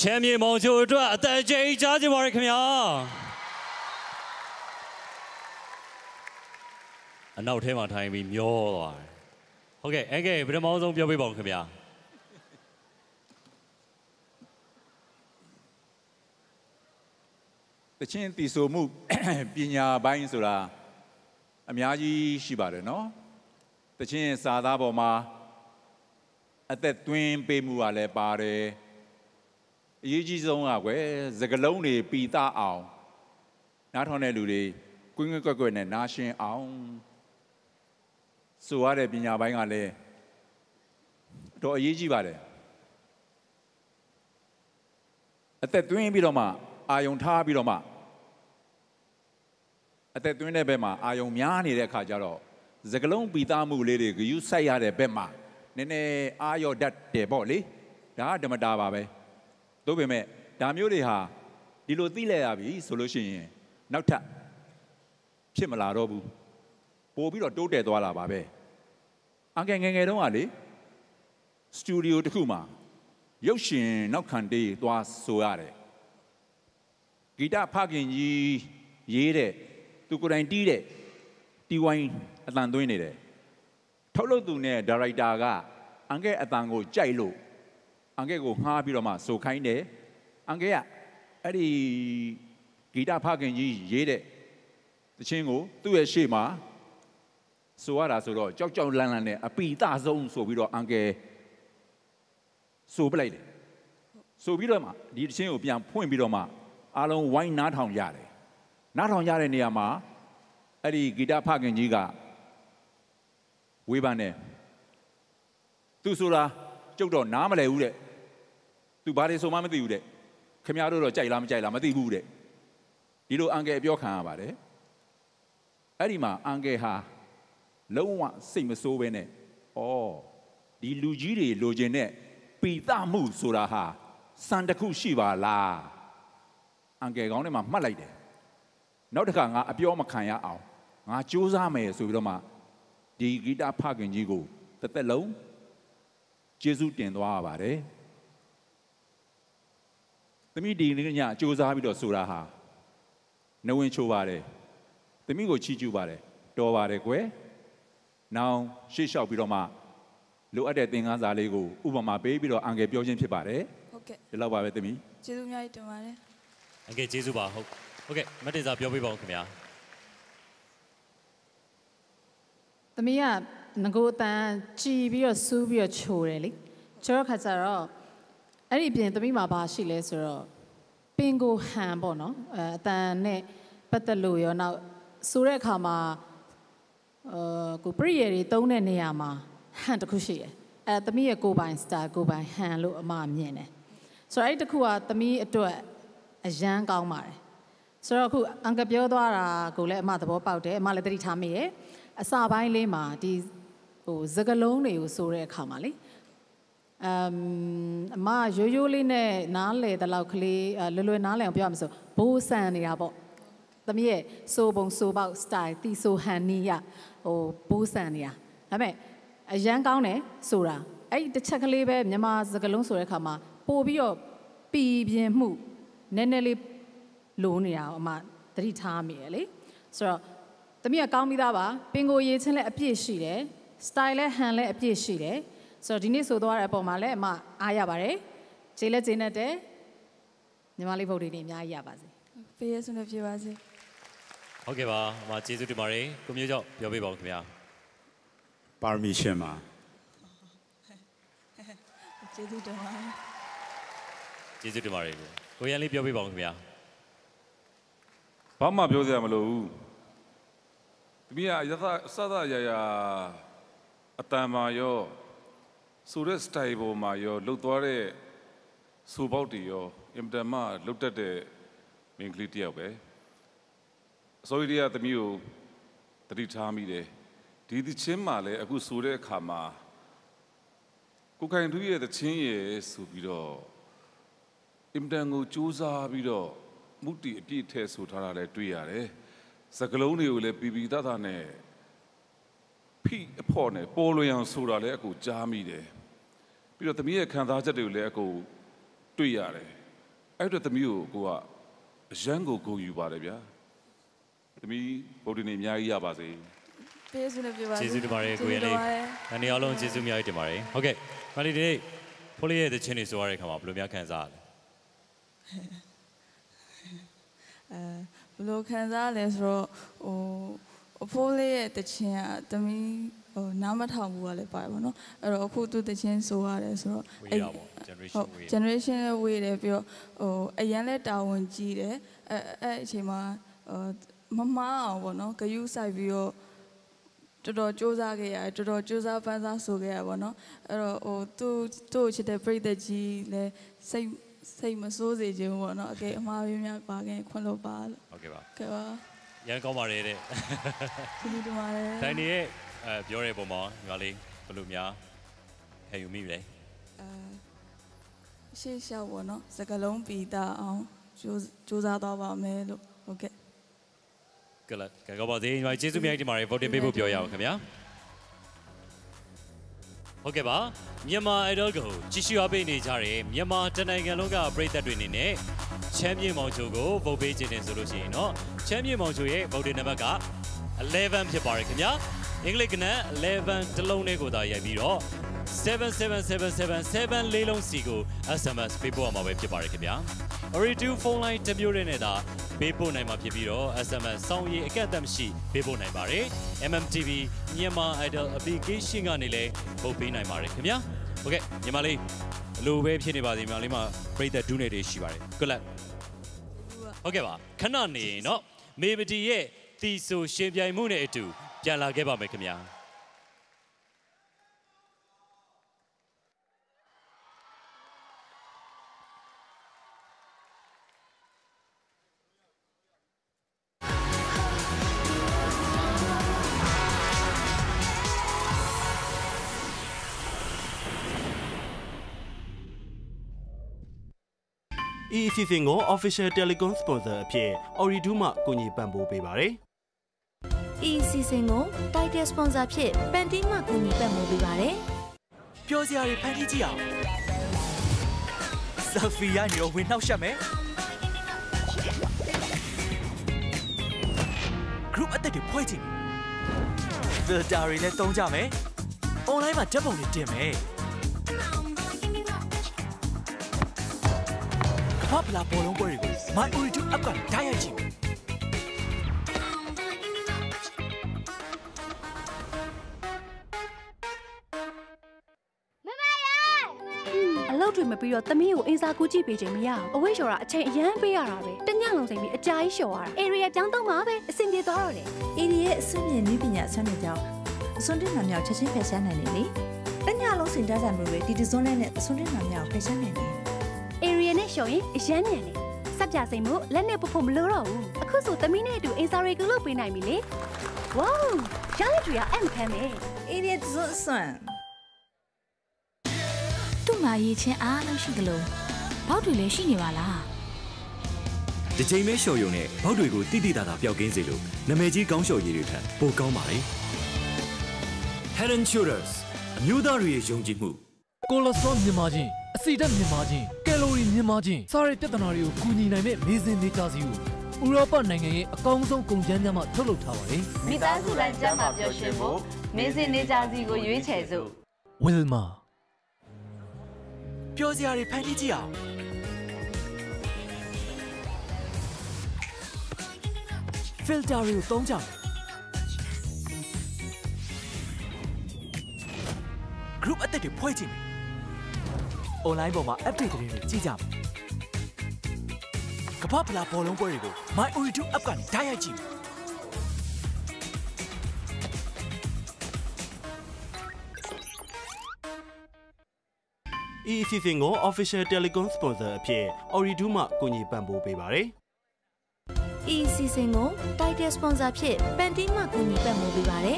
ချမ်းမြေမောင်ချိုအတွက်အသက်ကြီးကြားကြပါရခင်ဗျာအနောက်ထဲမှာထိုင်ပြီးမျောသွားတယ်ဟုတ်ကဲ့အဲ့ကဲပထမဆုံးပြောပြပါဦးခင်ဗျာတချင်းတီဆိုမှုပညာပိုင်းဆိုတာအများကြီးရှိပါတယ်နော်တချင်းစာသားပေါ်မှာအသက်သွင်းပေးမှုကလည်းပါတယ်အရေးကြီးဆုံးကကွယ်စကလုံးတွေပီတာအောင်နားထောင်တဲ့လူတွေကွင်းကွက်ကွက်နဲ့နားရှင်းအောင်ဆိုရတဲ့ပညာပိုင်းကလည်းတော့အရေးကြီးပါတယ်အသက်သွင်းပြီးတော့မှအာယုံထားပြီးတော့မှအသက်သွင်းတဲ့ဘက်မှာအာယုံများနေတဲ့အခါကျတော့စကလုံးပီတာမှုလေးတွေဂယုစိုက်ရတဲ့ဘက်မှာနည်းနည်းအာရော့တတ်တယ်ပေါ့လေဒါကဓမ္မတာပါပဲသို့ပေမဲ့ဒါမျိုးတွေဟာဒီလိုသိလိုက်ရပြီဆိုလို့ရှိရင်နောက်ထပ်ဖြစ်မလာတော့ဘူးပို့ပြီးတော့တိုးတက်သွားတာပါပဲအငယ်ငယ်တုန်းကလေစတူဒီယိုတစ်ခုမှာရုပ်ရှင်နောက်ခံတေးသွားဆိုရတယ်ဂီတဖခင်ကြီးရေးတဲ့သူကိုယ်တိုင်တီးတဲ့တီဝိုင်းအတန်သွင်းနေတယ်ထုတ်လုပ်သူနဲ့ဒါရိုက်တာကအငယ်အတန်ကိုကြိုက်လို့အငယ်ကိုငှားပြီးတော့မှဆိုခိုင်းတယ်အငယ်ကအဲ့ဒီဂီတဖခင်ကြီးရေးတဲ့တခြင်းကိုသူ့ရဲ့ရှေ့မှာဆိုရတာဆိုတော့ကြောက်ကြောက်လန့်လန့်နဲ့အပီတဆုံးဆိုပြီးတော့အငယ်ဆိုပလိုက်တယ်ဆိုပြီးတော့မှဒီတခြင်းကိုပြန်ဖွင့်ပြီးတော့မှအားလုံးဝိုင်းနားထောင်ရတယ်နားထောင်ရတဲ့နေရာမှာအဲ့ဒီဂီတဖခင်ကြီးကဝေးပန်းတယ်သူဆိုတာကျုပ်တော့နားမလဲဘူးတဲ့သူဘာတွေဆိုမှမသိဘူးတဲ့ခင်ဗျားတို့တော့ကြိုက်လားမကြိုက်လားမသိဘူးတဲ့ဒီလိုအန်ကယ်ပြောခံရပါတယ်အဲ့ဒီမှာအန်ကယ်ဟာလုံးဝစိတ်မဆိုးပဲနဲ့ဩဒီလူကြီးတွေလိုချင်တဲ့ပီတမှုဆိုတာဟာစံတစ်ခုရှိပါလားအန်ကယ်ကောင်းထဲမှာမှတ်လိုက်တယ်နောက်တစ်ခါငါအပြောမခံရအောင်ငါစူးစမ်းမယ်ဆိုပြီးတော့မှဒီဂီတဖခင်ကြီးကိုတစ်သက်လုံးကျေးဇူးတင်သွားရပါတယ်သမီးဒီနေ့ညစူးစမ်းပြီးတော့ဆိုတာဟာနဝင်ချိုပါတယ်သမီးကိုချီးကျူးပါတယ်တော်ပါတယ်ကွယ်နောင်ရှေ့လျှောက်ပြီးတော့မှလိုအပ်တဲ့သင်ခန်းစာလေးကိုဥပမာပေးပြီးတော့အန်ကယ်ပြောခြင်းဖြစ်ပါတယ်ဟုတ်ကဲ့ဒီလောက်ပါပဲသမီးကျေးဇူးအများကြီးတင်ပါတယ်အန်ကယ်ကျေးဇူးပါဟုတ်ကဲ့မတ်တေစာပြောပြပါဦးခင်ဗျာသမီးကငကိုအတန်ကြည်ပြီးတော့စူးပြီးတော့ချိုတယ်လေချိုတော့ခါကျတော့အဲ့ဒီအပြင်သမီးမှာဘာရှိလဲဆိုတော့ပင်ကိုဟန်ပေါ့နော်အတန်နဲ့ပတ်သက်လို့ရောနောက်ဆိုတဲ့အခါမှာကိုပရိယေတွေတုံးတဲ့နေရာမှာဟန်တစ်ခုရှိတယ်အဲသမီးရဲ့ကိုပိုင်စတာကိုပိုင်ဟန်လို့အမမြင်တယ်ဆိုတော့အဲ့ဒီတစ်ခုကသမီးအတွက်အရန်ကောင်းပါတယ်ဆိုတော့အခုအန်ကပြောသွားတာကိုလည်းအမသဘောပေါက်တယ်အမလည်းသတိထားမိတယ်အစာပိုင်းလေးမှာဒီစကလုံးတွေကိုဆိုတဲ့အခါမှာလေအမရိုးရိုးလေးနဲ့နားလေတလောက်ကလေးလွယ်နားလေအောင်ပြောရမှာဆိုဘိုးဆန်နေတာပေါ့သမီးရဲ့ဆိုပုံဆိုပေါက် style တီဆိုဟန်နီးရဘိုးဆန်နေတာဒါပေမဲ့အရန်ကောင်းတယ်ဆိုတာအဲ့ဒီတစ်ချက်ကလေးပဲမြန်မာစကလုံးဆိုတဲ့အခါမှာပို့ပြီးတော့ပီပြင်းမှုနည်းနည်းလေးလိုနေတာအမသတိထားမိရလေဆိုတော့သမီးကကောင်းပြီးသားပါပင်ကိုရေးချင်းလည်းအပြည့်ရှိတယ် style လည်းဟန်လည်းအပြည့်ရှိတယ်ဆိုတော့ဒီနေ့ဆိုသွားတဲ့အပေါ်မှာလည်းအမအားရပါတယ်ခြေလက်ခြေနဲ့တဲ့ညီမလေးဗုဒ္ဓတွေအများကြီးရပါစေပေးရစွနဲ့ပြပါစေဟုတ်ကဲ့ပါအမကျေးဇူးတင်ပါတယ်ကိုမျိုးကြောင့်ပြောပြပါဦးခင်ဗျာပါရမီရှင်ပါကျေးဇူးတင်ပါတယ်ကျေးဇူးတင်ပါတယ်ကိုရန်လေးပြောပြပါဦးခင်ဗျာဘာမှပြောစရာမလိုဘူးသမီးကစသရရအတန်မာရောဆိုတဲ့ style ပေါ်မှာရောလှုပ်သွားတဲ့စူပေါက်တွေရောအင်တန်မှလှုပ်တတ်တဲ့မိန်းကလေးတစ်ယောက်ပဲအစိုးရကသမီးကိုတတိထားမိတယ်ဒီသချင်းမှလည်းအခုဆိုတဲ့အခါမှာကိုခိုင်ထူးရဲ့သချင်းရဲ့ဆိုပြီးတော့အင်တန်ကိုစူးစမ်းပြီးတော့မုတ်တီအပြည့်ထဲဆိုထားတာလည်းတွေ့ရတယ်စကလုံးတွေကိုလည်းပီပီသားသားနဲ့ဖိအဖို့နဲ့ပေါ်လွင်အောင်ဆိုတာလည်းအကူကြားမိတယ်ပြီးတော့သမီးရဲ့ခံစားချက်တွေကိုလည်းအကူတွေ့ရတယ်အဲ့တော့သမီးကိုကိုကအရန်ကိုဂုဏ်ယူပါတယ်ဗျာသမီးဗုဒ္ဓနေအများကြီးရပါစေပေးစုနေပြပါစေကျေးဇူးတင်ပါတယ်ကိုရလေးဒါနေအားလုံးကျေးဇူးအများကြီးတင်ပါတယ်ဟုတ်ကဲ့မလေးဒီနေ့ဖိုးလေးရဲ့တခြင်းတွေဆိုရတဲ့အခါမှာဘယ်လိုများခံစားရလဲဘယ်လိုခံစားရလဲဆိုတော့အဖိုးလေးရဲ့တခြင်းကသမီးနားမထောင်ဘူးကလည်းပါတယ်ပေါ့နော်အဲ့တော့အခုသူတခြင်းဆိုရတယ်ဆိုတော့အဲ့ generation နဲ့ဝေးတယ်ပြီးတော့အရန်လဲတာဝန်ကြီးတယ်အဲ့အချိန်မှာမမအောင်ပေါ့နော်ဂယုစိုက်ပြီးတော့တော်တော်စူးစမ်းခဲ့ရတယ်တော်တော်စူးစမ်းပန်းစားဆိုခဲ့ရပါတော့အဲ့တော့သူ့ချစ်တဲ့ပရိသတ်ကြီးလည်းစိတ်မဆိုးစေချင်ဘူးပေါ့နော်အကယ်အမှားရင်းများပါခင်ခွင့်လို့ပါလို့ဟုတ်ကဲ့ပါကဲပါရန်ကောင်းပါတယ်တဲ့ကျေးဇူးတင်ပါတယ်တိုင်းနေရဲ့ပြောတဲ့ပုံမှာညီမလေးဘယ်လိုများခံယူမိလဲရှေ့လျှောက်ပေါ့နော်စကလုံးပီတာအောင်စူးစမ်းသွားပါမယ်လို့ဟုတ်ကဲ့ကဲကောပါသေးညီမကျေးဇူးများတင်ပါတယ် voting ပေးဖို့ပြောရအောင်ခင်ဗျာဟုတ်ကဲ့ပါမြန်မာ idol ကိုကြည့်ရှုအားပေးနေကြတဲ့မြန်မာတနိုင်ငံလုံးကပရိသတ်တွေအနေနဲ့ချမ်းမြေမောင်ချိုကို vote ပေးခြင်းတယ်ဆိုလို့ရှိရင်တော့ချမ်းမြေမောင်ချိုရဲ့ voting နံပါတ်က11ဖြစ်ပါတယ်ခင်ဗျာအင်္ဂလိပ်ကနန်း11တလုံးနဲ့ကိုသာရိုက်ပြီးတော့777777လေးလုံးစီကို SMS ပေးပို့ရမှာပဲဖြစ်ပါတယ်ခင်ဗျာ Ori2 ဖုန်းလိုင်းတစ်မျိုးနဲ့သာပေးပို့နိုင်မှာဖြစ်ပြီးတော့ SMS စောင်းရေးအကန့်အသတ်မရှိပေးပို့နိုင်ပါတယ် MMTV မြန်မာ Idol application ကနေလည်းပို့ပေးနိုင်ပါတယ်ခင်ဗျာဟုတ်ကဲ့ညီမလေးအလိုပဲဖြစ်နေပါသေးညီမလေးမှာပရိသတ်ဒူးနေတွေရှိပါတယ် good luck ဟုတ်ကဲ့ပါခဏနေနော်မေမတီရဲ့တီဆိုရှင်ပြိုင်မှုနဲ့အတူပြန်လာခဲ့ပါမယ်ခင်ဗျာဤအစီအစဉ်ကို Official Telecom Sponsor အဖြစ် Ori2 မှကူညီပံ့ပိုးပေးပါတယ်။ဤအစီအစဉ်ကို Title Sponsor ဖြစ်ပန်တီးမှကူညီပံ့ပိုးပေးပါတယ်။ပျော်စရာတွေဖန်တီးကြည့်အောင်။ Selfie ရနေတော့ဝင်နှောက်ရှက်မယ်။ Group အသက်တွေဖွဲ့ကြည့်။ Filter တွေလည်းသုံးကြမယ်။ Online မှာဓာတ်ပုံတွေတင်မယ်။ဘာပလာဘောလုံးပွဲတွေကို My Ori2 app ကဓာတ်ရိုက်ကြည့်အလုပ်တွေမပြီးတော့သမီးကိုအင်းစားကူးကြည့်ပေးခြင်းမရအောင်အဝိဇ္ဇော်တာအချိန်အရန်ပေးရတာပဲတညလုံးစိမ်ပြီးအကြာကြီးလျှော်ရတာ area ပြောင်းတော့မှာပဲအဆင်ပြေသွားတော့တယ် area ရဲ့အစွမ်းမြင့်နည်းပညာဆွမ်းတွေကြောင့်အစွမ်းတင်မှမြောက်ချက်ချင်းဖယ်ရှားနိုင်တယ်လေတညလုံးစိမ်ကြကြမျိုးတွေဒီစွမ်းနဲ့အစွမ်းတင်မှမြောက်ဖယ်ရှားနိုင်တယ် area နဲ့လျှော်ရင်အရန်မြန်တယ်စက်ပြစိမ်မို့လက်နဲ့ပုတ်ဖို့မလိုတော့ဘူးအခုဆိုသမီးနဲ့အတူအင်စာရီကူလုပ်ပေးနိုင်ပြီလေဝေါရရတူရအမ်ခံမယ် area စွမ်းသူ့မှာရည်ချင်းအားလုံးရှိသလိုဘောက်တွေလည်းရှိနေပါလားဒီချိန်မဲလျှော်ရုံနဲ့ဘောက်တွေကိုတိတိတသာပျောက်ကင်းစေလို့နာမည်ကြီးကောင်းလျှော်ရည်တွေထပ်ပိုကောင်းပါလေ Head and Shoulders အမျိုးသားတွေရဲ့ယုံကြည်မှုကိုလက်စထရောမြင့်မားခြင်းအဆီဓာတ်မြင့်မားခြင်းကယ်လိုရီမြင့်မားခြင်းစားရတဲ့ပြဿနာတွေကိုကူညီနိုင်မဲ့မေဇင်နေကြစီကိုဥရောပနိုင်ငံရဲ့အကောင်းဆုံးကုန်ကျန်းများမှထုတ်လုပ်ထားပါတယ်မိသားစုတိုင်းကျန်းမာပျော်ရွှင်ဖို့မေဇင်နေကြစီကိုရွေးချယ်စို့ Wilma ပျော်စရာတွေဖန်တီးကြည့်အောင် Filter တွေကိုသုံးကြမယ် Group အသက်တွေဖွဲ့ကြည့်မယ် Online ပေါ်မှာ update တွေကြည့်ကြမယ်ကမ္ဘာ့ဖလားဘောလုံးပွဲတွေကို My Ori2 app ကနေဓာတ်ရိုက်ကြည့်မယ်ဤအစီအစဉ်ကို Official Telecom Sponsor အဖြစ် Ori2 မှကူညီပံ့ပိုးပေးပါတယ်ဤအစီအစဉ်ကို Title Sponsor ဖြစ်ပန်တီးမှကူညီပံ့ပိုးပေးပါတယ်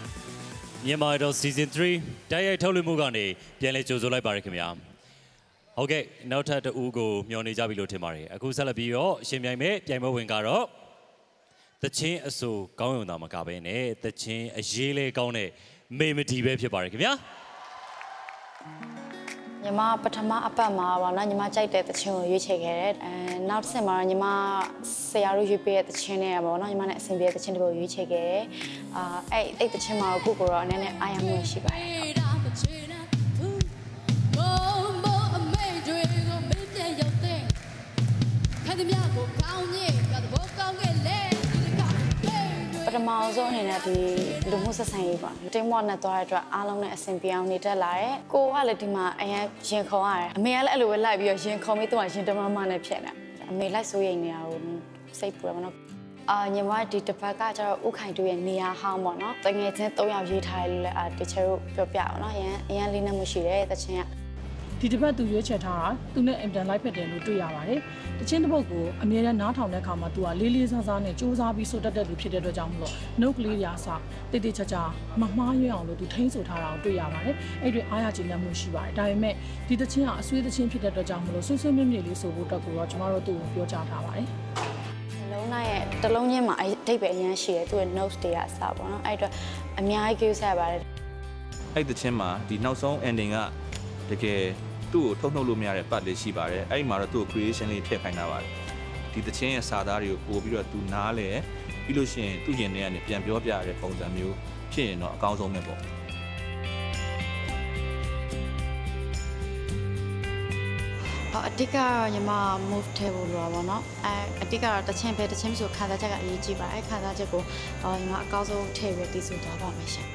မြန်မာ Idol Season 3တိုက်ရိုက်ထုတ်လွှင့်မှုကနေပြန်လည်ကြိုဆိုလိုက်ပါရခင်ဗျာဟုတ်ကဲ့နောက်ထပ်တူကိုမျှော်နေကြပြီလို့ထင်ပါတယ်အခုဆက်လက်ပြီးတော့ရှင်ပြိုင်မဲ့ပြိုင်ပွဲဝင်ကတော့တချင်းအဆိုကောင်းရုံသာမကပဲနဲ့တချင်းအရေးလေးကောင်းတဲ့မေမဒီပဲဖြစ်ပါတယ်ခင်ဗျာညီမပထမအပတ်မှာပေါ့နော်ညီမကြိုက်တဲ့တချင်းကိုရွေးချယ်ခဲ့တယ်နောက်တစ်ဆင့်မှာညီမဆရာတို့ရွေးပေးတဲ့တချင်းတွေပေါ့နော်ညီမနဲ့အဆင်ပြေတဲ့တချင်းတွေကိုရွေးချယ်ခဲ့တယ်အဲ့တချင်းမှာကိုကိုတော့အနေနဲ့အားရမှုရှိပါတယ်ပထမဆုံးအနေနဲ့ဒီလူမှုဆက်ဆံရေးပေါ့တင်းမွားနဲ့သွားတဲ့အတွက်အားလုံးနဲ့အဆင်ပြေအောင်နေတတ်လာတယ်ကိုကလည်းဒီမှာအရင်ရင်ခုံရတယ်အမေကလည်းအဲ့လိုပဲလိုက်ပြီးတော့ရင်ခုံပြီးသူကရင်တမမနဲ့ဖြစ်နေအမေလိုက်စိုးရိမ်နေတာကိုစိတ်ပူတယ်ပေါ့နော်ညီမဒီတစ်ပတ်ကကျတော့ဥခိုင်တူရဲ့နေရာဟောင်းပေါ့နော်တငယ်ချင်း3ယောက်ရေးထားတယ်လို့လည်းတချေတို့ပြောပြအောင်နော်အရင်လေးနဲ့မရှိတယ်တချင်းကဒီတစ်ပတ်သူရွေးချယ်ထားတာသူနဲ့အင်တန်လိုက်ဖက်တယ်လို့တွေ့ရပါတယ်တချင်းတစ်ပုတ်ကိုအမြဲတမ်းနားထောင်တဲ့အခါမှာသူကလေးလေးစားစားနဲ့စူးစမ်းပြီးဆိုတတ်တဲ့လူဖြစ်တဲ့အတွက်ကြောင့်မလို့နှုတ်ကလေးရာစတိတ်တိတ်ချာချာမမှားရွံ့အောင်လို့သူထိန်းဆိုထားတာကိုတွေ့ရပါတယ်အဲ့ဒီအားရကျေနပ်မှုရှိပါတယ်ဒါပေမဲ့ဒီတချင်းကအဆွေးတချင်းဖြစ်တဲ့အတွက်ကြောင့်မလို့ဆွဆွမြင့်မြင့်လေးဆိုဖို့အတွက်ကိုတော့ကျွန်တော်တို့သူ့ကိုပြောကြားထားပါတယ်လုံးလိုက်ရဲ့တလုံးချင်းမှာအဓိပ္ပာယ်အများရှိတယ်သူ့ရဲ့ notes တွေကအစပေါ့နော်အဲ့အတွက်အများကြီးကြိုးစားပါတယ်အဲ့တချင်းမှာဒီနောက်ဆုံး ending ကတကယ်သူ့ကိုထုတ်နှုတ်လို့မရတဲ့ပတ်လေးရှိပါတယ်အဲ့ဒီမှာတော့သူ့ကို creation လေးထည့်ခိုင်းတာပါတယ်ဒီတချင်းရဲ့စာသားတွေကိုပို့ပြီးတော့သူနားလဲပြီးလို့ရှိရင်သူ့ရင်ထဲကနေပြန်ပြောပြရတဲ့ပုံစံမျိုးဖြစ်ရင်တော့အကောင်းဆုံးပဲပေါ့အတိတ်ကတော့ညီမ move ထဲဖို့လိုတာပေါ့နော်အတိတ်ကတော့တချင်းပဲတချင်းဆိုခံစားချက်ကအရေးကြီးပါတယ်ခံစားချက်ကိုညီမအကောင်းဆုံးထည့်ပြီးတည်ဆိုသွားပါမယ်ရှင်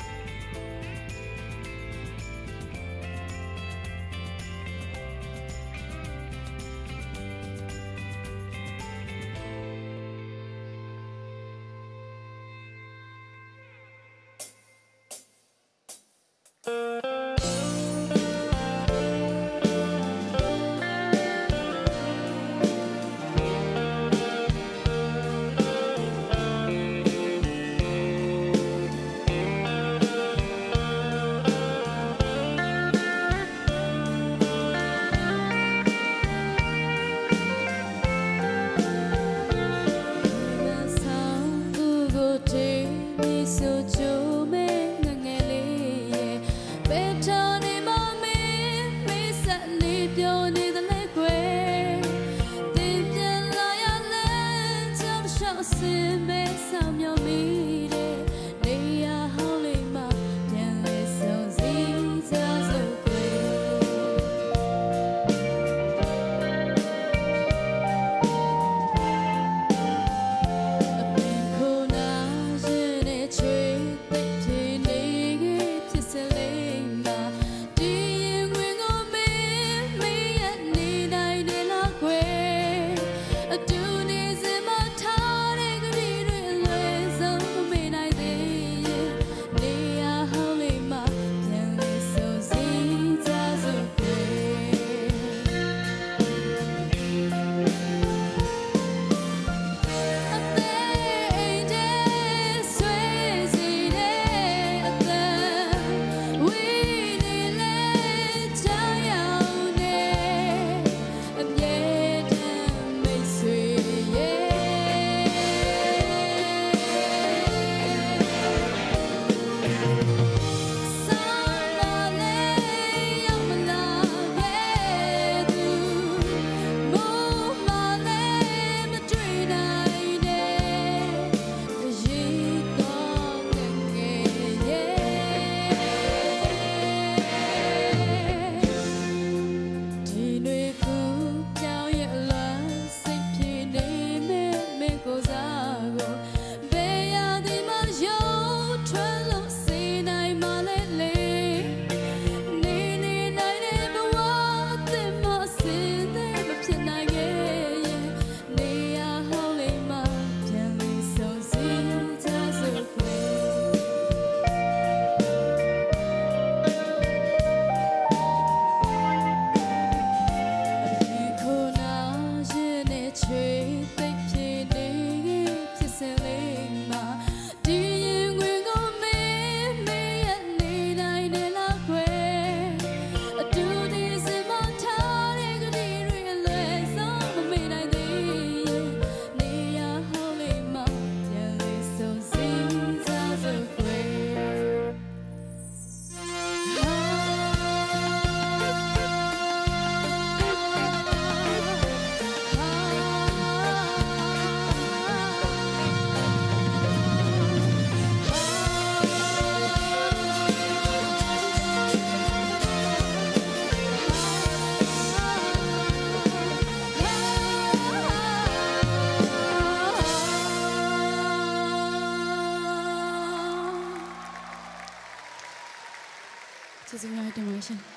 ကျေးဇူးများတင်ပါရှင်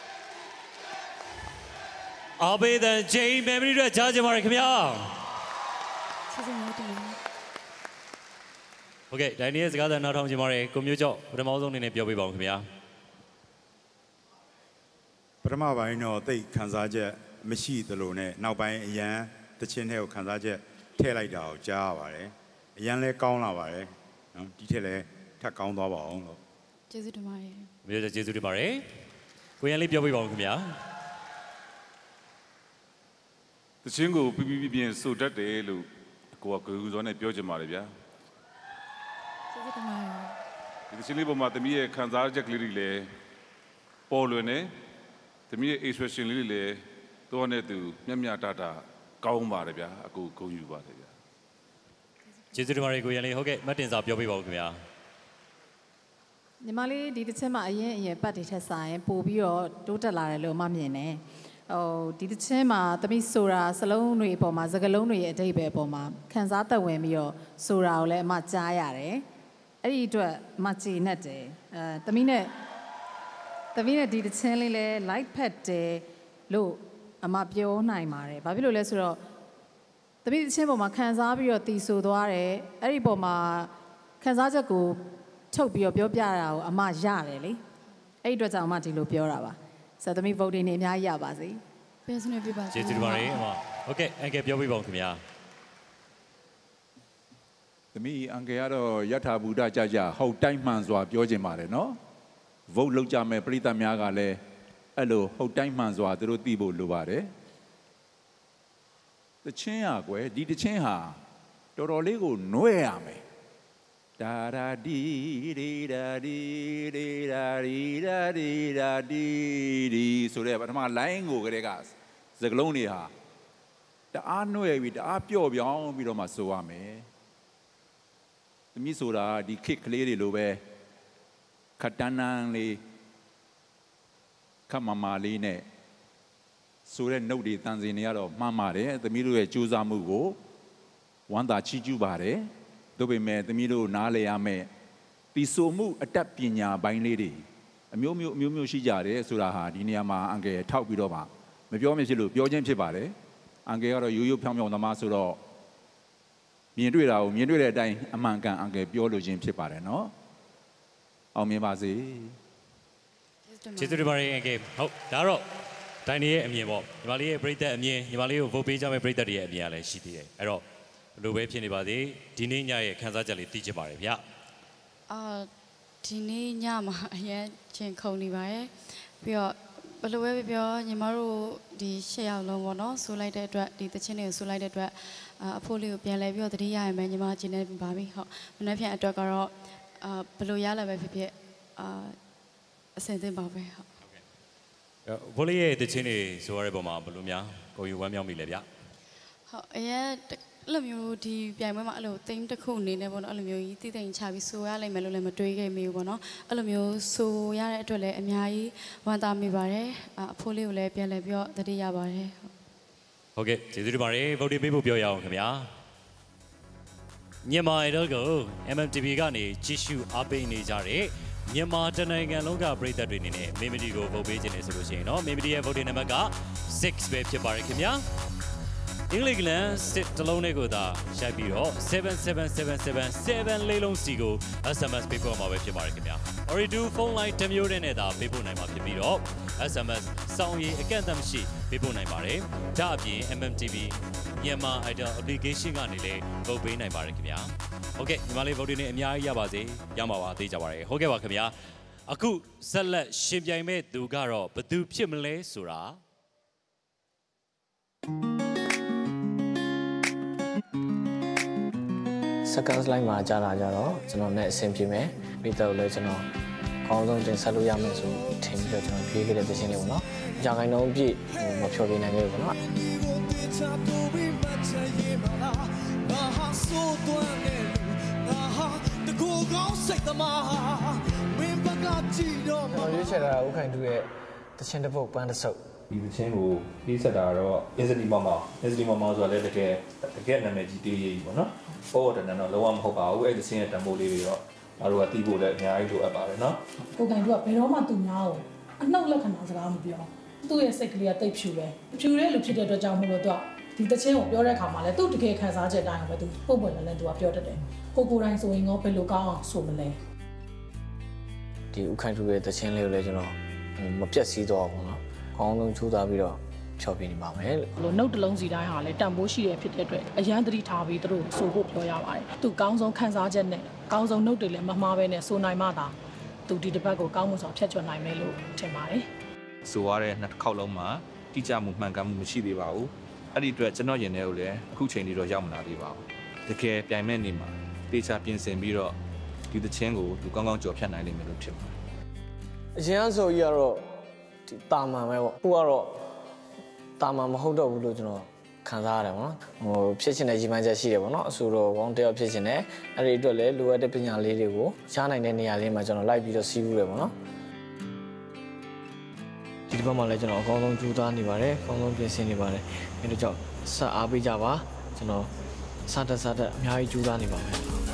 အားပေးတဲ့ဂျိမ်းမယ်မရီတို့ကြားကြပါရခင်ဗျာကျေးဇူးများတင်ပါโอเคဒိုင်နီရဲ့စကားသံနားထောင်ကြပါရကိုမျိုးကျော်ပထမဆုံးအနေနဲ့ပြောပြပါဦးခင်ဗျာပထမပိုင်းတော့သိခန်းစားချက်မရှိသလိုနဲ့နောက်ပိုင်းအရန်တချင်းထဲကိုခန်းစားချက်ထည့်လိုက်တာကိုကြားရပါတယ်အရန်လဲကောင်းလာပါတယ်နော်ဒီထက်လဲထပ်ကောင်းသွားပါအောင်လို့ကျေးဇူးတင်ပါတယ်မျိုးကျော်ကျေးဇူးတင်ပါတယ်ကိုရန်လေးပြောပြပါဦးခင်ဗျာတချင်းကိုပြပြပြင်းဆိုတတ်တယ်လို့ကိုကကူစောနဲ့ပြောချင်ပါတယ်ဗျာကျေးဇူးတင်ပါတယ်ဒီတချင်းလေးပေါ်မှာသမီးရဲ့ခံစားချက်ကလေးတွေလည်းပေါ်လွင်နေသမီးရဲ့ expression လေးတွေလည်းတော့နဲ့သူမျက်မျှတတကောင်းပါတယ်ဗျာအကူဂုဏ်ယူပါတယ်ဗျာကျေးဇူးတင်ပါတယ်ကိုရန်လေးဟုတ်ကဲ့မတ်တင်စာပြောပြပါဦးခင်ဗျာညီမလေးဒီတစ်ချက်မှာအရင်ပတ်တွေထက်ဆိုင်ပို့ပြီးတော့တိုးတက်လာတယ်လို့မှမြင်တယ်ဟိုဒီတစ်ချက်မှာသမီးဆိုတာစလုံးတွေအပေါ်မှာစကလုံးတွေရဲ့အဓိပ္ပာယ်အပေါ်မှာခန်းစားသက်ဝင်ပြီးတော့ဆိုတာကိုလည်းအမကြားရတယ်အဲ့ဒီအတွက်အမကြည်နဲ့တယ်သမီးနဲ့ဒီတစ်ချင်းလေးလဲ light pad တယ်လို့အမပြောနိုင်ပါတယ်ဘာဖြစ်လို့လဲဆိုတော့သမီးတစ်ချင်းပေါ်မှာခန်းစားပြီးတော့တီးဆိုသွားတယ်အဲ့ဒီပေါ်မှာခန်းစားချက်ကိုထုတ်ပြီးတော့ပြောပြတာကိုအမရတယ်လေအဲ့ဒီအတွက်ကြောင့်အမဒီလိုပြောတာပါဆိုတော့သမီး vote နေအများကြီးရပါစေပေးစနေပြပါကျေးဇူးပါတယ်အမဟုတ်ကဲ့အန်ကယ်ပြောပြပါဦးခင်ဗျာသမီးအန်ကယ်ကတော့ယထာဘူဒကြကြဟုတ်တိုင်းမှန်စွာပြောခြင်းပါတယ်နော် vote လုပ်ကြမယ်ပြည်သူများကလည်းအဲ့လိုဟုတ်တိုင်းမှန်စွာသူတို့သိဖို့လိုပါတယ်တချင်းရကွယ်ဒီတချင်းဟာတော်တော်လေးကိုနွဲ့ရမယ်ဒါရာဒီဒီဒါဒီဒီဒါဒီဒါဒီဒါဒီဒီဆိုတဲ့ပထမ line ကိုကလေးကစကလုံးတွေဟာတအားနှွဲ့ပြီးတအားပျော့ပြောင်းပြီးတော့မှဆိုရမယ်သမီးဆိုတာဒီခစ်ကလေးတွေလိုပဲခတ်တန်းတန်းလေးခတ်မမာလေးနဲ့ဆိုတဲ့ note တွေတန်စင်တွေကတော့မှားပါတယ်သမီးတို့ရဲ့ကြိုးစားမှုကိုဝမ်းသာချီးကျူးပါတယ်တို့ပေမဲ့သမီးတို့နားလည်ရမယ်တီဆိုမှုအတတ်ပညာပိုင်းလေးတွေအမျိုးမျိုးရှိကြတယ်ဆိုတာဟာဒီနေရာမှာအန်ကယ်ထောက်ပြီးတော့မှမပြောမဖြစ်လို့ပြောချင်းဖြစ်ပါတယ်အန်ကယ်ကတော့ရိုးရိုးဖြောင်းဖြောင်းသမားဆိုတော့မြင်တွေ့တာကိုမြင်တွေ့တဲ့အတိုင်းအမှန်ကန်အန်ကယ်ပြောလို့ချင်းဖြစ်ပါတယ်နော်အောင်မြင်ပါစေကျေးဇူးတင်ပါတယ်အန်ကယ်ဟုတ်ဒါတော့ဒိုင်နီရဲ့အမြင်ပေါ့ညီမလေးရဲ့ပရိသတ်အမြင်ညီမလေးကို vote ပေးကြမယ့်ပရိသတ်တွေရဲ့အမြင်ကလည်းရှိသေးတယ်အဲ့တော့ဘယ်လိုပဲဖြစ်နေပါသေးဒီနေ့ညရဲ့ခန်းစားချက်လေးသိချင်ပါတယ်ဗျဒီနေ့ညမှာအရင်ချင်းခုံနေပါရဲ့ပြီးတော့ဘယ်လိုပဲပြောညီမတို့ဒီ၈ယောက်လုံးပေါ့နော်ဆိုလိုက်တဲ့အတွက်ဒီသချင်းတွေကိုဆိုလိုက်တဲ့အတွက်အဖိုးလေးကိုပြန်လဲပြီးတော့တတိယရမယ်ညီမကျင်းနေပါပြီဟုတ်မနေ့ပြန်အတွက်ကတော့ဘယ်လိုရလဲပဲဖြစ်ဖြစ်အဆင်သင့်ပါပဲဟုတ်ဘိုးလေးရဲ့သချင်းတွေဆိုရတဲ့ပုံမှာဘယ်လိုများကိုယူဝမ်းမြောက်မိလဲဗျဟုတ်အရင်အဲ့လိုမျိုးဒီပြိုင်ပွဲမှာအဲ့လိုသိမ်းတစ်ခုအနေနဲ့ပေါ့နော်အဲ့လိုမျိုးကြီးတည်တည်ချပြီးဆိုရလိမ့်မယ်လို့လည်းမတွေးခဲ့မိဘူးပေါ့နော်အဲ့လိုမျိုးဆိုရတဲ့အတွက်လည်းအများကြီးဝမ်းသာမိပါတယ်အဖိုးလေးကိုလည်းပြန်လဲပြီးတော့တတိယပါတယ်ဟုတ်ကဲ့ကျေးဇူးတင်ပါတယ်ဗုဒ္ဓပေးဖို့ပြောရအောင်ခင်ဗျာမြန်မာ idol ကို MMTV ကနေကြည့်ရှုအားပေးနေကြတဲ့မြန်မာတနိုင်ငံလုံးကပရိသတ်တွေအနေနဲ့မေမဒီကိုဗုတ်ပေးခြင်းနေဆိုလို့ရှိရင်တော့မေမဒီရဲ့ဗုဒ္ဓနံပါတ်က6ပဲဖြစ်ပါတယ်ခင်ဗျာအင်္ဂလိပ်ကလန်စစ်တလုံးနဲ့ကိုသာရိုက်ပြီးတော့7777 လေးလုံးစီကို SMS ပေးပို့မှာပဲဖြစ်ပါတယ်ခင်ဗျာ Oridu phone line တစ်မျိုးနဲ့သာပေးပို့နိုင်မှာဖြစ်ပြီးတော့ SMS စောင်းရည်အကန့်အသတ်မရှိပေးပို့နိုင်ပါတယ်ဒါအပြင် MMTV မြန်မာ Idol application ကနေလည်းဗုတ်ပေးနိုင်ပါတယ်ခင်ဗျာဟုတ်ကဲ့ညီမလေးဗုတ်တွေနဲ့အများကြီးရပါစေရမှာပါသိကြပါတယ်ဟုတ်ကဲ့ပါခင်ဗျာအခုဆက်လက်ရှင်ပြိုင်မဲ့သူကတော့ဘယ်သူဖြစ်မလဲဆိုတာ second slide မှာကြားလာကြတော့ကျွန်တော်နဲ့အဆင်ပြေမယ်ပြီးတော့လည်းကျွန်တော်အကောင်းဆုံးတင်ဆက်လို့ရမယ်ဆိုထင်ပြီးတော့ကျွန်တော်ပြေးခဲ့တဲ့သင်းလေးပေါ့နော်။ကြာခိုင်နှုန်းပြည့်မဖြောပြနိုင်ခဲ့ဘူးပေါ့နော်။ကျွန်တော်ရွေးချယ်တာဥခိုင်တူရဲ့တချင်းတစ်ပုတ်ပန်းတစ်စုပ်ဒီသချင်းကိုပြီးဆက်တာတော့ Easily Mama ဆိုတာလည်းတကယ်နာမည်ကြီးတေးရေးပေါ့နော်ပေါ်တယ်နော်လုံးဝမဟုတ်ပါဘူးအဲ့ဒီသချင်းရဲ့တံပိုးလေးတွေတော့အားတို့ကတီးဖို့လည်းအများကြီးလိုအပ်ပါတယ်နော်ကိုကင်တို့ကဘယ်တော့မှသူများကိုအနှုတ်လက္ခဏာစကားမပြောသူ့ရဲ့စိတ်ကလေးကတိတ်ဖြူတယ်ဖြူတဲ့လူဖြစ်တဲ့အတွက်ကြောင့်မို့လို့သူကဒီတခြင်းကိုပြောတဲ့အခါမှာလည်းသူ့တကယ်ခံစားချက်တိုင်းကိုပဲသူပုံပွင့်လည်းသူကပြောတတ်တယ်ကိုတိုင်းဆိုရင်ဘယ်လိုကောင်းအောင်ဆိုမလဲဒီဥခိုင်ထူရဲ့တခြင်းလေးကိုလည်းကျွန်တော်မပြတ်စည်းတော့ဘူးเนาะကောင်းဆုံးကြိုးစားပြီးတော့ဖြောပြနေပါမယ်လို့နှုတ်တလုံးစီတိုင်းဟာလည်းတန်ဖိုးရှိရဖြစ်တဲ့အတွက်အရန်သတိထားပြီးသူတို့ဆိုဖို့ပြောရပါတယ်သူကောင်းဆုံးခံစားချက်နဲ့ကောင်းဆုံးနှုတ်တွေလည်းမမှားပဲနဲ့ဆိုနိုင်မှသာသူဒီတစ်ပတ်ကိုကောင်းမှုစွာဖျက်ချွတ်နိုင်မယ်လို့ထင်ပါတယ်ဆိုရတဲ့နှစ်ခေါက်လုံးမှာတိကျမှုမှန်ကန်မှုမရှိသေးပါဘူးအဲ့ဒီအတွက်ကျွန်တော်ရင်ထဲကိုလည်းအခုချိန်လေးတော့ရောက်မလာသေးပါဘူးတကယ်ပြိုင်မဲ့နေမှာတေချာပြင်ဆင်ပြီးတော့ဒီသချင်းကိုသူကောင်းကောင်းကြော်ဖြတ်နိုင်လိမ့်မယ်လို့ထင်ပါတယ်အရင်အဆိုကြီးကတော့ဒီတာမန်ပဲပေါ့အခုကတော့တာမန်မဟုတ်တော့ဘူးလို့ကျွန်တော်ခံစားရတယ်ပေါ့နော်ဟိုဖြစ်ချင်တဲ့ရည်မှန်းချက်ရှိတယ်ပေါ့နော်အဆိုတော့ဘောင်းတယောက်ဖြစ်ချင်တယ်အဲ့ဒီအတွက်လည်းလိုအပ်တဲ့ပညာလေးတွေကိုရနိုင်တဲ့နေရာလေးမှာကျွန်တော်လိုက်ပြီးတော့စီးဘူးတယ်ပေါ့နော်ဒီတစ်ပတ်မှာလည်းကျွန်တော်အကောင်းဆုံးကြိုးစားနေပါတယ်အကောင်းဆုံးပြင်ဆင်နေပါတယ်အဲဒါကြောင့်ဆက်အားပေးကြပါကျွန်တော်စတက်အများကြီးကြိုးစားနေပါမယ်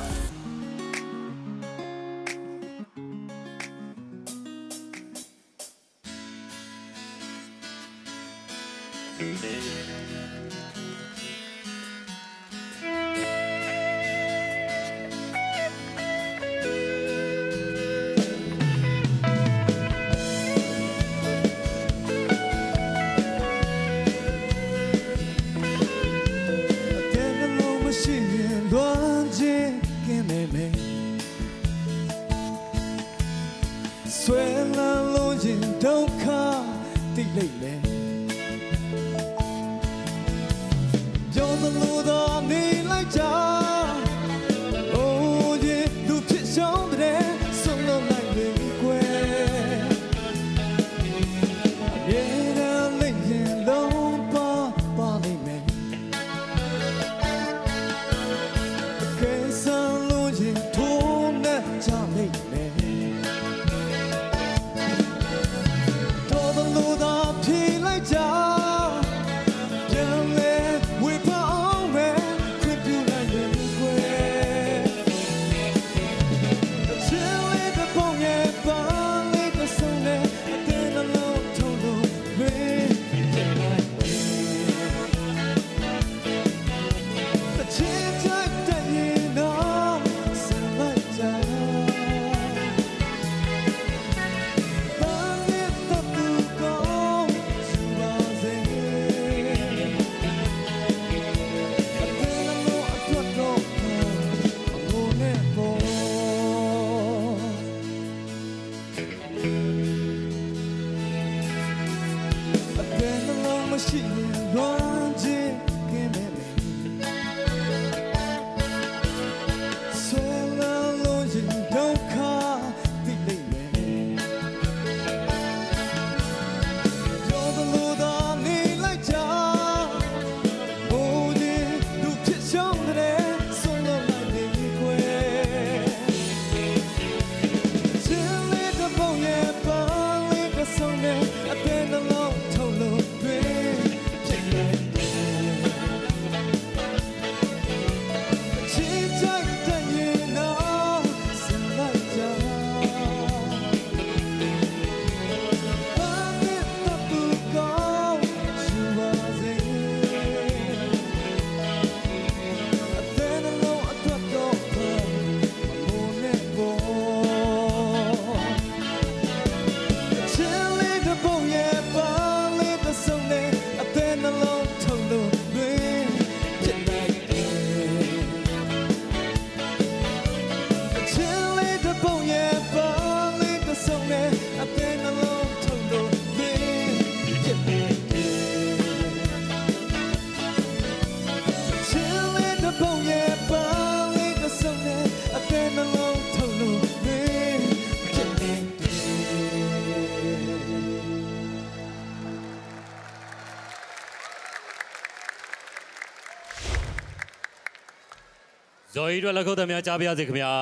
ဇော်ကြီးတို့လက်ခုပ်သမားကြားပြရစေခင်ဗျာ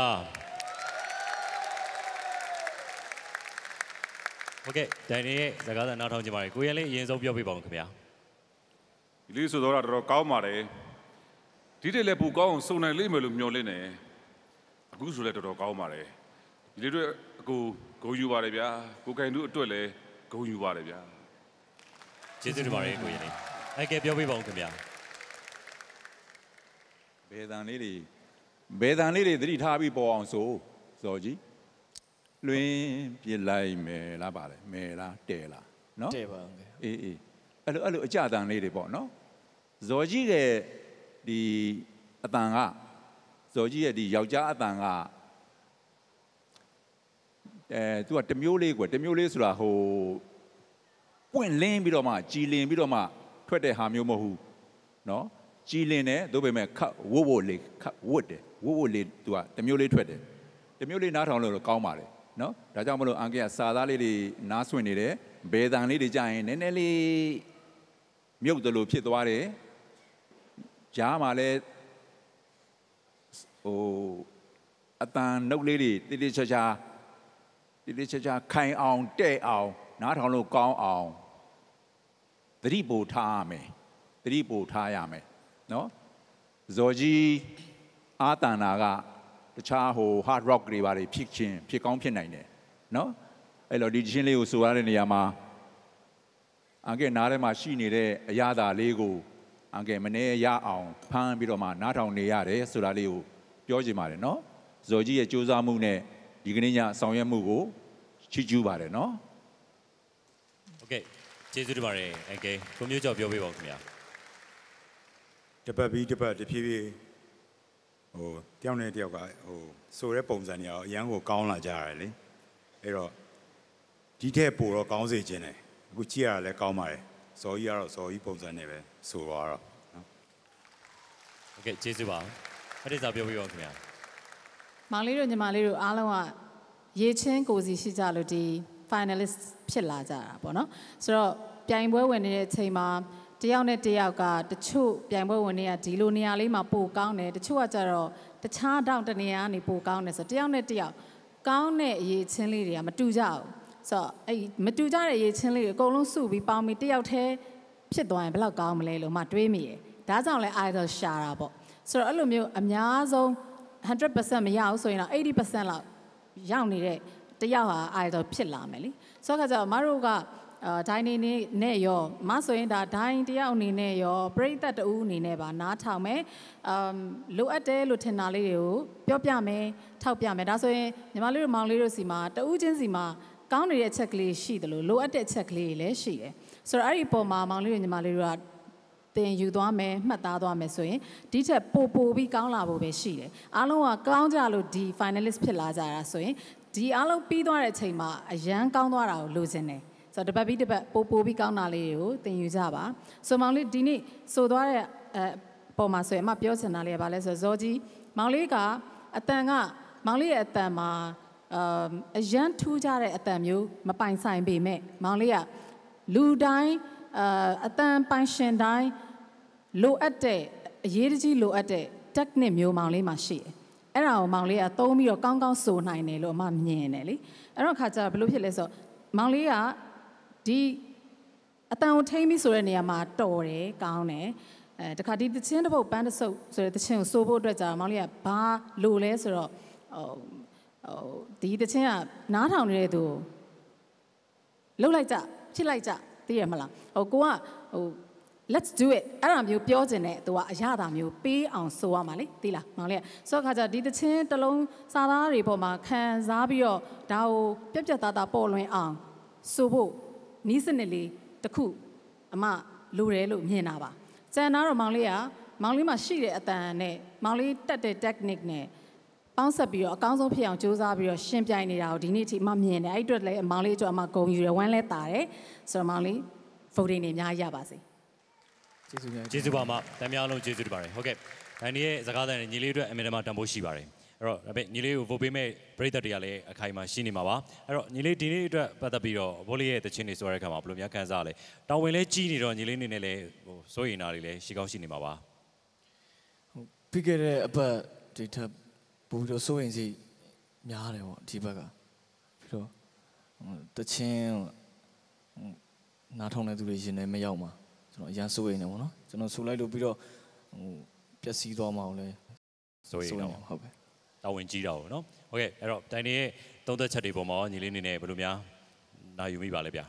โอเคဒိုင်နေရဲ့စကားသံနောက်ထောင်ကြပါရယ်ကိုရဲလေးအရင်ဆုံးပြောပြပါဦးခင်ဗျာဒီလေးဆိုတော့တော်တော်ကောင်းပါတယ်ဒီတည်းလည်းပူကောင်းအောင်စုံနိုင်လိမ့်မယ်လို့မျှော်လင့်နေအခုဆိုလည်းတော်တော်ကောင်းပါတယ်ဒီလေးတို့ကိုဂုဏ်ယူပါတယ်ဗျာကိုခိုင်တို့အတွက်လည်းဂုဏ်ယူပါတယ်ဗျာကျေးဇူးတင်ပါတယ်ကိုရင်လေးအဲ့ကဲပြောပြပါဦးခင်ဗျာဘယ်တန်လေးတွေသတိထားပြီးပေါ်အောင်ဆိုဇော်ကြီးလွင်ပြစ်လိုက်မယ်လားပါလေမယ်လားတဲလားနော်တဲပါအေးအဲ့လိုအကြတန်လေးတွေပေါ့နော်ဇော်ကြီးရဲ့ဒီအတန်ကဇော်ကြီးရဲ့ဒီယောက်ျားအတန်ကသူကတမျိုးလေးကွယ်တမျိုးလေးဆိုတာဟိုပွင့်လင်းပြီးတော့မှကြည်လင်ပြီးတော့မှထွက်တဲ့ဟာမျိုးမဟုတ်ဘူးနော်ကြည်လင်တယ်သို့ပေမဲ့ခတ်ဝတ်လေးခတ်ဝတ်တယ်ဝတ်လေးသူကတမျိုးလေးထွက်တယ်တမျိုးလေးနားထောင်လို့ကောင်းပါလေနော်ဒါကြောင့်မလို့အန်ကကစာသားလေးတွေနားဆွင့်နေတယ်ဘယ်တန်လေးတွေကြာရင်နည်းနည်းလေးမြုပ်တယ်လို့ဖြစ်သွားတယ်ကြားမှာလဲဟိုအတန်နှုတ်လေးတွေတိတိကျကျခိုင်အောင်တဲ့အောင်နားထောင်လို့ကောင်းအောင်သတိပို့ထားရမယ်နော်ဇော်ကြီးအာတန်နာကတခြားဟို hard rock တွေပါတွေဖြစ်ကောင်းဖြစ်နိုင်တယ်နော်အဲ့တော့ဒီချင်းလေးကိုဆိုရတဲ့နေရာမှာအန်ကဲနားထဲမှာရှိနေတဲ့အရာသာလေးကိုအန်ကဲမနေရအောင်ဖမ်းပြီးတော့မှနားထောင်နေရတယ်ဆိုတာလေးကိုပြောချင်ပါတယ်နော်ဇော်ကြီးရဲ့ကြိုးစားမှုနဲ့ဒီကနေ့ညဆောင်ရွက်မှုကိုချီးကျူးပါတယ်နော်โอเคကျေးဇူးတင်ပါတယ်အန်ကဲကိုမျိုးကျော်ပြောပြပါဦးခင်ဗျာတပတ်ပြီးတပတ်တဖြည်းဖြည်းဟိုတယောက်နဲ့တယောက်ကဟိုဆိုတဲ့ပုံစံတွေအရန်ကိုကောင်းလာကြရတယ်လေအဲ့တော့ဒီထက်ပိုတော့ကောင်းစေခြင်းတယ်အခုကြည့်ရတာလည်းကောင်းပါတယ်ဇော်ကြီးကတော့ဇော်ကြီးပုံစံနဲ့ပဲဆိုတော့နော်โอเคကျေးဇူးပါအဲ့ဒီစာပြောပြပါဦးခင်ဗျာမောင်လေးတို့ညီမလေးတို့အားလုံးကရေချင်းကိုစီရှိကြလို့ဒီ finalist ဖြစ်လာကြတာပေါ့နော်ဆိုတော့ပြိုင်ပွဲဝင်နေတဲ့အချိန်မှာတယောက်နဲ့တယောက်ကတချို့ပြိုင်ပွဲဝင်တွေကဒီလိုနေရာလေးမှာပိုကောင်းတယ်တချို့ကကြတော့တခြားတောင်တနေရာကနေပိုကောင်းတယ်ဆိုတော့တယောက်နဲ့တယောက်ကောင်းတဲ့အရေးချင်းလေးတွေကမတူကြဘူးဆိုတော့အဲ့မတူကြတဲ့အရေးချင်းလေးတွေအကုန်လုံးစုပြီးပေါင်းပြီးတယောက်တည်းဖြစ်သွားရင်ဘယ်လောက်ကောင်းမလဲလို့မှတွေးမိတယ်ဒါကြောင့်လဲ idol ရှာတာပေါ့ဆိုတော့အဲ့လိုမျိုးအများဆုံး 100% မရဘူးဆိုရင်တော့ 80% လောက်ရောက်နေတဲ့တယောက်ဟာ idol ဖြစ်လာမယ်လीဆိုတော့ခါကျတော့မတို့ကဒိုင်းနေနဲ့ရောမဆိုရင်ဒါဒိုင်းတယောက်အနေနဲ့ရောပရိသတ်တူအနေနဲ့ပါနားထောင်မယ်လိုအပ်တယ်လို့ထင်တာလေးတွေကိုပြောပြမယ်ထောက်ပြမယ်ဒါဆိုရင်ညီမလေးတို့မောင်လေးတို့စီမှာတူးချင်းစီမှာကောင်းနေတဲ့အချက်ကလေးရှိတယ်လို့လိုအပ်တဲ့အချက်ကလေးတွေလည်းရှိတယ်ဆိုတော့အဲ့ဒီပုံမှာမောင်လေးတို့ညီမလေးတို့ကသင်ယူသွားမယ်မှတ်သားသွားမယ်ဆိုရင်ဒီထက်ပိုပြီးကောင်းလာဖို့ပဲရှိတယ်အားလုံးကကောင်းကြလို့ဒီ finalist ဖြစ်လာကြတာဆိုရင်ဒီအားလုံးပြီးသွားတဲ့အချိန်မှာအရန်ကောင်းသွားတာကိုလိုချင်တယ်ဆိုတော့တပတ်ပြီးတပတ်ပိုပြီးကောင်းတာလေးတွေကိုသင်ယူကြပါဆိုမောင်လေးဒီနေ့ဆိုသွားတဲ့ပုံမှာဆိုရင်အမပြောချင်တာလေးကဘာလဲဆိုတော့ဇော်ကြီးမောင်လေးကအတန်ကမောင်လေးရဲ့အတန်မှာအရန်ထူးကြတဲ့အတန်မျိုးမပိုင်ဆိုင်ပေမဲ့မောင်လေးကလူတိုင်းအတန်ပိုင်ရှင်တိုင်းလိုအပ်တဲ့အရေးတကြီးလိုအပ်တဲ့ technique မျိုးမောင်လေးမှာရှိတယ်အဲ့ဒါကိုမောင်လေးကသုံးပြီးတော့ကောင်းကောင်းဆိုနိုင်တယ်လို့အမမြင်တယ်လေအဲ့တော့ခါကျတော့ဘယ်လိုဖြစ်လဲဆိုတော့မောင်လေးကဒီအတန်ကိုထိမ့်ပြီးဆိုတဲ့နေရာမှာတော်တယ်ကောင်းတယ်တခါဒီတချင်းတစ်ပုတ်ပန်းတစ်စုပ်ဆိုတဲ့တချင်းကိုစိုးဖို့အတွက်ကြာမောင်လေးကဘာလိုလဲဆိုတော့ဒီတချင်းကနားထောင်နေတဲ့သူလှုပ်လိုက်ကြဖြစ်လိုက်ကြသိရမလားကိုကlet's do it အဲ့ဒါမျိုးပြောချင်တဲ့သူကအရသာမျိုးပေးအောင်ဆိုရမှာလေသိလားမောင်လေးဆိုတော့ခါကျဒီတချင်းတစ်လုံးစာသားတွေပေါ်မှာခံစားပြီးတော့ဒါကိုပြက်သားပေါ်လွင်အောင်ဆိုဖို့နီးစနစ်လေးတစ်ခုအမလိုတယ်လို့မြင်တာပါကျန်တော့မောင်လေးမှာရှိတဲ့အတန်နဲ့မောင်လေးတက်တဲ့ technique နဲ့ပေါင်းဆက်ပြီးတော့အကောင်းဆုံးဖြစ်အောင်ကြိုးစားပြီးတော့ရှင်းပြနေတာကိုဒီနေ့အထိအမမြင်တယ်အဲ့အတွက်လည်းမောင်လေးအတွက်အမဂုဏ်ယူရဝမ်းလဲတာတယ်ဆိုတော့မောင်လေး voting တွေအများကြီးရပါစေကျေးဇူးပါမတမ်းများလုံးကျေးဇူးတင်ပါတယ်ဟုတ်ကဲ့ဒါနေ့ရဲ့စကားသံနဲ့ညီလေးအတွက်အမြဲတမ်းတန်ဖိုးရှိပါတယ်အဲ့တော့ဒါပေမဲ့ညီလေးကို vote ပေးမဲ့ပရိသတ်တွေကလည်းအခိုင်အမာရှိနေမှာပါအဲ့တော့ညီလေးဒီနေ့အတွက်ပတ်သက်ပြီးတော့ဘိုးလေးရဲ့တခြင်းတွေဆိုတဲ့အခါမှာဘယ်လိုများခံစားရလဲတောင်းဝင်လဲကြီးနေတော့ညီလေးနေနဲ့လည်းဟိုစိုးရိမ်တာတွေလည်းရှိကောင်းရှိနေမှာပါပြီးခဲ့တဲ့အပတ်ဒီထက်ပိုပြီးတော့စိုးရိမ်စိတ်များတယ်ပေါ့ဒီဘက်ကပြီးတော့တခြင်းနားထောင်တဲ့သူတွေရင်ထဲမရောက်မှာကျွန်တော်အရန်စိုးရိမ်နေပေါ့နော်ကျွန်တော်ဆိုလိုက်လို့ပြီးတော့ဟိုပျက်စီးသွားမှာလဲစိုးရိမ်တော့ဟုတ်ကဲ့တာဝန်ကြီးတာပေါ့နော်ဟုတ်ကဲ့အဲ့တော့တိုင်နေရဲ့သုံးသက်ချက်တွေပေါ်မှာညီလေးနေနဲ့ဘယ်လိုများနာယူမိပါလဲဗျာ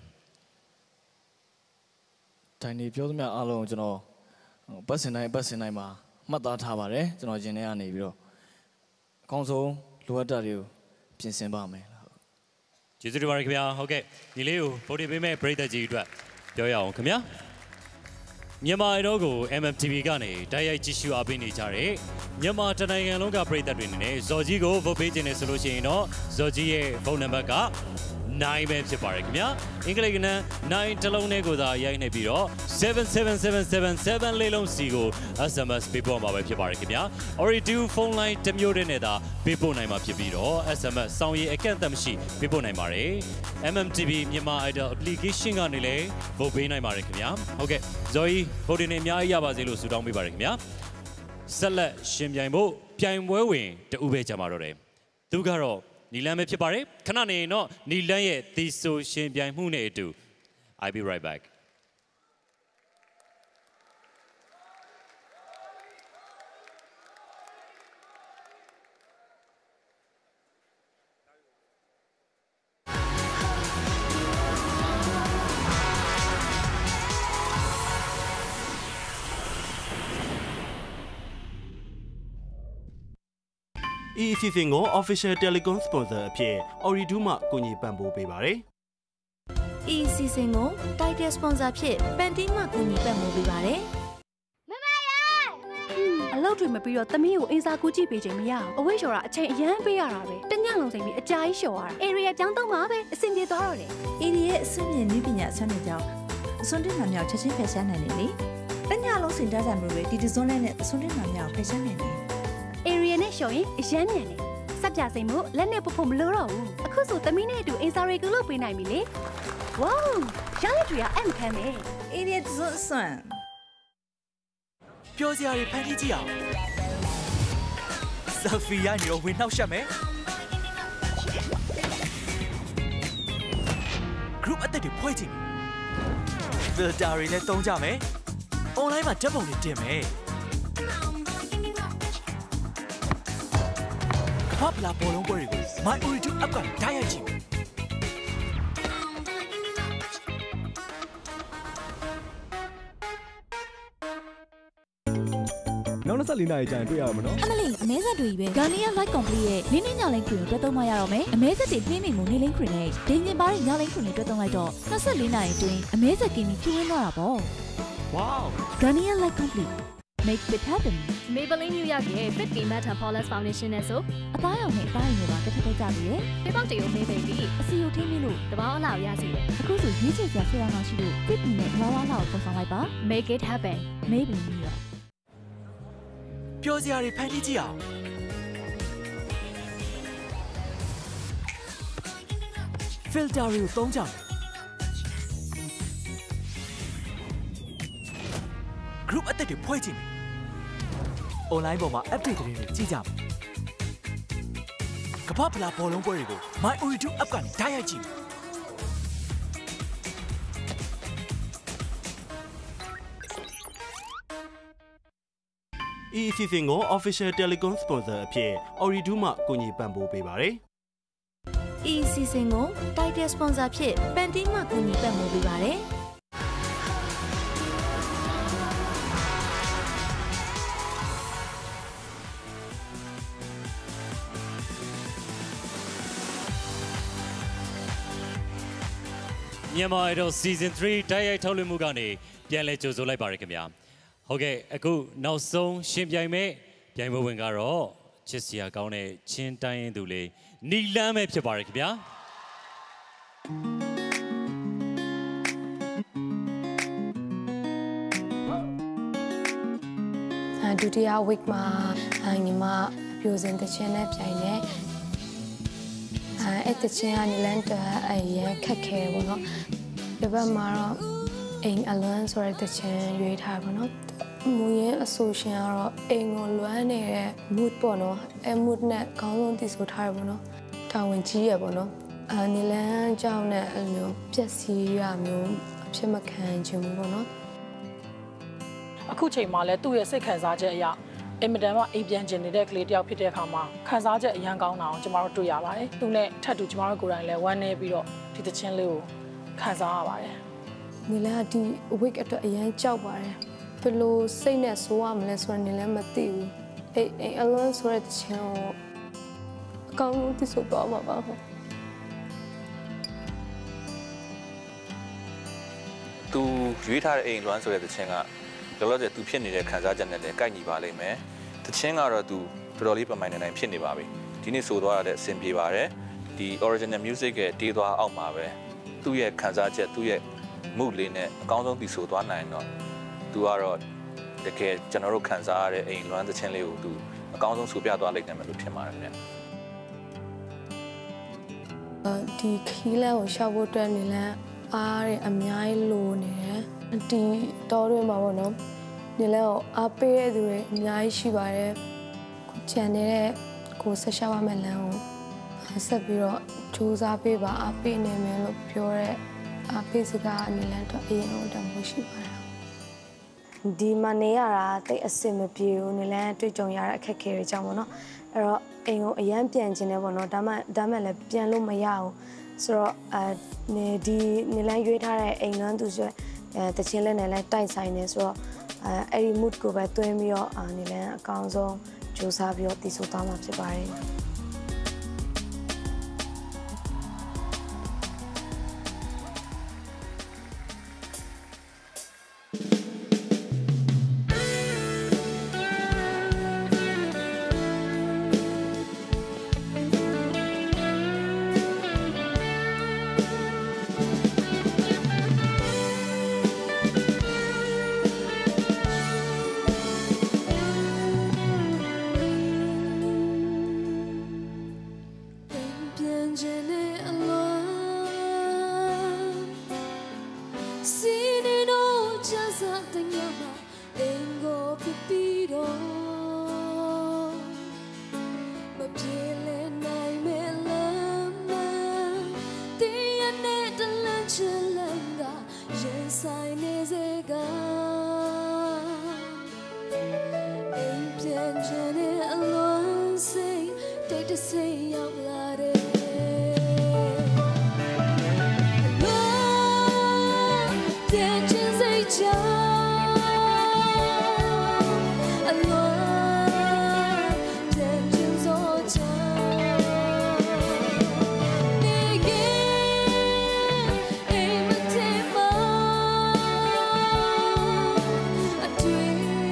တိုင်နေပြောသမျှအားလုံးကျွန်တော်ပတ်စင်တိုင်းမှာမှတ်သားထားပါတယ်ကျွန်တော်ရှင်ထဲကနေပြီးတော့အကောင်းဆုံးလိုအပ်တာတွေကိုပြင်ဆင်ပါမယ်ကျေးဇူးတင်ပါတယ်ခင်ဗျာဟုတ်ကဲ့ညီလေးကိုဗုဒ္ဓပေးမဲ့ပရိသတ်ကြီးအတွက်ပြောရအောင်ခင်ဗျာမြန်မာအတော်ကို MMTV ကနေတိုက်ရိုက်ကြည့်ရှုအားပေးနေကြတဲ့မြန်မာတနိုင်ငံလုံးကပရိသတ်တွေနေနဲ့ဇော်ကြီးကိုဗုဒ္ဓပေးခြင်းနဲ့ဆိုလို့ရှိရင်တော့ဇော်ကြီးရဲ့ဖုန်းနံပါတ်က9ပဲဖြစ်ပါတယ်ခင်ဗျာအင်္ဂလိပ်ကနန်း9တလုံးနဲ့ကိုသာရိုက်နေပြီးတော့77777လေးလုံးစီကို SMS ပေးပို့မှာပဲဖြစ်ပါတယ်ခင်ဗျာ Ori2 ဖုန်းလိုင်းတစ်မျိုးတည်းနဲ့သာပေးပို့နိုင်မှာဖြစ်ပြီးတော့ SMS စောင်းရည်အကန့်အသတ်မရှိပေးပို့နိုင်ပါတယ် MMTV မြန်မာ Idol application ကနေလည်းဗုဒ္ဓပေးနိုင်ပါတယ်ခင်ဗျာဟုတ်ကဲ့ဇော်ကြီးဗုဒ္ဓနေအများကြီးရပါစေလို့ဆုတောင်းပေးပါတယ်ခင်ဗျာဆက်လက်ရှင်ပြိုင်ဖို့ပြိုင်ပွဲဝင်တူပဲကြမှာတော့တယ်သူကတော့နီလန်ပဲဖြစ်ပါတယ်ခဏနေရင်တော့နီလန်ရဲ့သီဆိုရှင်ပြိုင်မှုနဲ့အတူ I'll be right back ဤအစီအစဉ်ကို Official Telecom Sponsor အဖြစ် Ori2 မှကူညီပံ့ပိုးပေးပါတယ်။ဤအစီအစဉ်ကို Title Sponsor ဖြစ်ပန်တီးမှကူညီပံ့ပိုးပေးပါတယ်။အလုပ်တွေမပြီးတော့သမီးကိုအင်စာကူးကြည့်ပေးခြင်းမရအောင်အဝိဇ္ဇော်ကအချိန်အရန်ပေးရတာပဲတညလုံးစိမ်ပြီးအကြာကြီးလျှော်ရတာ area ပြောင်းတော့မှာပဲအဆင်ပြေသွားတော့တယ် area ရဲ့အဆင့်မြင့်နည်းပညာအစွမ်းတွေကြောင့်အစွမ်းတင်မှမြောက်ချက်ချင်းဖယ်ရှားနိုင်တယ်လေတညလုံးစိမ်ထားကြမျိုးတွေဒီဒီဇွန်နဲ့အစွမ်းတင်မှမြောက်ဖယ်ရှားနိုင်တယ် area နဲ့လျှော်ရင်အရန်မြန်တယ်စက်ပြစိမ်မို့လက်နဲ့ဖို့မလိုတော့ဘူးအခုဆိုသမီးနဲ့အတူအင်စာရီကူလုပ်ပေးနိုင်ပြီလေဝေါရရတူရအမ်ခံမယ် area ဇွန်စွမ်းပြောစရာတွေဖန်တီးကြည့်အောင်ဆယ်ဖီရနေတော့ဝင်နှောက်ရှက်မယ် group အသက်တွေဖွဲ့ကြည့် filter တွေလည်းသုံးကြမယ် online မှာဓာတ်ပုံတွေတင်မယ်ကမ္ဘာ့ဖလားဘောလုံးပွဲတွေကို My Ori2 app ကဓာတ်ရိုက်ကြည့်နောက်24နာရီကြာရင်တွေ့ရမှာနော်အမလီအမဲဆက်တွေပဲ Garnier Light Complete ရဲ့နင်းညလိန်ခရင်ကိုတွဲသုံးမရတော့မယ်အမဲဆက်တွေနှင်းမိမှုနေလိန်ခရင်နဲ့ဒင်းကျင်ပါတဲ့ညလိန်ခရင်တွေတွဲသုံးလိုက်တော့24နာရီအတွင်းအမဲဆက်ကင်းပြီးဖြူဝင်းသွားတာပေါ့ Wow Garnier Light Complete Make it happen Maybelline New York ရဲ့ Fit Me Matte Flawless Foundation နဲ့ဆိုအသားရောင်နဲ့အသားရည်တွေပါတစ်ထပ်ထပ်ကြပြီးရဲ့ပြပောက်တွေကိုမေးပေးပြီးအစီအုပ်ထင်းပြီးလို့တပေါင်းအလောက်ရစီတယ်အခုဆိုရွေးချယ်စရာဆေးရောင်းအောင်ရှိလို့ Fit Me နဲ့လောလောလောက်ပုံဆောင်လိုက်ပါ Make it happen Maybelline New York ပြောစရာတွေဖန်တီးကြည့်အောင် filter တွေကိုသုံးကြမယ် group အသက်တွေဖွဲ့ကြည့်မယ် online ပေါ်မှာ update တွေကြည့်ကြမယ်ကမ္ဘာ့ဖလားဘောလုံးပွဲတွေကို My Ori2 app ကနေဓာတ်ရိုက်ကြည့်မယ်ဤအစီအစဉ်ကို Official Telecom Sponsor အဖြစ် Ori2 မှကူညီပံ့ပိုးပေးပါတယ်။ဤအစီအစဉ်ကို Title Sponsor ဖြစ်ပန်တီးမှကူညီပံ့ပိုးပေးပါတယ်။မြန်မာ Idol Season 3တိုက်ရိုက်ထုတ်လွှင့်မှုကနေပြန်လည်ကြိုဆိုလိုက်ပါရခင်ဗျာဟုတ်ကဲ့အခုနောက်ဆုံးရှင်ပြိုင်မဲ့ပြိုင်ပွဲဝင်ကတော့ချစ်စရာကောင်းတဲ့ချင်းတိုင်းရင်သူလေးနီလန်းပဲဖြစ်ပါရခင်ဗျာဒုတိယ week မှာညီမအပြိုစင်တချင်းနဲ့ပြိုင်နေအဲ့တချင်းကနီလန်းအရင်ခက်ခဲပေါ့နော်ဒီဘက်မှာတော့အိမ်အလွမ်းဆိုတဲ့တချင်းရွေးထားပါတော့မူရင်းအဆိုရှင်ကတော့အိမ်ကိုလွမ်းနေတဲ့ mood ပေါ့နော်အဲ mood နဲ့ခေါင်းဆုံးတည်ဆိုထားရပေါ့နော်တာဝန်ကြီးရပေါ့နော်နီလန်းကြောင့်နဲ့အဲ့လိုပျက်စီးရမျိုးအဖြစ်မခံချင်ဘူးပေါ့နော်အခုချိန်မှာလဲသူ့ရဲ့စိတ်ခံစားချက်အရာအင်မတန်မှအိမ်ပြန်ကျင်နေတဲ့ကလေးတယောက်ဖြစ်တဲ့အခါမှာခံစားချက်အရန်ကောင်းတာအောင်ကျမတို့တွေ့ရပါတယ်။သူနဲ့ထပ်တူကျမတို့ကိုယ်တိုင်လည်းဝမ်းနည်းပြီးတော့ဒီသချင်းလေးကိုခံစားရပါတယ်။နေလည်းဒီ week အတွက်အရန်ကြောက်ပါတယ်။ဘယ်လိုစိတ်နဲ့ဆိုးရမလဲဆိုတော့နေလည်းမသိဘူး။အိမ်အလွန်ဆိုတဲ့သချင်းကိုအကောင်းဆုံးသိဆိုတော့မှာပါ။သူရွေးထားတဲ့အိမ်လွမ်းဆိုတဲ့သချင်းကလောလောဆယ်သူဖြစ်နေတဲ့ခံစားချက်နဲ့လည်းကိုက်ညီပါလိမ့်မယ်။သချင်းကတော့သူတော်တော်လေးပမိုင်နိုင်ဖြစ်နေပါပြီ။ဒီနေ့ဆိုသွားရတဲ့အဆင်ပြေပါတယ်။ဒီ original music ရဲ့တေးသွားအောက်မှာပဲသူ့ရဲ့ခံစားချက်သူ့ရဲ့မှုလေးနဲ့အကောင်းဆုံးသိဆိုသွားနိုင်တော့သူကတော့တကယ်ကျွန်တော်တို့ခံစားရတဲ့အိမ်လွမ်းသချင်းလေးကိုသူအကောင်းဆုံးဆိုပြသွားလိမ့်မယ်လို့ထင်ပါတယ်ဗျ။ဒီခီးလန်းကိုရှောက်ဖို့အတွက်နေလန်းအားတဲ့အများကြီးလိုနေတယ်ဒီတော်တွေမှာပေါ့နော်နေလဲအားပေးတဲ့သူတွေအများကြီးရှိပါတယ်ကိုချန်နေတဲ့ကိုဆက်ရှာပါမယ်လမ်းကိုဆက်ပြီးတော့စူးစမ်းပေးပါအားပေးနေမယ်လို့ပြောတဲ့အားပေးစကားအနေနဲ့တော့အရင်တော့တမိုးရှိပါတယ်ဒီမှာနေရတာတိတ်အဆင်မပြေဘူးနေလဲတွေ့ကြုံရတဲ့အခက်အခဲတွေကြောင့်ပေါ့နော်အဲ့တော့အိမ်ကိုအရန်ပြန်ကျင်တယ်ပေါ့နော်ဒါမှလည်းပြန်လို့မရဘူးဆိုတော့ဒီနေလန်းရွေးထားတဲ့အိမ်လန်းသူဆိုတချင်းလေးနဲ့လည်းတိုက်ဆိုင်နေဆိုတော့အဲ့ဒီ mood ကိုပဲတွင်းပြီးတော့နေလန်းအကောင်းဆုံးစူးစမ်းပြီးတော့တည်ဆိုသွားမှာဖြစ်ပါတယ်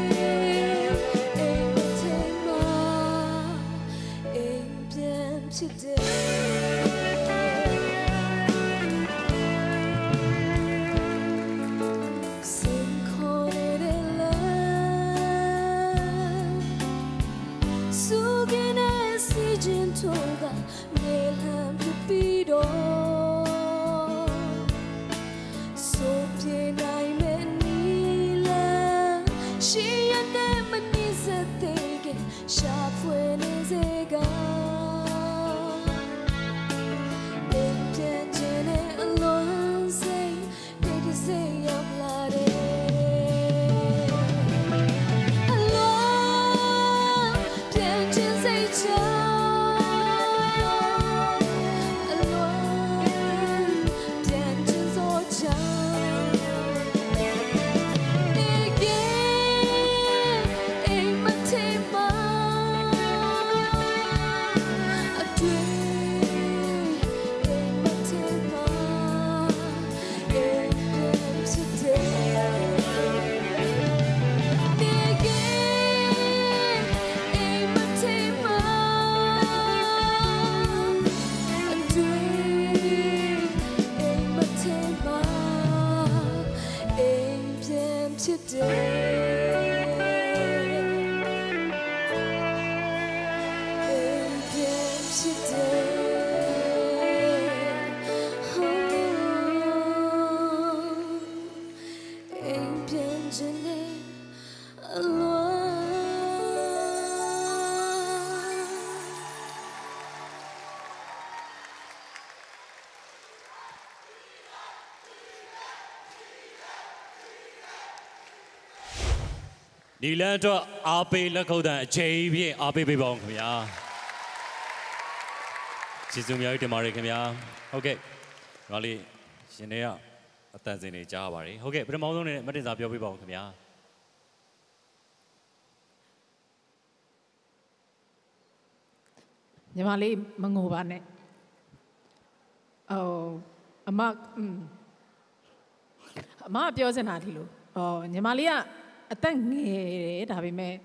ဖြစ်ဒီလန်အတွက်အားပေးလက်ခုပ်တန်အချိန်ပြည့်အားပေးပေးပါဦးခင်ဗျာကျေးဇူးများတင်ပါတယ်ခင်ဗျာဟုတ်ကဲ့ဒါလေးရှင်တွေကအတန်စင်တွေကြားပါပါတယ်ဟုတ်ကဲ့ပထမဆုံးနဲ့မတင်စာပြောပေးပါဦးခင်ဗျာညီမလေးမငိုပါနဲ့အမပြောစင်တာဒီလိုညီမလေးကအသက်ငယ်တယ်ဒါပေမဲ့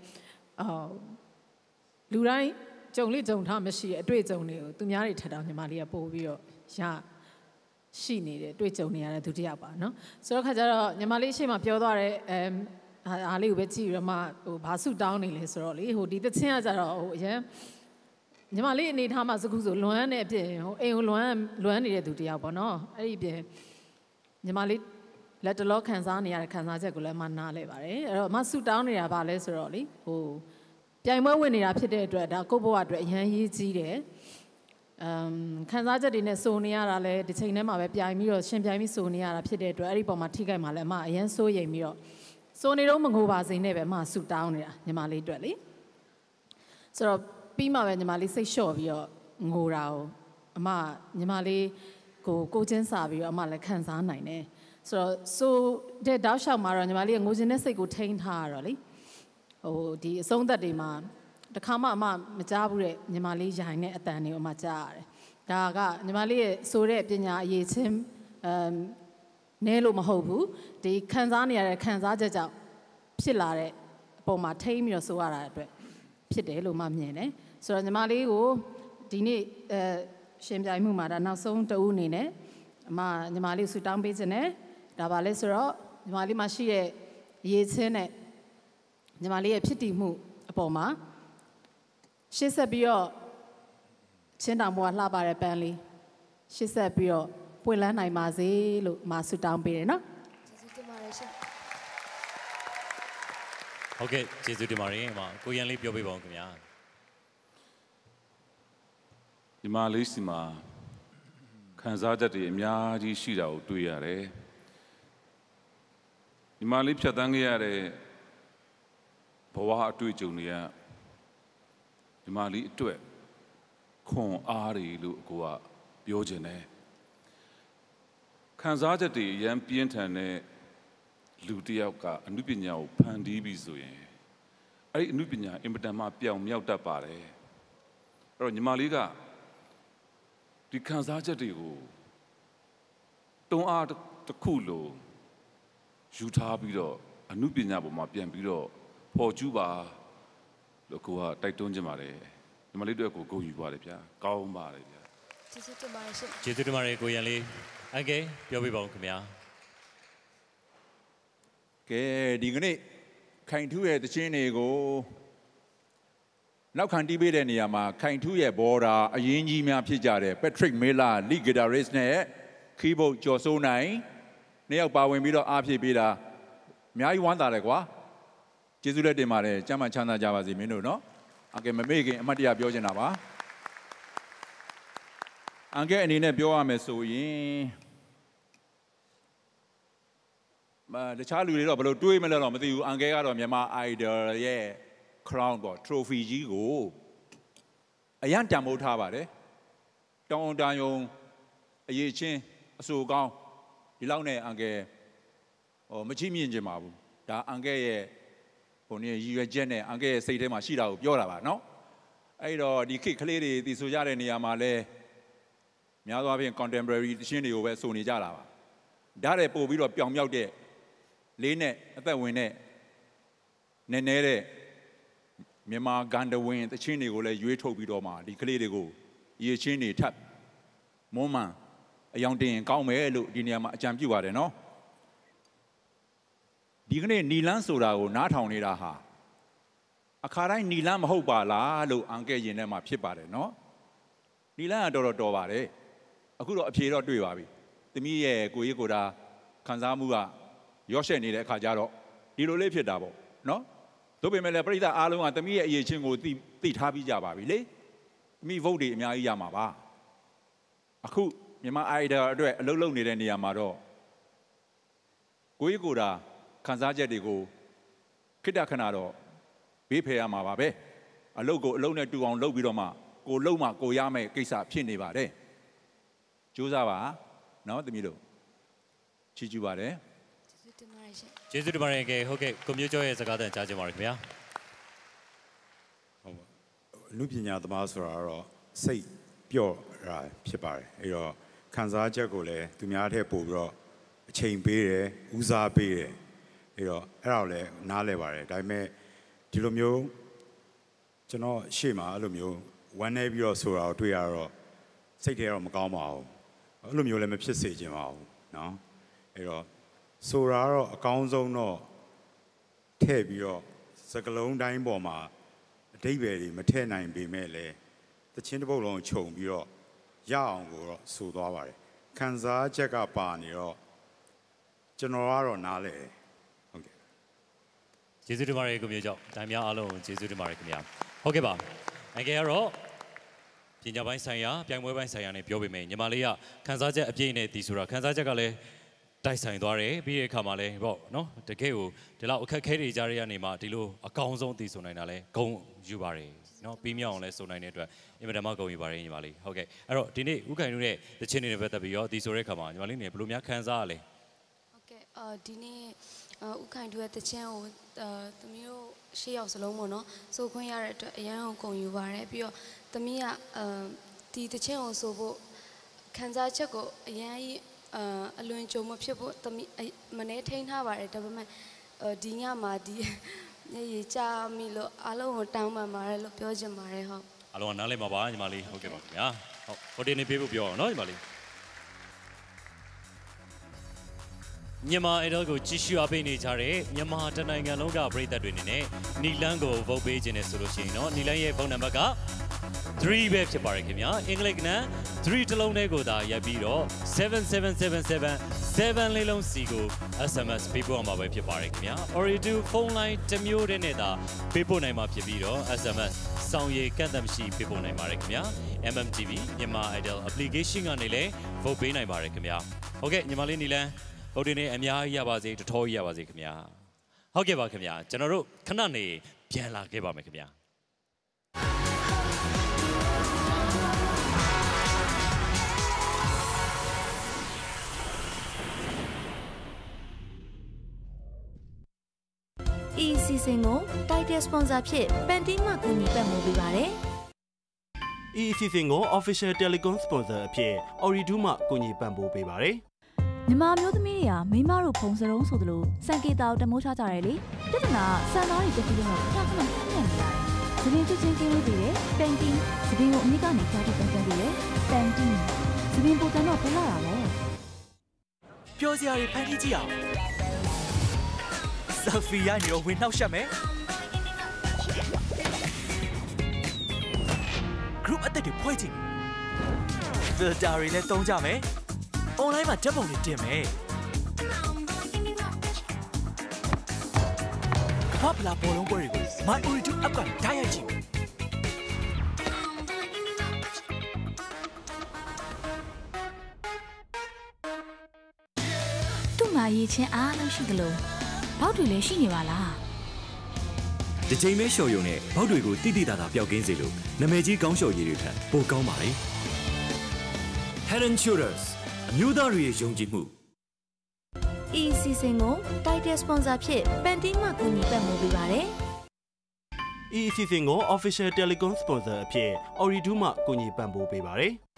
လူတိုင်းကြုံလေးကြုံထားမရှိတဲ့အတွေ့အကြုံတွေကိုသူများတွေထပ်တော့ညီမလေးကပို့ပြီးတော့ရှိနေတယ်တွေ့ကြုံနေရတဲ့သူတစ်ယောက်ပါเนาะဆိုတော့ခါကျတော့ညီမလေးရှေ့မှာပြောသွားတဲ့အားလေးကိုပဲကြည့်ပြီးတော့မှဘာဆုတောင်းနေလဲဆိုတော့လေဒီသချင်းကကျတော့အရင်ညီမလေးအနေထားမှာစခုဆိုလွမ်းတဲ့အပြင်အိမ်ကိုလွမ်းနေတဲ့သူတယောက်ပေါ့နော်အဲ့ဒီအပြင်ညီမလေးလက်တလောခံစားနေရတဲ့ခံစားချက်ကိုလည်းမနားလဲပါတယ်အဲ့တော့မဆူတောင်းနေတာပါလဲဆိုတော့လေပြိုင်ပွဲဝင်နေတာဖြစ်တဲ့အတွက်ဒါကိုယ့်ဘဝအတွက်အရန်ရေးကြီးတယ်ခံစားချက်တွေနဲ့စုံနေရတာလဲဒီချိန်ထဲမှာပဲပြိုင်ပြီးတော့ရှင်ပြိုင်ပြီးစုံနေရတာဖြစ်တဲ့အတွက်အဲ့ဒီပုံမှာထိခိုက်မှာလဲအမအရန်စိုးရိမ်ပြီးတော့စုံနေတော့မငိုပါစေနဲ့ပဲအမဆူတောင်းနေတာညီမလေးအတွက်လေဆိုတော့ပြီးမှပဲညီမလေးစိတ်လျှော့ပြီးတော့ငိုတာကိုအမညီမလေးကိုချင်းစာပြီးတော့အမလည်းခံစားနိုင်တယ်ဆိုတော့တဲ့တောက်လျှောက်မှာတော့ညီမလေးကငိုချင်တဲ့စိတ်ကိုထိန်းထားရတော့လေဒီအဆုံးသက်တွေမှာတခါမှအမမကြားဘူးတဲ့ညီမလေးရိုင်တဲ့အတန်တွေကိုအမကြားရတယ်ဒါကညီမလေးရဲ့ဆိုတဲ့ပညာအရေးချင်းနဲလို့မဟုတ်ဘူးဒီခံစားနေရတဲ့ခံစားချက်ကြောင့်ဖြစ်လာတဲ့အပေါ်မှာထိန်းပြီးတော့ဆိုရတာအတွက်ဖြစ်တယ်လို့မှမြင်တယ်ဆိုတော့ညီမလေးကိုဒီနေ့ရှင်ပြိုင်မှုမှာဒါနောက်ဆုံးတဦးအနေနဲ့ညီမလေးကိုဆူတောင်းပေးခြင်းနဲ့ဒါပါလဲဆိုတော့ညီမလေးမှာရှိတဲ့ရေးချင်းနဲ့ညီမလေးရဲ့ဖြစ်တည်မှုအပေါ်မှာရှေ့ဆက်ပြီးတော့ချင်းတောင်ဘွားလှပါတဲ့ပန်းလေးရှေ့ဆက်ပြီးတော့ပွင့်လန်းနိုင်ပါစေလို့ဆူတောင်းပေးတယ်နော်ကျေးဇူးတင်ပါတယ်ရှင်ဟုတ်ကဲ့ကျေးဇူးတင်ပါတယ်ကိုရန်လေးပြောပေးပါဦးခင်ဗျာဒီမှာလေးစီမှာခံစားချက်တွေအများကြီးရှိတာကိုတွေ့ရတယ်ဒီမှာလေးဖြတ်သန်းခဲ့ရတဲ့ဘဝအတွေ့အကြုံတွေကဒီမှာလေးအတွက်ခွန်အားတွေလို့ကိုကပြောချင်တယ်ခံစားချက်တွေအရင်ပြင်းထန်တဲ့လူတစ်ယောက်ကအနုပညာကိုဖန်တီးပြီးဆိုရင်အဲ့ဒီအနုပညာအင်မတန်မှပြောင်မြောက်တတ်ပါတယ်အဲ့တော့ညီမလေးကဒီခံစားချက်တွေကိုတွန်းအားတစ်ခုလိုယူထားပြီးတော့အနုပညာပေါ်မှာပြန်ပြီးတော့ပေါ်ကျူးပါလို့ကိုကတိုက်တွန်းချင်ပါတယ်ညီမလေးတို့ကိုဂုဏ်ယူပါတယ်ဗျာကောင်းပါတယ်ဗျာကျေးဇူးတင်ပါတယ်ရှင်ကျေးဇူးတင်ပါတယ်ကိုရန်လေးအကဲပြောပြပါဦးခင်ဗျာကဲဒီကနေ့ခိုင်ထူးရဲ့တခြင်းတွေကိုနောက်ခံတီးပေးတဲ့နေရာမှာခိုင်ထူးရဲ့ဘော်ဒါအရင်ကြီးများဖြစ်ကြတဲ့ Patrick Miller lead guitarist နဲ့ keyboard ကျော်စိုးနိုင်နှစ်ယောက်ပါဝင်ပြီးတော့အားဖြည့်ပေးတာအများကြီးဝမ်းသာတယ်ကွာကျေးဇူးလက်တင်ပါတယ်ကျမ်းမာချမ်းသာကြပါစေမင်းတို့နော်အကဲမမေ့ခင်အမှတ်တရပြောချင်တာပါအကဲအနေနဲ့ပြောရမယ်ဆိုရင်တခြားလူတွေတော့ဘယ်လိုတွေးမလဲတော့မသိဘူးအန်ကဲကတော့မြန်မာ idol ရဲ့ crown ပေါ့ trophy ကြီးကိုအရန်တန်ဖိုးထားပါတယ်တောင်းတယုံအရေးချင်းအဆိုကောင်းဒီလောက်နဲ့အန်ကဲမချိမြင့်ကြပါဘူးဒါအန်ကဲရဲ့ရည်ရွယ်ချက်နဲ့အန်ကဲရဲ့စိတ်ထဲမှာရှိတာကိုပြောတာပါနော်အဲ့တော့ဒီခေတ်ကလေးတွေတည်ဆိုကြတဲ့နေရာမှာလဲများသောအားဖြင့် contemporary တခြင်းတွေကိုပဲဆိုနေကြတာပါဒါတဲ့ပို့ပြီးတော့ပြောင်မြောက်တဲ့လေးနဲ့အသက်ဝင်တဲ့နည်းနည်းတဲ့မြန်မာဂန္ဓဝင်တခြင်းတွေကိုလည်းရွေးထုတ်ပြီးတော့မှဒီကလေးတွေကိုရေချင်းတွေထပ်မွမ်းမံအယောင်တင်ကောင်းမယ်လို့ဒီနေရာမှာအကြံပြုပါတယ်နော်ဒီကနေ့နီလန်းဆိုတာကိုနားထောင်နေတာဟာအခါတိုင်းနီလန်းမဟုတ်ပါလားလို့အန်ကဲရင်ထဲမှာဖြစ်ပါတယ်နော်နီလန်းကတော်ပါတယ်အခုတော့အဖြေတော့တွေ့ပါပြီသမီးရဲ့ကိုကြီးကိုတာခံစားမှုကရော့ရှက်နေတဲ့အခါကျတော့ဒီလိုလေးဖြစ်တာပေါ့နော်တို့ပေမဲ့လည်းပြိဿအားလုံးကသမီးရဲ့အရေးချင်းကိုသိထားပြီးကြပါပြီလေသမီး vote တွေအများကြီးရမှာပါအခုမြန်မာ idol အတွက်အလုပ်လုပ်နေတဲ့နေရာမှာတော့ကိုကြီးကိုတာခံစားချက်တွေကိုခိတ္တခဏတော့ဘေးဖယ်ရမှာပါပဲအလုပ်ကိုအလုပ်နဲ့တူအောင်လုပ်ပြီးတော့မှကိုလုံးမှကိုရမယ်ကိစ္စဖြစ်နေပါတယ်ကြိုးစားပါနော်သမီးတို့ချီးကျူးပါတယ်ကျေးဇူးတင်ပါတယ်ကဲဟုတ်ကဲ့ကိုမျိုးကျော်ရဲ့စကားသံကြားကြပါရခင်ဗျာဟုတ်ပါလူပညာသမားဆိုတာတော့စိတ်ပျော့တာဖြစ်ပါတယ်အဲ့တော့ခံစားချက်ကိုလည်းသူများထက်ပို့ပြီးတော့အချိန်ပေးတယ်ဦးစားပေးတယ်အဲ့တော့အဲ့ဒါကိုလည်းနားလဲပါတယ်ဒါပေမဲ့ဒီလိုမျိုးကျွန်တော်ရှေ့မှာအဲ့လိုမျိုးဝမ်းနေပြီးတော့ဆိုတာကိုတွေ့ရတော့စိတ်ထဲတော့မကောင်းပါဘူးအဲ့လိုမျိုးလည်းမဖြစ်စေချင်ပါဘူးเนาะအဲ့တော့ဆိုတာတော့အကောင်းဆုံးတော့ထည့်ပြီးတော့စကလုံးတိုင်းပေါ်မှာအတိတ်ပဲတွေမထည့်နိုင်ပေမဲ့လည်းတချင်းတစ်ပုတ်လုံးခြုံပြီးတော့ရအောင်ကိုတော့ဆိုသွားပါတယ်ခံစားချက်ကပါနေတော့ကျွန်တော်ကတော့နားလဲဟုတ်ကဲ့ကျေးဇူးတင်ပါတယ်ကိုမျိုးကျော်တိုင်းများအားလုံးကျေးဇူးတင်ပါတယ်ခင်ဗျာဟုတ်ကဲ့ပါအကယ်ကတော့ပညာပိုင်းဆိုင်ရာပြိုင်ပွဲပိုင်းဆိုင်ရာနဲ့ပြောပေမဲ့ညီမလေးကခန်းစားချက်အပြည့်နဲ့ဒီဆိုတာခန်းစားချက်ကလည်းတိုက်ဆိုင်သွားတယ်ပြီးတဲ့အခါမှာလည်းပေါ့နော်တကယ်ကိုဒီလောက်အခက်ခဲတွေကြားရနေမှာဒီလိုအကောင်းဆုံးသိဆိုနိုင်တာလဲဂုံယူပါတယ်နော်ပြီးမြောက်အောင်လဲဆိုနိုင်တဲ့အတွက်အင်မတန်မှဂုံယူပါတယ်ညီမလေးဟုတ်ကဲ့အဲ့တော့ဒီနေ့ဦးခိုင်တို့ရဲ့တခြင်းတွေနဲ့ပတ်သက်ပြီးတော့ဒီဆိုတဲ့အခါမှာညီမလေးနေဘယ်လိုများခန်းစားရလဲဟုတ်ကဲ့ဒီနေ့ဦးခိုင်တို့ရဲ့တခြင်းကိုသမီးတို့ရှေ့ရောက်စလုံးပေါ့နော်ဆိုခွင့်ရတဲ့အတွက်အရန်ကိုဂုံယူပါတယ်ပြီးတော့သမီးကဒီတခြင်းကိုဆိုဖို့ခန်းစားချက်ကိုအရန်ကြီးအလွန်ကြုံမဖြစ်ဖို့သမီးမနေထိန်းထားပါတယ်ဒါပေမဲ့ဒီညမှာဒီရေချမိလို့အားလုံးကိုတောင်းပန်ပါတယ်လို့ပြောချင်ပါတယ်ဟုတ်အားလုံးကနားလည်မှာပါညီမလေးဟုတ်ကဲ့ပါခင်ဗျာဟုတ်ဟိုတင်နေပေးဖို့ပြောအောင်နော်ညီမလေးမြန်မာအိုင်ဒယ်ကိုကြည့်ရှုအားပေးနေကြတဲ့မြန်မာတနိုင်ငံလုံးကပရိသတ်တွေအနေနဲ့နီလန်းကိုဗုတ်ပေးခြင်းနဲ့ဆိုလို့ရှိရင်တော့နီလန်းရဲ့ဖုန်းနံပါတ်က3ပဲဖြစ်ပါတယ်ခင်ဗျာအင်္ဂလိပ်က3တလုံးတည်းကိုသာရပ်ပြီးတော့7777 လေးလုံးစီကို SMS ပေးပို့အောင်ပါပဲဖြစ်ပါတယ်ခင်ဗျာ Oridu ဖုန်းလိုင်းတစ်မျိုးတည်းနဲ့သာပေးပို့နိုင်မှာဖြစ်ပြီးတော့ SMS စောင့်ရည်ကန့်သတ်မရှိပေးပို့နိုင်ပါတယ်ခင်ဗျာ MMTV မြန်မာ Idol application ကနေလည်းဗုတ်ပေးနိုင်ပါတယ်ခင်ဗျာဟုတ်ကဲ့ညီမလေးနီလန်းဗုတ်တင်နေအများကြီးရပါစေတထောကြီးရပါစေခင်ဗျာဟုတ်ကဲ့ပါခင်ဗျာကျွန်တော်တို့ခဏနေပြန်လာခဲ့ပါမယ်ခင်ဗျာဤစီစဉ်ကို Title Sponsor ဖြစ်ပန်တီးမှကူညီပတ်မှုပေးပါတယ်။ဤစီစဉ်ကို Official Telecom Sponsor အဖြစ် Oridu မှကူညီပံ့ပိုးပေးပါတယ်။မြန်မာမျိုးသမီးတွေကမိမတို့ဖုံစလုံးဆိုသလိုစံကေတာကိုတမိုးချကြတယ်လေ။ပြဿနာစံသားတွေတစ်ခုလုံးတော့ခဏခဏဖျက်နေရတယ်။သပင်ချွချင်းကင်းလို့ပြီးတယ်။ပန်တီးသပင်ကိုအမိကနေကြားထုတ်ပန်းပြီးတယ်။ပန်တီးသပင်ပုံစံတော့ဖလာတာပေါ့။ပြောစရာတွေဖန်တီးကြည့်အောင်။ဆယ်ဖီရိုက်နေတော့ဝင်နှောက်ရှက်မယ်။ group အသက်တွေဖွဲ့ကြည့်။ filter တွေလည်းသုံးကြမယ်။ online မှာဓာတ်ပုံတွေတင်မယ်။ကမ္ဘာ့ဖလားဘောလုံးပွဲတွေကို My Oridu app ကဓာတ်ရိုက်ကြည့်မယ်။သူ့မှာရည်ချင်းအားလုံးရှိသလိုဘောက်တွေလည်းရှိနေပါလား။ဒီချိန်မဲရှော်ရုံနဲ့ဘောက်တွေကိုတိတိတသာပျောက်ကင်းစေလို့နာမည်ကြီးကောင်းလျှော်ရည်တွေထပ်ပိုကောင်းပါလေ။ Head and Shoulders အမျိုးသားတွေရဲ့ယုံကြည်မှုဤစီစဉ်ကို Title Sponsor ဖြစ်ပန်တီးမှကူညီပတ်မှုပေးပါတယ်။ဤစီစဉ်ကို Official Telecom Sponsor အဖြစ် Oridu မှကူညီပံ့ပိုးပေးပါတယ်။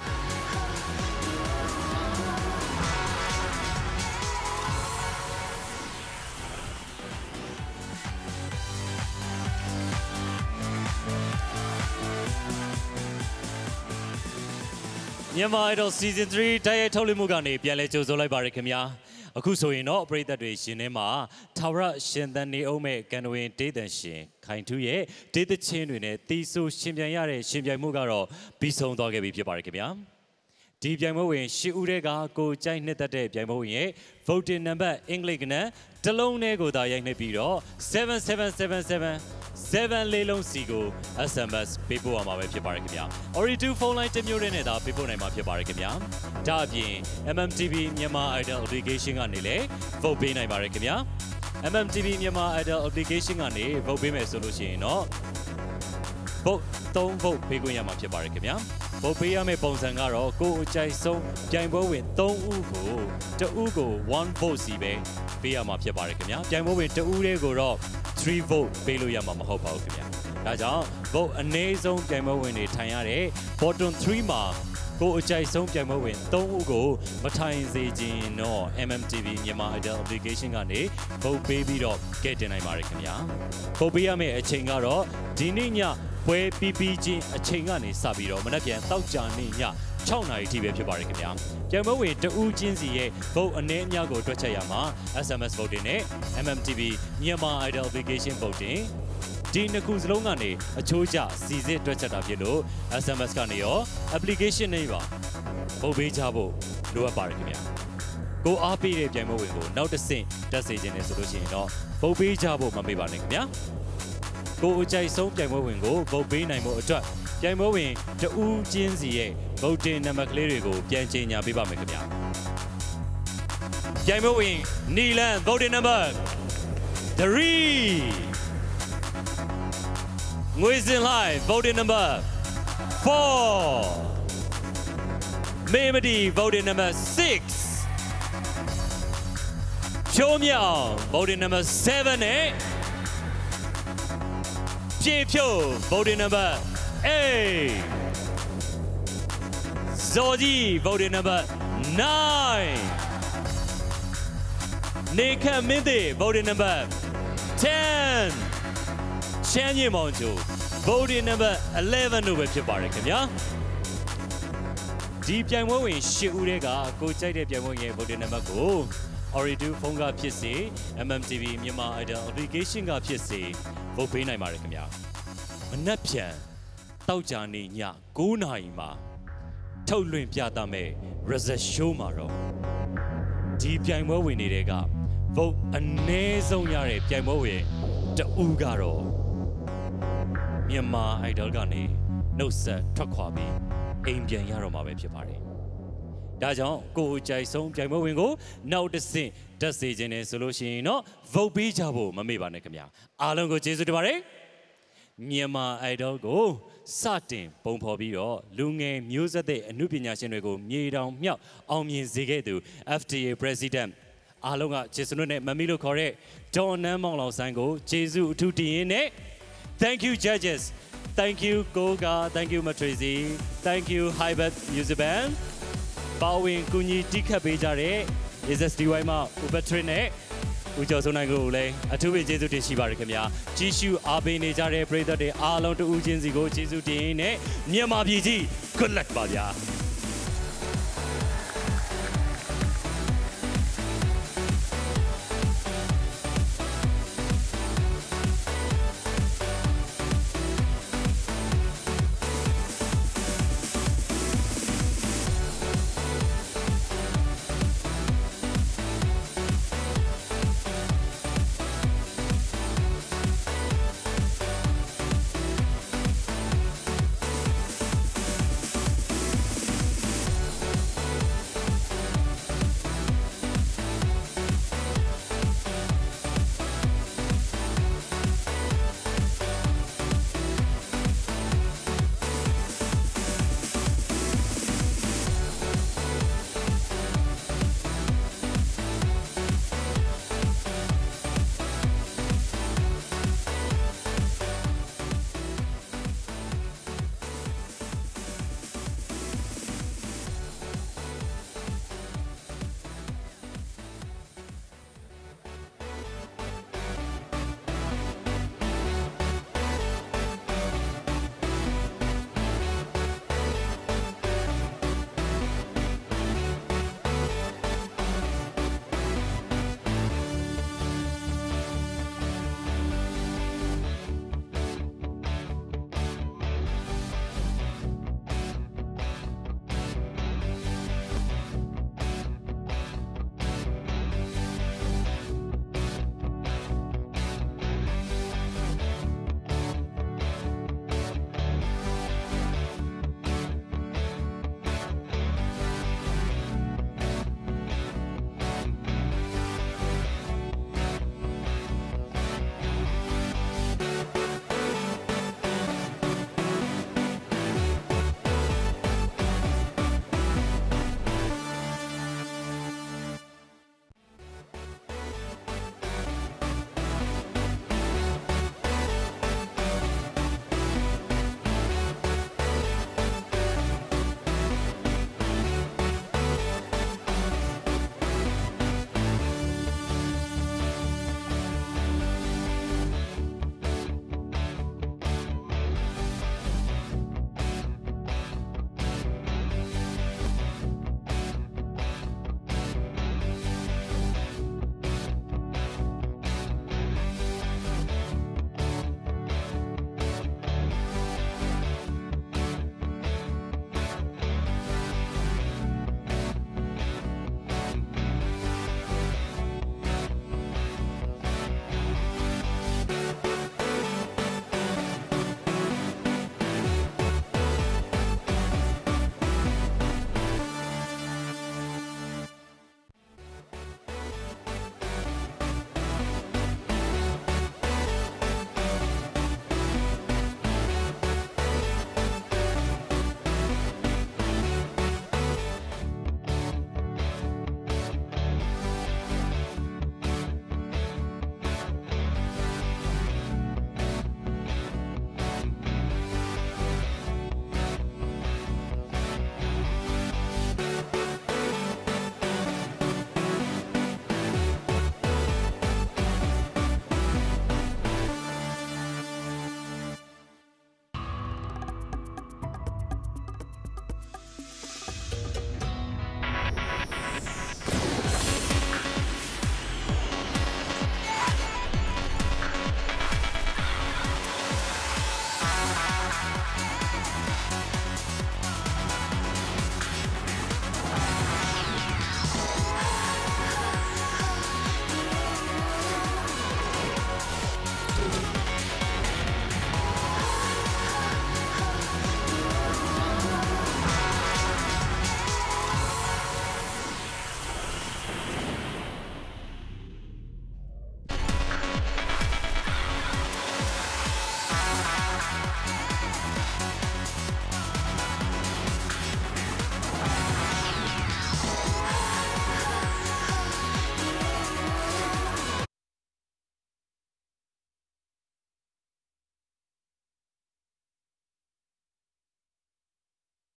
မြန်မာ Idol Season 3တိုက်ရိုက်ထုတ်လွှင့်မှုကနေပြန်လည်ကြိုဆိုလိုက်ပါရခင်ဗျာအခုဆိုရင်တော့ပရိသတ်တွေရှင်ထဲမှာထာဝရရှင်သန်နေအောင်မဲ့ကန်ဝင်ဒေသန်ရှင်ခိုင်ထူးရဲ့ဒေသချင်းတွေနဲ့တီးဆိုရှင်ပြန်ရတဲ့ရှင်ပြိုင်မှုကတော့ပြီးဆုံးသွားခဲ့ပြီဖြစ်ပါရခင်ဗျာဒီပြိုင်ပွဲဝင်10ဦးတည်းကကိုကြိုက်နှစ်သက်တဲ့ပြိုင်ပွဲဝင်ရဲ့ voting number အင်္ဂလိပ်ကနန်းတလုံးနဲ့ကိုသာရိုက်နှိပ်ပြီးတော့7777 လေးလုံးစီကို SMS ပေးပို့ရမှာပဲဖြစ်ပါရခင်ဗျာ Oridu ဖုန်းလိုင်းတစ်မျိုးတည်းနဲ့သာပေးပို့နိုင်မှာဖြစ်ပါရခင်ဗျာဒါအပြင် MMTV မြန်မာ Idol application ကနေလည်း vote ပေးနိုင်ပါရခင်ဗျာ MMTV မြန်မာ Idol application ကနေ vote ပေးမယ်ဆိုလို့ရှိရင်တော့ vote 3 vote ပေးခွင့်ရမှာဖြစ်ပါတယ်ခင်ဗျာ vote ပေးရမယ့်ပုံစံကတော့ကိုယ်အကြိုက်ဆုံးပြိုင်ပွဲဝင်3ဦးကိုတဦးကို1 vote စီပဲပေးရမှာဖြစ်ပါတယ်ခင်ဗျာပြိုင်ပွဲဝင်တဦးလေးကိုတော့3 vote ပေးလို့ရမှာမဟုတ်ပါဘူးခင်ဗျာဒါကြောင့် vote အနည်းဆုံးပြိုင်ပွဲဝင်တွေထိုင်ရတဲ့ bottom 3 မှာကိုအကြိုက်ဆုံးပြိုင်ပွဲဝင်3ဦးကိုမထိုင်စေခြင်းတော့ MMTV မြန်မာ Idol application ကနေ vote ပေးပြီးတော့ကဲတင်နိုင်ပါတယ်ခင်ဗျာ vote ပေးရမယ့်အချိန်ကတော့ဒီနေ့ညပွဲပြီးချင်းအချိန်ကနေစပြီးတော့မနက်ဖြန်တောက်ကြနေ့ည6 နာရီထိပဲဖြစ်ပါတယ်ခင်ဗျာပြိုင်ပွဲဝင်တဦးချင်းစီရဲ့ vote အနည်းအများကိုတွက်ချက်ရမှာ SMS voting နဲ့ MMTV မြန်မာ Idol application votingဒီနှစ်ခုစလုံးကနေအချိုးကျစီစစ်တွက်ချက်တာဖြစ်လို့ SMS ကနေရော application နဲ့ပါပို့ပေးကြဖို့လိုအပ်ပါတယ်ခင်ဗျာကိုအားပေးတဲ့ပြိုင်ပွဲဝင်ကိုနောက်တစ်ဆင့်တက်စေခြင်းနဲ့ဆိုလို့ရှိရင်တော့ပို့ပေးကြဖို့မမေ့ပါနဲ့ခင်ဗျာကိုအကြိုက်ဆုံးပြိုင်ပွဲဝင်ကိုပို့ပေးနိုင်ဖို့အတွက်ပြိုင်ပွဲဝင်တဦးချင်းစီရဲ့ voting နံပါတ်ကလေးတွေကိုပြန်ကြေညာပေးပါမယ်ခင်ဗျာပြိုင်ပွဲဝင်နီလန် voting number 3ငွေစင်လှိုင် voting number 4မေမဒီ voting number 6ဖြိုးမြောင် voting number 7နဲ့ပြေဖြိုး voting number 8ဇော်ကြီး voting number 9နေခမ်းမင်းသေး voting number 10ချမ်းမြေမောင်ကျို voting number 11တို့ပဲဖြစ်ပါတယ်ခင်ဗျာဒီပြိုင်ပွဲဝင်10ဦးတည်းကကိုကြိုက်တဲ့ပြိုင်ပွဲဝင်ရဲ့ voting number ကို Oridu ဖုန်းကဖြစ်စေ MMTV မြန်မာ Idol application ကဖြစ်စေ vote ပေးနိုင်ပါတယ်ခင်ဗျာမနက်ဖြန်တောက်ကြနေ့ည9 နာရီမှာထုတ်လွှင့်ပြသမယ့် result show မှာတော့ဒီပြိုင်ပွဲဝင်တွေက vote အနည်းဆုံးရတဲ့ပြိုင်ပွဲဝင်တဦးကတော့မြန်မာ Idol ကနေနှုတ်ဆက်ထွက်ခွာပြီးအိမ်ပြန်ရတော့မှာပဲဖြစ်ပါတယ်။ဒါကြောင့်ကိုယ်ကြိုက်ဆုံးပြိုင်ပွဲဝင်ကိုနောက်တစ်ဆင့်တက်စေခြင်းနဲ့ဆိုလို့ရှိရင်တော့ vote ပေးကြဖို့မမေ့ပါနဲ့ခင်ဗျာ။အားလုံးကိုကျေးဇူးတင်ပါတယ်။မြန်မာ Idol ကိုစတင်ပုံဖော်ပြီးတော့လူငယ်မျိုးဆက်တဲ့အမှုပညာရှင်တွေကိုမြေတောင်မြောက်အောင်မြင်စေခဲ့သူ FTA President အားလုံးကကျေးဇူးနဲ့မမီလို့ခေါ်တဲ့ဒေါ်နန်းမောင်လောင်ဆိုင်ကိုကျေးဇူးအထူးတင်ရင်းနဲ့Thank you, judges. Thank you, Goga. Thank you, Matrizi. Thank you, Hybert Music Band. Bowing Kunyi Tika Bejare, SSDY Ma, Ubatrine, Ujo Sonago, a two-way Jesu de Shibaramia, Jishu Abe Nejare, pray that they are allowed to Ujin Zigo, Jesu Dine, Nyama Biji. Good luck, Badia.